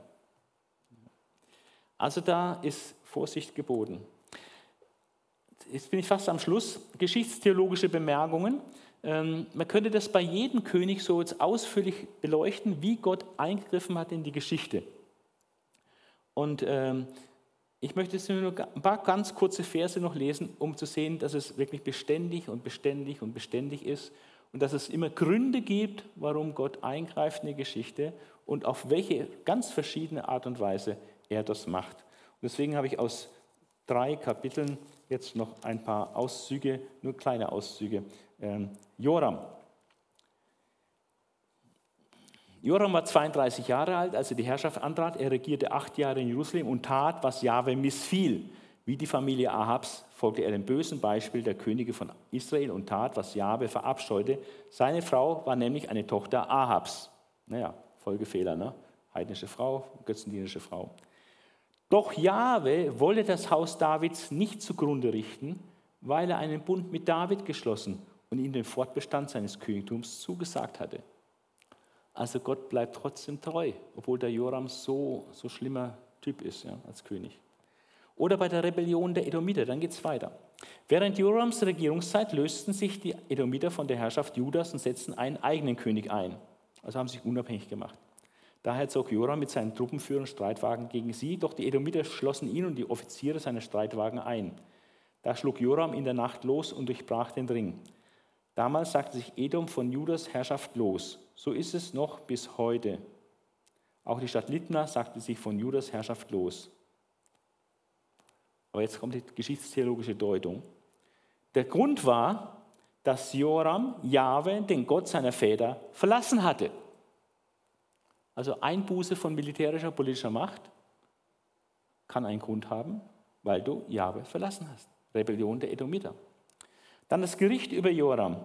Also da ist Vorsicht geboten. Jetzt bin ich fast am Schluss. Geschichtstheologische Bemerkungen. Ähm, man könnte das bei jedem König so jetzt ausführlich beleuchten, wie Gott eingegriffen hat in die Geschichte. Und ähm, ich möchte jetzt nur ein paar ganz kurze Verse noch lesen, um zu sehen, dass es wirklich beständig und beständig und beständig ist und dass es immer Gründe gibt, warum Gott eingreift in die Geschichte und auf welche ganz verschiedene Art und Weise er das macht. Und deswegen habe ich aus drei Kapiteln jetzt noch ein paar Auszüge, nur kleine Auszüge. Ähm, Joram. Joram war zweiunddreißig Jahre alt, als er die Herrschaft antrat. Er regierte acht Jahre in Jerusalem und tat, was Jahwe missfiel. Wie die Familie Ahabs folgte er dem bösen Beispiel der Könige von Israel und tat, was Jahwe verabscheute. Seine Frau war nämlich eine Tochter Ahabs. Naja, Folgefehler, ne? Heidnische Frau, götzendienerische Frau. Doch Jahwe wollte das Haus Davids nicht zugrunde richten, weil er einen Bund mit David geschlossen und ihm den Fortbestand seines Königtums zugesagt hatte. Also Gott bleibt trotzdem treu, obwohl der Joram so so schlimmer Typ ist, ja, als König. Oder bei der Rebellion der Edomiter, dann geht es weiter. Während Jorams Regierungszeit lösten sich die Edomiter von der Herrschaft Judas und setzten einen eigenen König ein. Also haben sich unabhängig gemacht. Daher zog Joram mit seinen Truppenführern Streitwagen gegen sie, doch die Edomiter schlossen ihn und die Offiziere seiner Streitwagen ein. Da schlug Joram in der Nacht los und durchbrach den Ring. Damals sagte sich Edom von Judas Herrschaft los. So ist es noch bis heute. Auch die Stadt Libna sagte sich von Judas Herrschaft los. Aber jetzt kommt die geschichtstheologische Deutung. Der Grund war, dass Joram Jahwe, den Gott seiner Väter, verlassen hatte. Also Einbuße von militärischer, politischer Macht kann einen Grund haben, weil du Jahwe verlassen hast. Rebellion der Edomiter. Dann das Gericht über Joram.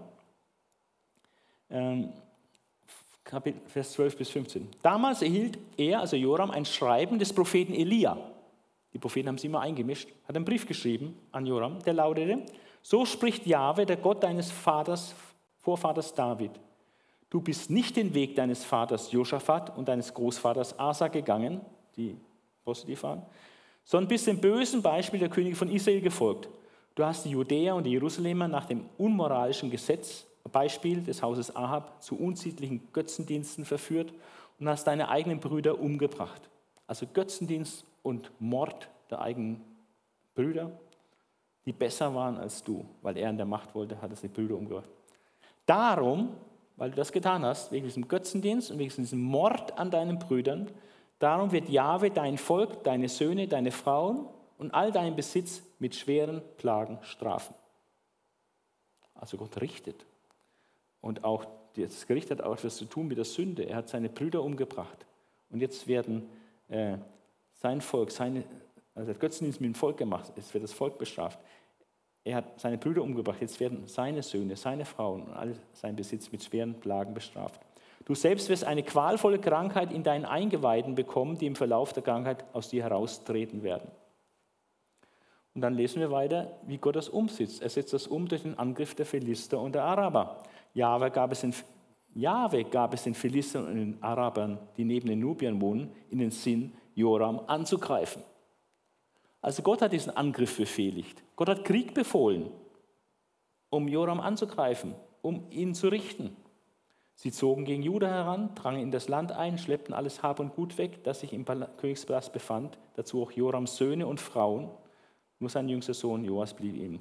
Ähm, Vers zwölf bis fünfzehn. Damals erhielt er, also Joram, ein Schreiben des Propheten Elia. Die Propheten haben sie immer eingemischt. Hat einen Brief geschrieben an Joram, der lautete: So spricht Jahwe, der Gott deines Vaters, Vorvaters David. Du bist nicht den Weg deines Vaters Josaphat und deines Großvaters Asa gegangen, die positiv waren, sondern bist dem bösen Beispiel der Könige von Israel gefolgt. Du hast die Judäer und die Jerusalemer nach dem unmoralischen Gesetz, Beispiel des Hauses Ahab, zu unsittlichen Götzendiensten verführt und hast deine eigenen Brüder umgebracht. Also Götzendienst und Mord der eigenen Brüder, die besser waren als du, weil er in der Macht wollte, hat er seine Brüder umgebracht. Darum, weil du das getan hast, wegen diesem Götzendienst und wegen diesem Mord an deinen Brüdern, darum wird Jahwe dein Volk, deine Söhne, deine Frauen und all deinen Besitz mit schweren Plagen strafen. Also Gott richtet. Und auch das Gericht hat auch etwas zu tun mit der Sünde. Er hat seine Brüder umgebracht. Und jetzt werden äh, sein Volk, seine, also er hat Götzendienst mit dem Volk gemacht, jetzt wird das Volk bestraft. Er hat seine Brüder umgebracht, jetzt werden seine Söhne, seine Frauen und all sein Besitz mit schweren Plagen bestraft. Du selbst wirst eine qualvolle Krankheit in deinen Eingeweiden bekommen, die im Verlauf der Krankheit aus dir heraustreten werden. Und dann lesen wir weiter, wie Gott das umsetzt. Er setzt das um durch den Angriff der Philister und der Araber. Jahwe gab es den, Jahwe gab es den Philistern und den Arabern, die neben den Nubiern wohnen, in den Sinn, Joram anzugreifen. Also Gott hat diesen Angriff befehligt. Gott hat Krieg befohlen, um Joram anzugreifen, um ihn zu richten. Sie zogen gegen Juda heran, drangen in das Land ein, schleppten alles Hab und Gut weg, das sich im Königspalast befand, dazu auch Jorams Söhne und Frauen. Nur sein jüngster Sohn Joas blieb ihm.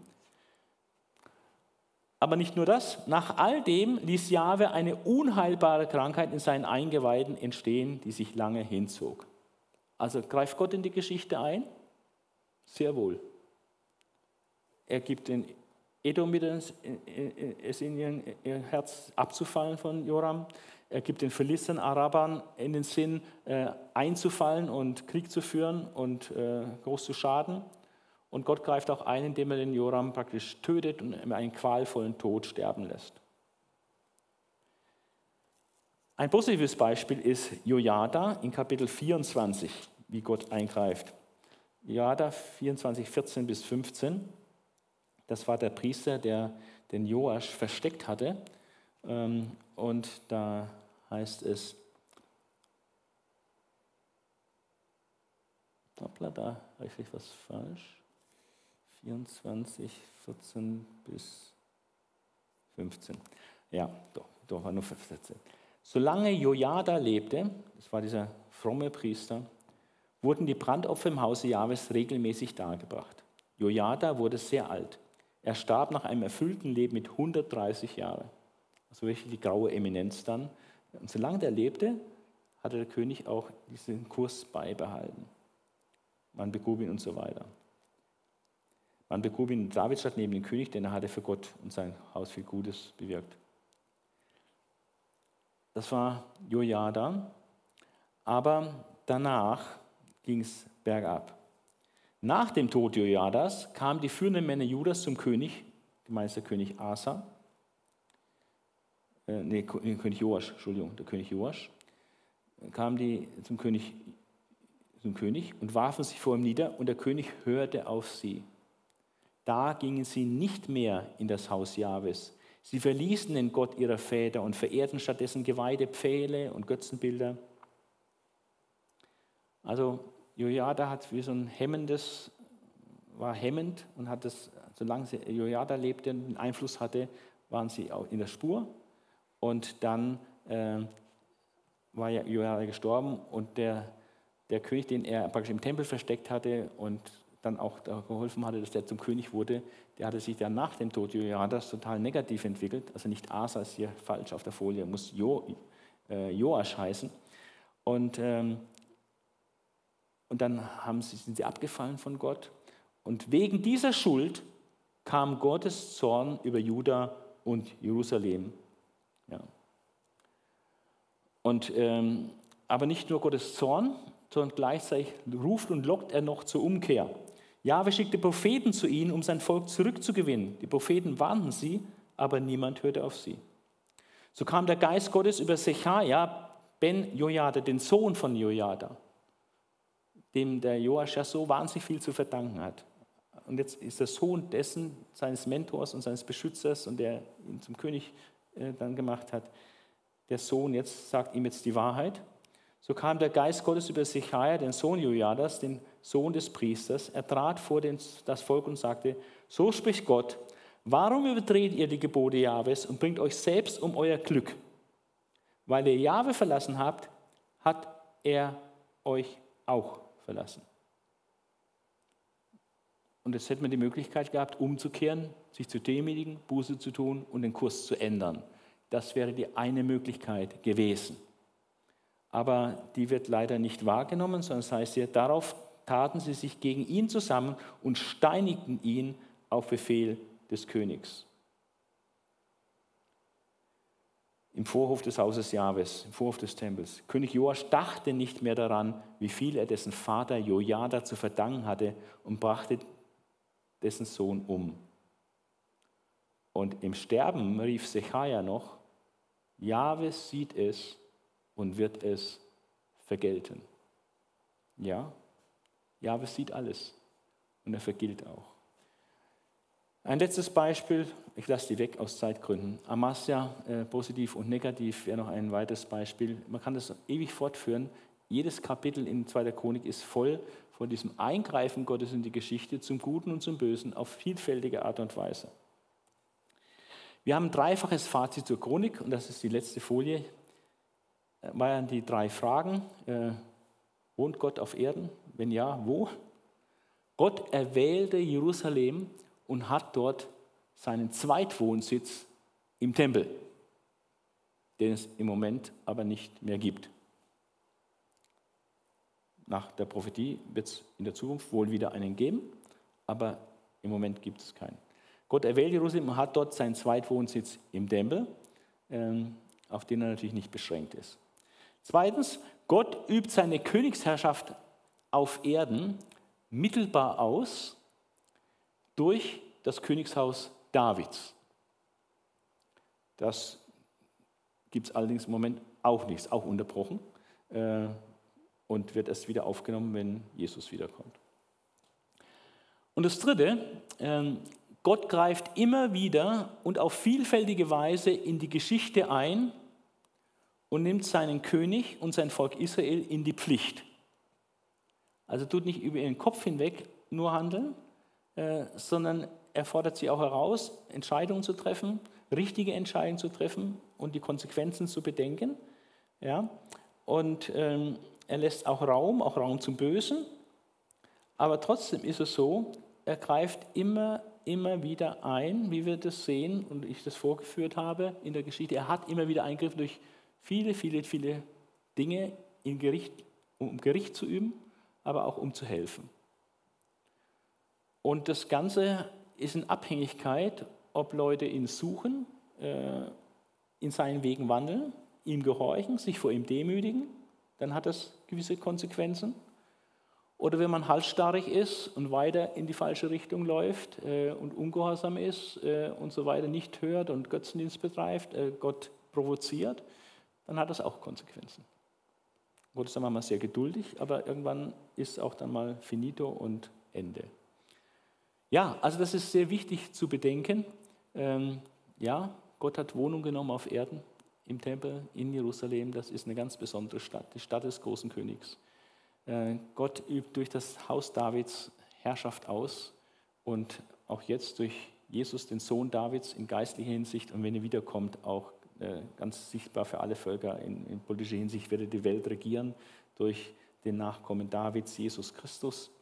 Aber nicht nur das, nach all dem ließ Jahwe eine unheilbare Krankheit in seinen Eingeweiden entstehen, die sich lange hinzog. Also greift Gott in die Geschichte ein? Sehr wohl. er gibt den Edomitern es in ihr Herz abzufallen von Joram. Er gibt den Philistern, Arabern in den Sinn, äh, einzufallen und Krieg zu führen und äh, groß zu schaden. Und Gott greift auch ein, indem er den Joram praktisch tötet und einen qualvollen Tod sterben lässt. Ein positives Beispiel ist Jojada in Kapitel vierundzwanzig, wie Gott eingreift. Jojada vierundzwanzig, vierzehn bis fünfzehn. Das war der Priester, der den Joasch versteckt hatte. Und da heißt es, hoppla, da habe ich vielleicht was falsch. vierundzwanzig, vierzehn bis fünfzehn. Ja, doch, doch war nur fünf Sätze. Solange Jojada lebte, das war dieser fromme Priester, wurden die Brandopfer im Hause Jahwes regelmäßig dargebracht. Jojada wurde sehr alt. Er starb nach einem erfüllten Leben mit hundertdreißig Jahren. Also wirklich die graue Eminenz dann. Und solange der lebte, hatte der König auch diesen Kurs beibehalten. Man begrub ihn und so weiter. Man begrub ihn in Davidstadt neben dem König, denn er hatte für Gott und sein Haus viel Gutes bewirkt. Das war Jojada, aber danach ging es bergab. Nach dem Tod Jojadas kamen die führenden Männer Judas zum König, gemeint ist der König Asa, äh, nee, König Joasch, Entschuldigung, der König Joasch, kamen die zum König, zum König und warfen sich vor ihm nieder und der König hörte auf sie. Da gingen sie nicht mehr in das Haus Jahwes. Sie verließen den Gott ihrer Väter und verehrten stattdessen geweihte Pfähle und Götzenbilder. Also Jojada hat wie so ein hemmendes, war hemmend und hat das, solange Jojada lebte und einen Einfluss hatte, waren sie auch in der Spur. Und dann äh, war ja Jojada gestorben und der, der König, den er praktisch im Tempel versteckt hatte und dann auch geholfen hatte, dass der zum König wurde, der hatte sich dann nach dem Tod Jojadas total negativ entwickelt. Also nicht Asa ist hier falsch auf der Folie, muss jo, äh, Joasch heißen. Und, ähm, und dann haben sie, sind sie abgefallen von Gott. Und wegen dieser Schuld kam Gottes Zorn über Juda und Jerusalem. Ja. Und, ähm, aber nicht nur Gottes Zorn, sondern gleichzeitig ruft und lockt er noch zur Umkehr. Jahwe schickte Propheten zu ihnen, um sein Volk zurückzugewinnen. Die Propheten warnten sie, aber niemand hörte auf sie. So kam der Geist Gottes über Sechaja ben Jojada, den Sohn von Jojada, dem der Joasch ja so wahnsinnig viel zu verdanken hat. Und jetzt ist der Sohn dessen, seines Mentors und seines Beschützers und der ihn zum König äh, dann gemacht hat, der Sohn jetzt sagt ihm jetzt die Wahrheit. So kam der Geist Gottes über Sechaja, den Sohn Jojadas, den Sohn des Priesters. Er trat vor den, das Volk und sagte, so spricht Gott, warum übertretet ihr die Gebote Jahwes und bringt euch selbst um euer Glück? Weil ihr Jahwe verlassen habt, hat er euch auch verlassen. Und jetzt hätte man die Möglichkeit gehabt, umzukehren, sich zu demütigen, Buße zu tun und den Kurs zu ändern. Das wäre die eine Möglichkeit gewesen. Aber die wird leider nicht wahrgenommen, sondern es heißt hier, darauf taten sie sich gegen ihn zusammen und steinigten ihn auf Befehl des Königs. Im Vorhof des Hauses Jahwes, im Vorhof des Tempels. König Joasch dachte nicht mehr daran, wie viel er dessen Vater Jojada zu verdanken hatte und brachte dessen Sohn um. Und im Sterben rief Sechaja noch, Jahwe sieht es und wird es vergelten. Ja, Jahwe sieht alles und er vergilt auch. Ein letztes Beispiel, ich lasse die weg aus Zeitgründen. Amasja, äh, positiv und negativ, wäre noch ein weiteres Beispiel. Man kann das ewig fortführen. Jedes Kapitel in zweiter Chronik ist voll von diesem Eingreifen Gottes in die Geschichte zum Guten und zum Bösen auf vielfältige Art und Weise. Wir haben ein dreifaches Fazit zur Chronik und das ist die letzte Folie. Waren die drei Fragen. Äh, wohnt Gott auf Erden? Wenn ja, wo? Gott erwählte Jerusalem und hat dort seinen Zweitwohnsitz im Tempel, den es im Moment aber nicht mehr gibt. Nach der Prophetie wird es in der Zukunft wohl wieder einen geben, aber Im Moment gibt es keinen. Gott erwählt Jerusalem und hat dort seinen Zweitwohnsitz im Tempel, ähm, auf den er natürlich nicht beschränkt ist. Zweitens, Gott übt seine Königsherrschaft auf Erden mittelbar aus durch das Königshaus Davids. Das gibt es allerdings im Moment auch nicht, ist auch unterbrochen äh, und wird erst wieder aufgenommen, wenn Jesus wiederkommt. Und das Dritte, äh, Gott greift immer wieder und auf vielfältige Weise in die Geschichte ein und nimmt seinen König und sein Volk Israel in die Pflicht. Also tut nicht über ihren Kopf hinweg nur handeln, äh, sondern er fordert sie auch heraus, Entscheidungen zu treffen, richtige Entscheidungen zu treffen und die Konsequenzen zu bedenken. Ja? Und ähm, er lässt auch Raum, auch Raum zum Bösen. Aber trotzdem ist es so, er greift immer, immer wieder ein, wie wir das sehen und ich das vorgeführt habe in der Geschichte. Er hat immer wieder eingegriffen durch viele, viele, viele Dinge, in Gericht, um Gericht zu üben, aber auch um zu helfen. Und das Ganze ist in Abhängigkeit, ob Leute ihn suchen, äh, in seinen Wegen wandeln, ihm gehorchen, sich vor ihm demütigen, dann hat das gewisse Konsequenzen. Oder wenn man halsstarrig ist und weiter in die falsche Richtung läuft äh, und ungehorsam ist äh, und so weiter, nicht hört und Götzendienst betreibt, äh, Gott provoziert, dann hat das auch Konsequenzen. Gott ist dann manchmal sehr geduldig, aber irgendwann ist auch dann mal finito und Ende. Ja, also das ist sehr wichtig zu bedenken. Ähm, ja, Gott hat Wohnung genommen auf Erden, im Tempel in Jerusalem. Das ist eine ganz besondere Stadt, die Stadt des großen Königs. Äh, Gott übt durch das Haus Davids Herrschaft aus und auch jetzt durch Jesus, den Sohn Davids, in geistlicher Hinsicht und wenn er wiederkommt, auch äh, ganz sichtbar für alle Völker. In, in politischer Hinsicht wird er die Welt regieren durch den Nachkommen Davids, Jesus Christus.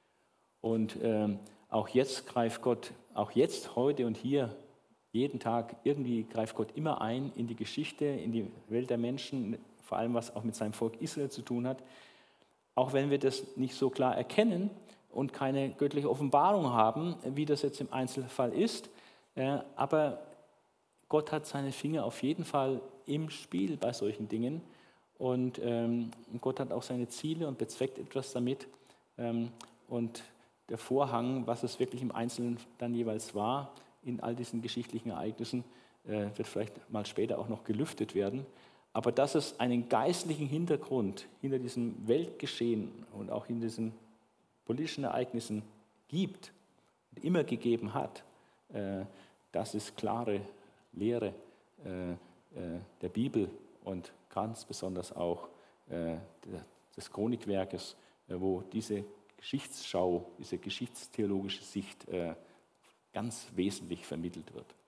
Und ähm, auch jetzt greift Gott, auch jetzt, heute und hier, jeden Tag, irgendwie greift Gott immer ein in die Geschichte, in die Welt der Menschen, vor allem was auch mit seinem Volk Israel zu tun hat. Auch wenn wir das nicht so klar erkennen und keine göttliche Offenbarung haben, wie das jetzt im Einzelfall ist, äh, aber Gott hat seine Finger auf jeden Fall im Spiel bei solchen Dingen und ähm, Gott hat auch seine Ziele und bezweckt etwas damit ähm, und der Vorhang, was es wirklich im Einzelnen dann jeweils war, in all diesen geschichtlichen Ereignissen, äh, wird vielleicht mal später auch noch gelüftet werden. Aber dass es einen geistlichen Hintergrund hinter diesem Weltgeschehen und auch hinter diesen politischen Ereignissen gibt und immer gegeben hat, äh, das ist klare Lehre äh, äh, der Bibel und ganz besonders auch äh, des Chronikwerkes, äh, wo diese Geschichtsschau, diese geschichtstheologische Sicht äh, ganz wesentlich vermittelt wird.